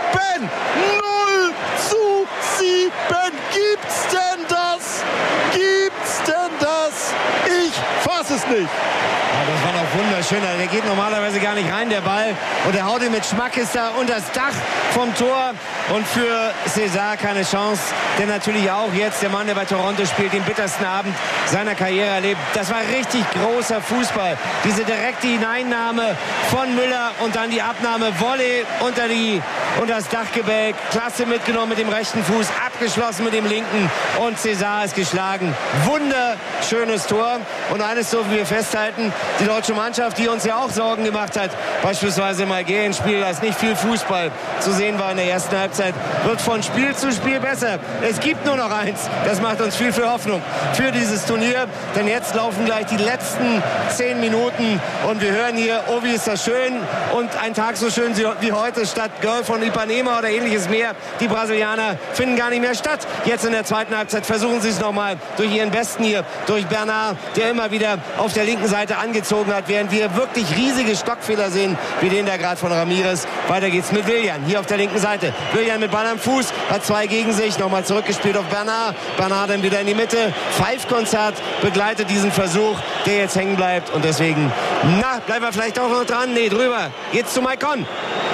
0:7! Gibt's denn das? Gibt's denn das? Ich fass es es nicht. Ja, das war doch wunderschön. Der geht normalerweise gar nicht rein, der Ball. Und er haut ihn mit Schmackes da unter das Dach vom Tor. Und für César keine Chance. Der natürlich auch jetzt, der Mann, der bei Toronto spielt, den bittersten Abend seiner Karriere erlebt. Das war richtig großer Fußball. Diese direkte Hineinnahme von Müller und dann die Abnahme, Volley unter das Dachgebälk. Klasse mitgenommen mit dem rechten Fuß, abgeschlossen mit dem linken. Und César ist geschlagen. Wunderschönes Tor. Und eines dürfen wir festhalten, die deutsche Mannschaft, die uns ja auch Sorgen gemacht hat, beispielsweise im Algerien-Spiel, da ist nicht viel Fußball zu sehen war in der ersten Halbzeit, wird von Spiel zu Spiel besser. Es gibt nur noch eins. Das macht uns viel Hoffnung für dieses Turnier. Denn jetzt laufen gleich die letzten 10 Minuten und wir hören hier, oh wie ist das schön. Und ein Tag so schön wie heute statt Girl von Ipanema oder ähnliches mehr. Die Brasilianer finden gar nicht mehr statt. Jetzt in der zweiten Halbzeit versuchen sie es nochmal durch ihren Besten hier, durch Bernard, der immer wieder auf der linken Seite angezogen hat, während wir wirklich riesige Stockfehler sehen, wie den da gerade von Ramirez. Weiter geht's mit Willian, hier auf der linken Seite. Willian mit Ball am Fuß, hat 2 gegen sich, nochmal zurückgespielt auf Bernard. Bernard dann wieder in die Mitte. Pfeifkonzert begleitet diesen Versuch, der jetzt hängen bleibt. Und deswegen, bleiben wir vielleicht auch noch dran. Nee, drüber. Geht's zu Maicon.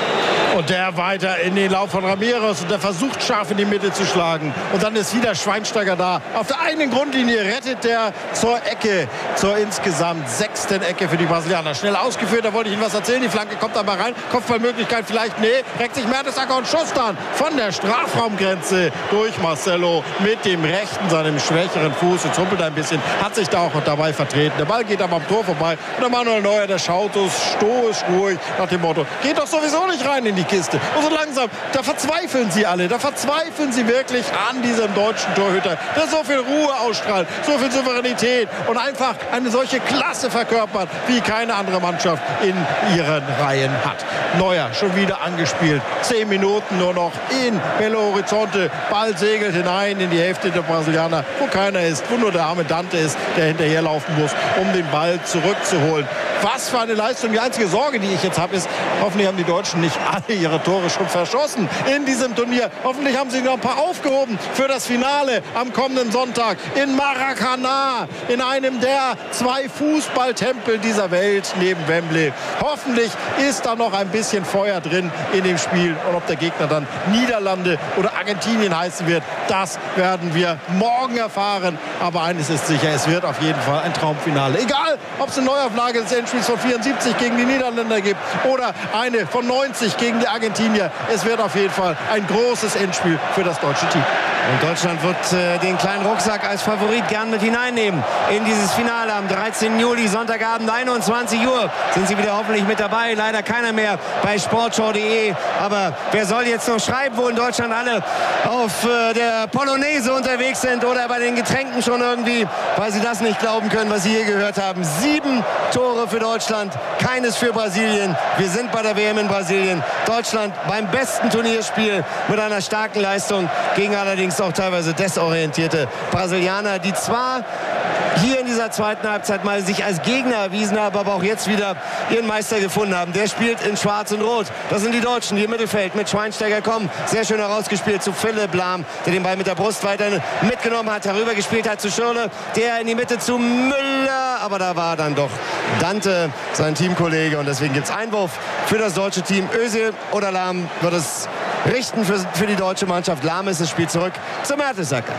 Und der weiter in den Lauf von Ramirez und der versucht scharf in die Mitte zu schlagen. Und dann ist wieder Schweinsteiger da. Auf der eigenen Grundlinie rettet der zur Ecke, zur insgesamt 6. Ecke für die Brasilianer. Schnell ausgeführt, da wollte ich Ihnen was erzählen. Die Flanke kommt aber rein. Kopfballmöglichkeit vielleicht, nee. Reckt sich Mertesacker und Schuss dann von der Strafraumgrenze durch Marcelo mit dem rechten, seinem schwächeren Fuß. Jetzt humpelt er ein bisschen, hat sich da auch noch dabei vertreten. Der Ball geht aber am Tor vorbei. Und der Manuel Neuer, der schaut so stoisch ruhig nach dem Motto, geht doch sowieso nicht rein in die Kiste. Und so langsam, da verzweifeln sie alle. Da verzweifeln sie wirklich an diesem deutschen Torhüter, der so viel Ruhe ausstrahlt, so viel Souveränität und einfach eine solche Klasse verkörpert, wie keine andere Mannschaft in ihren Reihen hat. Neuer schon wieder angespielt. 10 Minuten nur noch in Belo Horizonte. Ball segelt hinein in die Hälfte der Brasilianer, wo keiner ist, wo nur der arme Dante ist, der hinterherlaufen muss, um den Ball zurückzuholen. Was für eine Leistung. Die einzige Sorge, die ich jetzt habe, ist, hoffentlich haben die Deutschen nicht alle ihre Tore schon verschossen in diesem Turnier. Hoffentlich haben sie noch ein paar aufgehoben für das Finale am kommenden Sonntag in Maracanã, in einem der 2 Fußballtempel dieser Welt neben Wembley. Hoffentlich ist da noch ein bisschen Feuer drin in dem Spiel. Und ob der Gegner dann Niederlande oder Argentinien heißen wird, das werden wir morgen erfahren. Aber eines ist sicher, es wird auf jeden Fall ein Traumfinale. Egal, ob es eine Neuauflage des Endspiels von 74 gegen die Niederländer gibt oder eine von 90 gegen die Argentinier. Es wird auf jeden Fall ein großes Endspiel für das deutsche Team. Und Deutschland wird den kleinen Rucksack als Favorit gern mit hineinnehmen in dieses Finale am 13. Juli, Sonntagabend, 21 Uhr. Sind sie wieder hoffentlich mit dabei. Leider keiner mehr bei sportschau.de. Aber wer soll jetzt noch schreiben, wo in Deutschland alle auf der Polonaise unterwegs sind oder bei den Getränken schon irgendwie, weil sie das nicht glauben können, was sie hier gehört haben. 7 Tore für Deutschland, keines für Brasilien. Wir sind bei der WM in Brasilien. Deutschland beim besten Turnierspiel mit einer starken Leistung gegen allerdings auch teilweise desorientierte Brasilianer, die zwar hier in dieser zweiten Halbzeit mal sich als Gegner erwiesen haben, aber auch jetzt wieder ihren Meister gefunden haben. Der spielt in Schwarz und Rot. Das sind die Deutschen, die im Mittelfeld mit Schweinsteiger kommen. Sehr schön herausgespielt zu Philipp Lahm, der den Ball mit der Brust weiter mitgenommen hat, herübergespielt hat zu Schirle, der in die Mitte zu Müller, aber da war dann doch Dante, sein Teamkollege, und deswegen gibt es Einwurf für das deutsche Team. Özil oder Lahm wird es richten für die deutsche Mannschaft. Lahm ist das Spiel zurück zu Mertesacker.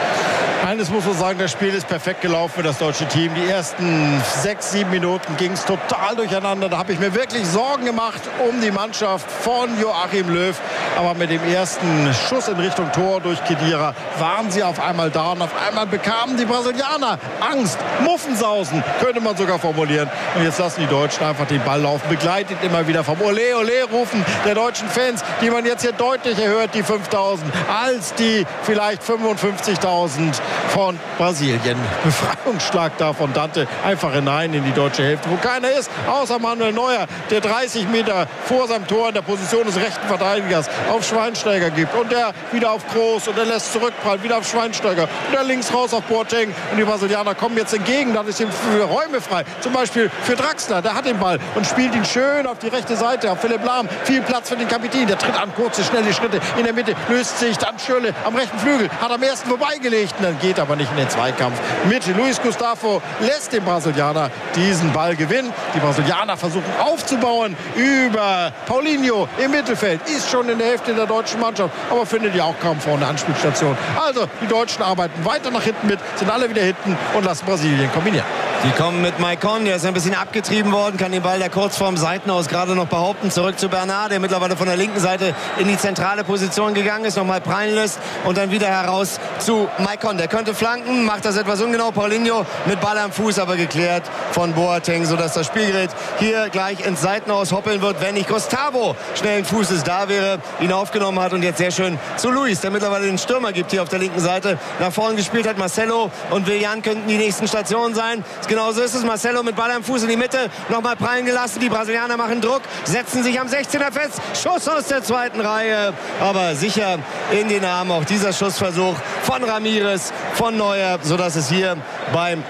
Eines muss man sagen, das Spiel ist perfekt gelaufen für das deutsche Team. Die ersten 6-7 Minuten ging es total durcheinander. Da habe ich mir wirklich Sorgen gemacht um die Mannschaft von Joachim Löw. Aber mit dem ersten Schuss in Richtung Tor durch Khedira waren sie auf einmal da. Und auf einmal bekamen die Brasilianer Angst. Muffensausen, könnte man sogar formulieren. Und jetzt lassen die Deutschen einfach den Ball laufen. Begleitet immer wieder vom Ole, Ole rufen der deutschen Fans, die man jetzt hier deutlicher hört, die 5.000, als die vielleicht 55.000 von Brasilien. Befreiungsschlag da von Dante einfach hinein in die deutsche Hälfte, wo keiner ist, außer Manuel Neuer, der 30 Meter vor seinem Tor in der Position des rechten Verteidigers auf Schweinsteiger gibt. Und der wieder auf Groß und der lässt zurückprallen, wieder auf Schweinsteiger. Und der links raus auf Boateng. Und die Brasilianer kommen jetzt entgegen, dann ist ihm für Räume frei. Zum Beispiel für Draxler, der hat den Ball und spielt ihn schön auf die rechte Seite, auf Philipp Lahm. Viel Platz für den Kapitän, der tritt an, kurze, schnelle Schritte in der Mitte, löst sich, dann Schürrle am rechten Flügel, hat am ersten vorbeigelegt. Und dann geht aber nicht in den Zweikampf mit. Luis Gustavo lässt den Brasilianer diesen Ball gewinnen. Die Brasilianer versuchen aufzubauen über Paulinho im Mittelfeld. Ist schon in der Hälfte der deutschen Mannschaft, aber findet ja auch kaum vorne Anspielstation. Also die Deutschen arbeiten weiter nach hinten mit, sind alle wieder hinten und lassen Brasilien kombinieren. Die kommen mit Maicon, der ist ein bisschen abgetrieben worden, kann den Ball da kurz vorm Seitenaus gerade noch behaupten. Zurück zu Bernard, der mittlerweile von der linken Seite in die zentrale Position gegangen ist, nochmal prallen lässt und dann wieder heraus zu Maicon. Der könnte flanken, macht das etwas ungenau. Paulinho mit Ball am Fuß, aber geklärt von Boateng, sodass das Spielgerät hier gleich ins Seitenaus hoppeln wird, wenn nicht Gustavo schnellen Fußes da wäre, ihn aufgenommen hat und jetzt sehr schön zu Luis, der mittlerweile den Stürmer gibt hier auf der linken Seite, nach vorne gespielt hat. Marcelo und Willian könnten die nächsten Stationen sein. Genauso ist es. Marcelo mit Ball am Fuß in die Mitte. Nochmal prallen gelassen. Die Brasilianer machen Druck. Setzen sich am 16er fest. Schuss aus der zweiten Reihe. Aber sicher in den Armen. Auch dieser Schussversuch von Ramirez, von Neuer. Sodass es hier beim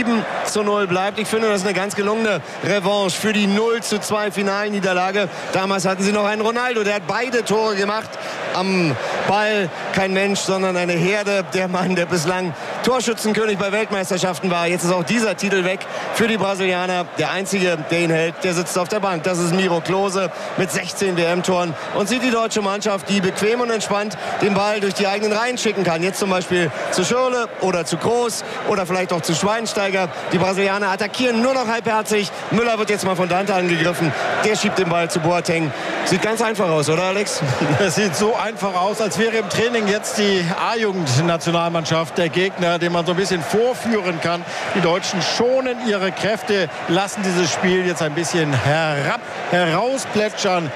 7:0 bleibt. Ich finde, das ist eine ganz gelungene Revanche für die 0:2 Finalniederlage. Damals hatten sie noch einen Ronaldo. Der hat beide Tore gemacht. Am Ball kein Mensch, sondern eine Herde. Der Mann, der bislang Torschützenkönig bei Weltmeisterschaften war. Jetzt ist auch dieser Titel weg für die Brasilianer. Der einzige, der ihn hält, der sitzt auf der Bank. Das ist Miro Klose mit 16 WM-Toren und sieht die deutsche Mannschaft, die bequem und entspannt den Ball durch die eigenen Reihen schicken kann. Jetzt zum Beispiel zu Schürrle oder zu Groß oder vielleicht auch zu Schweinsteiger. Die Brasilianer attackieren nur noch halbherzig. Müller wird jetzt mal von Dante angegriffen. Der schiebt den Ball zu Boateng. Sieht ganz einfach aus, oder Alex? Es sieht so einfach aus, als wäre im Training jetzt die A-Jugend-Nationalmannschaft der Gegner, den man so ein bisschen vorführen kann. Die Deutschen schonen ihre Kräfte, lassen dieses Spiel jetzt ein bisschen herausplätschern.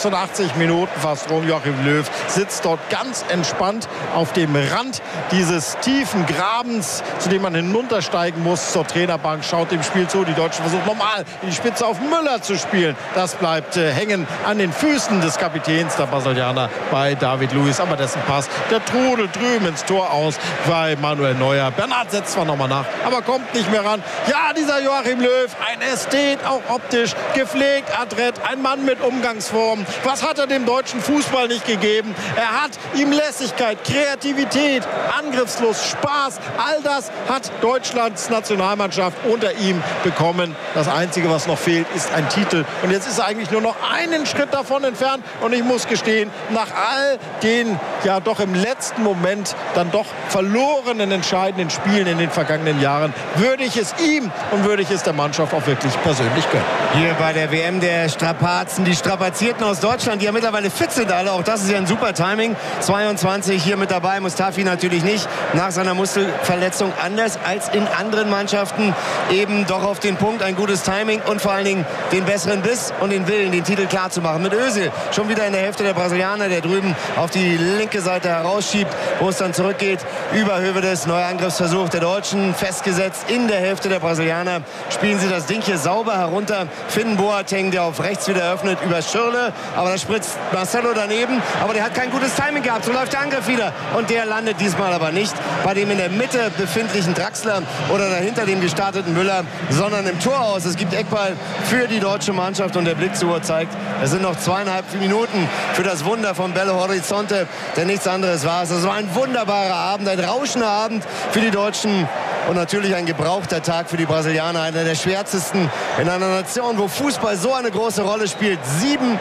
86 Minuten fast rum. Joachim Löw sitzt dort ganz entspannt auf dem Rand dieses tiefen Grabens, zu dem man hinuntersteigen muss zur Trainerbank, schaut dem Spiel zu. Die Deutschen versuchen nochmal in die Spitze auf Müller zu spielen. Das bleibt hängen an den Füßen des Kapitäns der Brasilianer bei David Luiz. Aber dessen Pass, der trudelt drüben ins Tor aus bei Manuel Neuer. Bernard setzt zwar nochmal nach, aber kommt nicht mehr ran. Ja, dieser Joachim Löw, ein Ästhet, auch optisch, gepflegt, adrett, ein Mann mit Umgangsformen. Was hat er dem deutschen Fußball nicht gegeben? Er hat ihm Lässigkeit, Kreativität, Angriffslust, Spaß. All das hat Deutschlands Nationalmannschaft unter ihm bekommen. Das Einzige, was noch fehlt, ist ein Titel. Und jetzt ist er eigentlich nur noch einen Schritt davon entfernt. Und ich muss gestehen, nach all den ja doch im letzten Moment dann doch verlorenen entscheidenden Spielen in den vergangenen Jahren, würde ich es ihm und würde ich es der Mannschaft auch wirklich persönlich gönnen. Hier bei der WM der Strapazen, die Strapazierten aus Deutschland, die ja mittlerweile fit sind alle, auch das ist ja ein super Timing. 22 hier mit dabei, Mustafi natürlich nicht, nach seiner Muskelverletzung, anders als in anderen Mannschaften, eben doch auf den Punkt, ein gutes Timing und vor allen Dingen den besseren Biss und den Willen, den Titel klar zu machen. Mit Özil schon wieder in der Hälfte der Brasilianer, der drüben auf die linke Seite herausschiebt, wo es dann zurückgeht über Hövedes. Neuer Angriffsversuch der Deutschen, festgesetzt in der Hälfte der Brasilianer. Spielen sie das Ding hier sauber herunter. Finden Boateng, der auf rechts wieder öffnet über Schürrle, aber da spritzt Marcelo daneben, aber der hat kein gutes Timing gehabt. So läuft der Angriff wieder und der landet diesmal aber nicht bei dem in der Mitte befindlichen Draxler oder dahinter dem gestarteten Müller, sondern im Tor aus. Es gibt Eckball für die deutsche Mannschaft und der Blick zur Uhr zeigt, es sind noch 2,5 Minuten für das Wunder von Belo Horizonte, der nichts anderes war. Es war ein wunderbarer Abend, ein rauschender Abend für die Deutschen und natürlich ein gebrauchter Tag für die Brasilianer, einer der schwärzesten in einer Nation, wo Fußball so eine große Rolle spielt. 7:0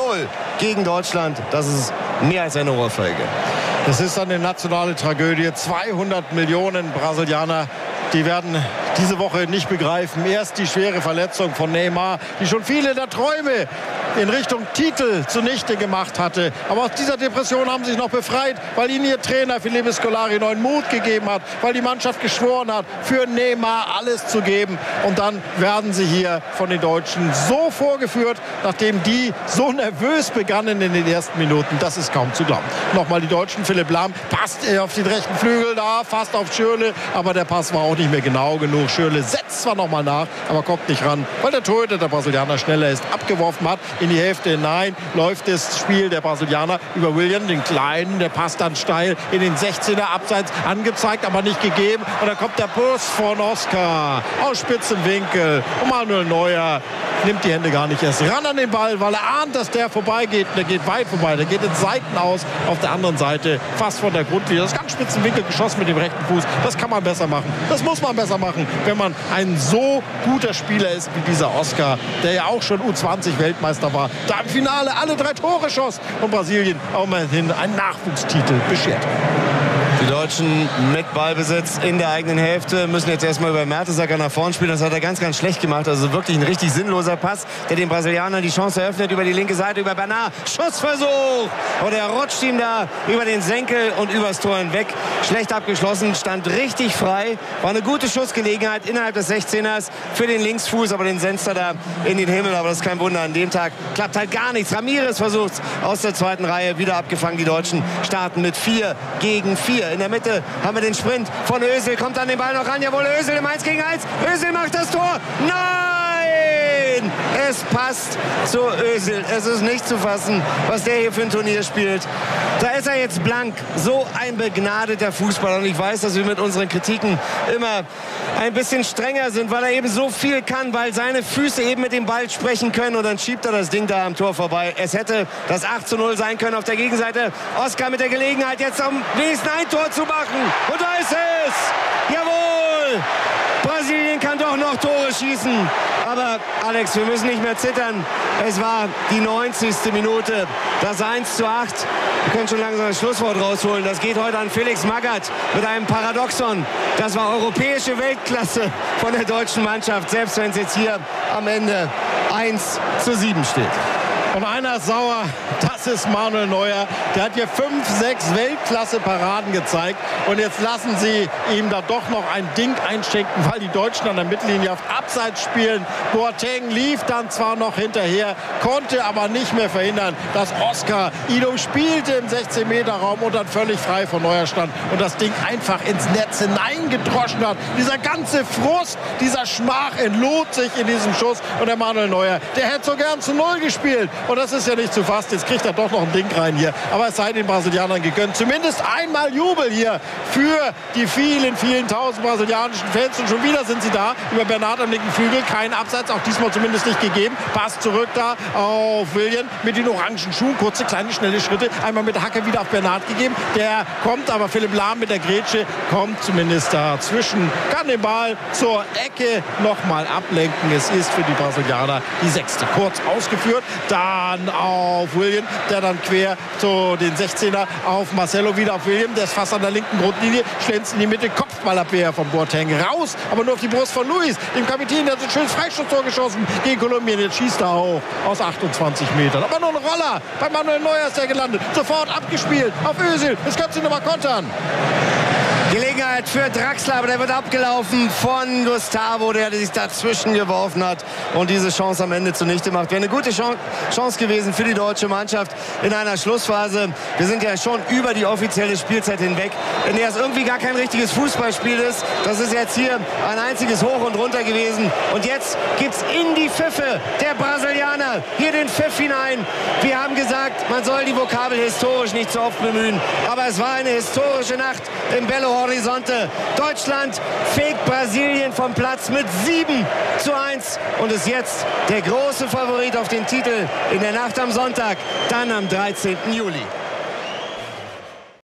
gegen Deutschland, das ist mehr als eine Ohrfeige. Das ist eine nationale Tragödie. 200 Millionen Brasilianer, die werden diese Woche nicht begreifen. Erst die schwere Verletzung von Neymar, die schon viele der Träume in Richtung Titel zunichte gemacht hatte. Aber aus dieser Depression haben sie sich noch befreit, weil ihnen ihr Trainer Felipe Scolari neuen Mut gegeben hat, weil die Mannschaft geschworen hat, für Neymar alles zu geben. Und dann werden sie hier von den Deutschen so vorgeführt, nachdem die so nervös begannen in den ersten Minuten. Das ist kaum zu glauben. Nochmal die Deutschen. Philipp Lahm passt auf den rechten Flügel da, fast auf Schürrle, aber der Pass war auch nicht mehr genau genug. Schürrle setzt zwar nochmal nach, aber kommt nicht ran, weil der Torhüter der Brasilianer schneller ist, abgeworfen hat. In die Hälfte hinein läuft das Spiel der Brasilianer über Willian, den Kleinen. Der passt dann steil in den 16er, abseits angezeigt, aber nicht gegeben. Und dann kommt der Bus von Oscar aus spitzem Winkel. Und Manuel Neuer nimmt die Hände gar nicht erst ran an den Ball, weil er ahnt, dass der vorbeigeht. Der geht weit vorbei, der geht ins Seitenaus auf der anderen Seite, fast von der Grundlinie. Das ist ganz spitzen Winkel geschossen mit dem rechten Fuß. Das kann man besser machen. Das muss man besser machen, wenn man ein so guter Spieler ist wie dieser Oscar, der ja auch schon U20-Weltmeister war. Da im Finale alle 3 Tore schoss und Brasilien auch mal hin einen Nachwuchstitel beschert. Die Deutschen mit Ballbesitz in der eigenen Hälfte müssen jetzt erstmal über Mertesacker nach vorn spielen. Das hat er ganz, ganz schlecht gemacht. Also wirklich ein richtig sinnloser Pass, der den Brasilianern die Chance eröffnet über die linke Seite, über Bernat. Schussversuch! Und er rutscht ihm da über den Senkel und übers Tor hinweg. Schlecht abgeschlossen, stand richtig frei. War eine gute Schussgelegenheit innerhalb des 16ers für den Linksfuß, aber den senzt er da in den Himmel. Aber das ist kein Wunder. An dem Tag klappt halt gar nichts. Ramirez versucht aus der zweiten Reihe, wieder abgefangen. Die Deutschen starten mit 4 gegen 4. In der Mitte haben wir den Sprint von Özil. Kommt an den Ball noch ran. Jawohl, Özil im 1 gegen 1. Özil macht das Tor. Nein! Es passt zu Özil. Es ist nicht zu fassen, was der hier für ein Turnier spielt. Da ist er jetzt blank. So ein begnadeter Fußballer. Und ich weiß, dass wir mit unseren Kritiken immer ein bisschen strenger sind, weil er eben so viel kann, weil seine Füße eben mit dem Ball sprechen können. Und dann schiebt er das Ding da am Tor vorbei. Es hätte das 8:0 sein können auf der Gegenseite. Oscar mit der Gelegenheit, jetzt um wenigstens ein Tor zu machen. Und da ist es! Jawohl! Brasilien kann doch noch Tore schießen. Aber Alex, wir müssen nicht mehr zittern. Es war die 90. Minute. Das 1:8. Wir können schon langsam das Schlusswort rausholen. Das geht heute an Felix Magath mit einem Paradoxon. Das war europäische Weltklasse von der deutschen Mannschaft. Selbst wenn es jetzt hier am Ende 1:7 steht. Und einer ist sauer, das ist Manuel Neuer. Der hat hier 5, 6 Weltklasse-Paraden gezeigt. Und jetzt lassen sie ihm da doch noch ein Ding einschenken, weil die Deutschen an der Mittellinie auf Abseits spielen. Boateng lief dann zwar noch hinterher, konnte aber nicht mehr verhindern, dass Oscar ihn umspielte im 16-Meter-Raum und dann völlig frei von Neuer stand und das Ding einfach ins Netz hineingedroschen hat. Dieser ganze Frust, dieser Schmach entlot sich in diesem Schuss. Und der Manuel Neuer, der hätte so gern zu 0 gespielt. Und das ist ja nicht zu fassen. Jetzt kriegt er doch noch ein Ding rein hier. Aber es sei den Brasilianern gegönnt. Zumindest einmal Jubel hier für die vielen, vielen tausend brasilianischen Fans. Und schon wieder sind sie da. Über Bernat am linken Flügel. Kein Abseits. Auch diesmal zumindest nicht gegeben. Pass zurück da auf Willian mit den orangen Schuhen. Kurze, kleine, schnelle Schritte. Einmal mit der Hacke wieder auf Bernat gegeben. Der kommt, aber Philipp Lahm mit der Grätsche kommt zumindest dazwischen. Kann den Ball zur Ecke nochmal ablenken. Es ist für die Brasilianer die 6. Kurz ausgeführt. Dann auf William, der dann quer zu den 16er auf Marcelo, wieder auf William, der ist fast an der linken Grundlinie, schlänzt in die Mitte, Kopfballabwehr von Boateng raus, aber nur auf die Brust von Luis, dem Kapitän, der hat so ein schönes Freistoßtor geschossen gegen Kolumbien, jetzt schießt er auch aus 28 Metern. Aber nur ein Roller, bei Manuel Neuer ist er gelandet, sofort abgespielt auf Özil, das kannst du noch mal kontern. Gelegenheit für Draxler, aber der wird abgelaufen von Gustavo, der sich dazwischen geworfen hat und diese Chance am Ende zunichte macht. Wäre eine gute Chance gewesen für die deutsche Mannschaft in einer Schlussphase. Wir sind ja schon über die offizielle Spielzeit hinweg, in der es irgendwie gar kein richtiges Fußballspiel ist. Das ist jetzt hier ein einziges Hoch und Runter gewesen. Und jetzt gibt es in die Pfiffe der Brasilianer hier den Pfiff hinein. Wir haben gesagt, man soll die Vokabel historisch nicht so oft bemühen. Aber es war eine historische Nacht im Belo Horizonte. Deutschland fegt Brasilien vom Platz mit 7:1 und ist jetzt der große Favorit auf den Titel in der Nacht am Sonntag, dann am 13. Juli.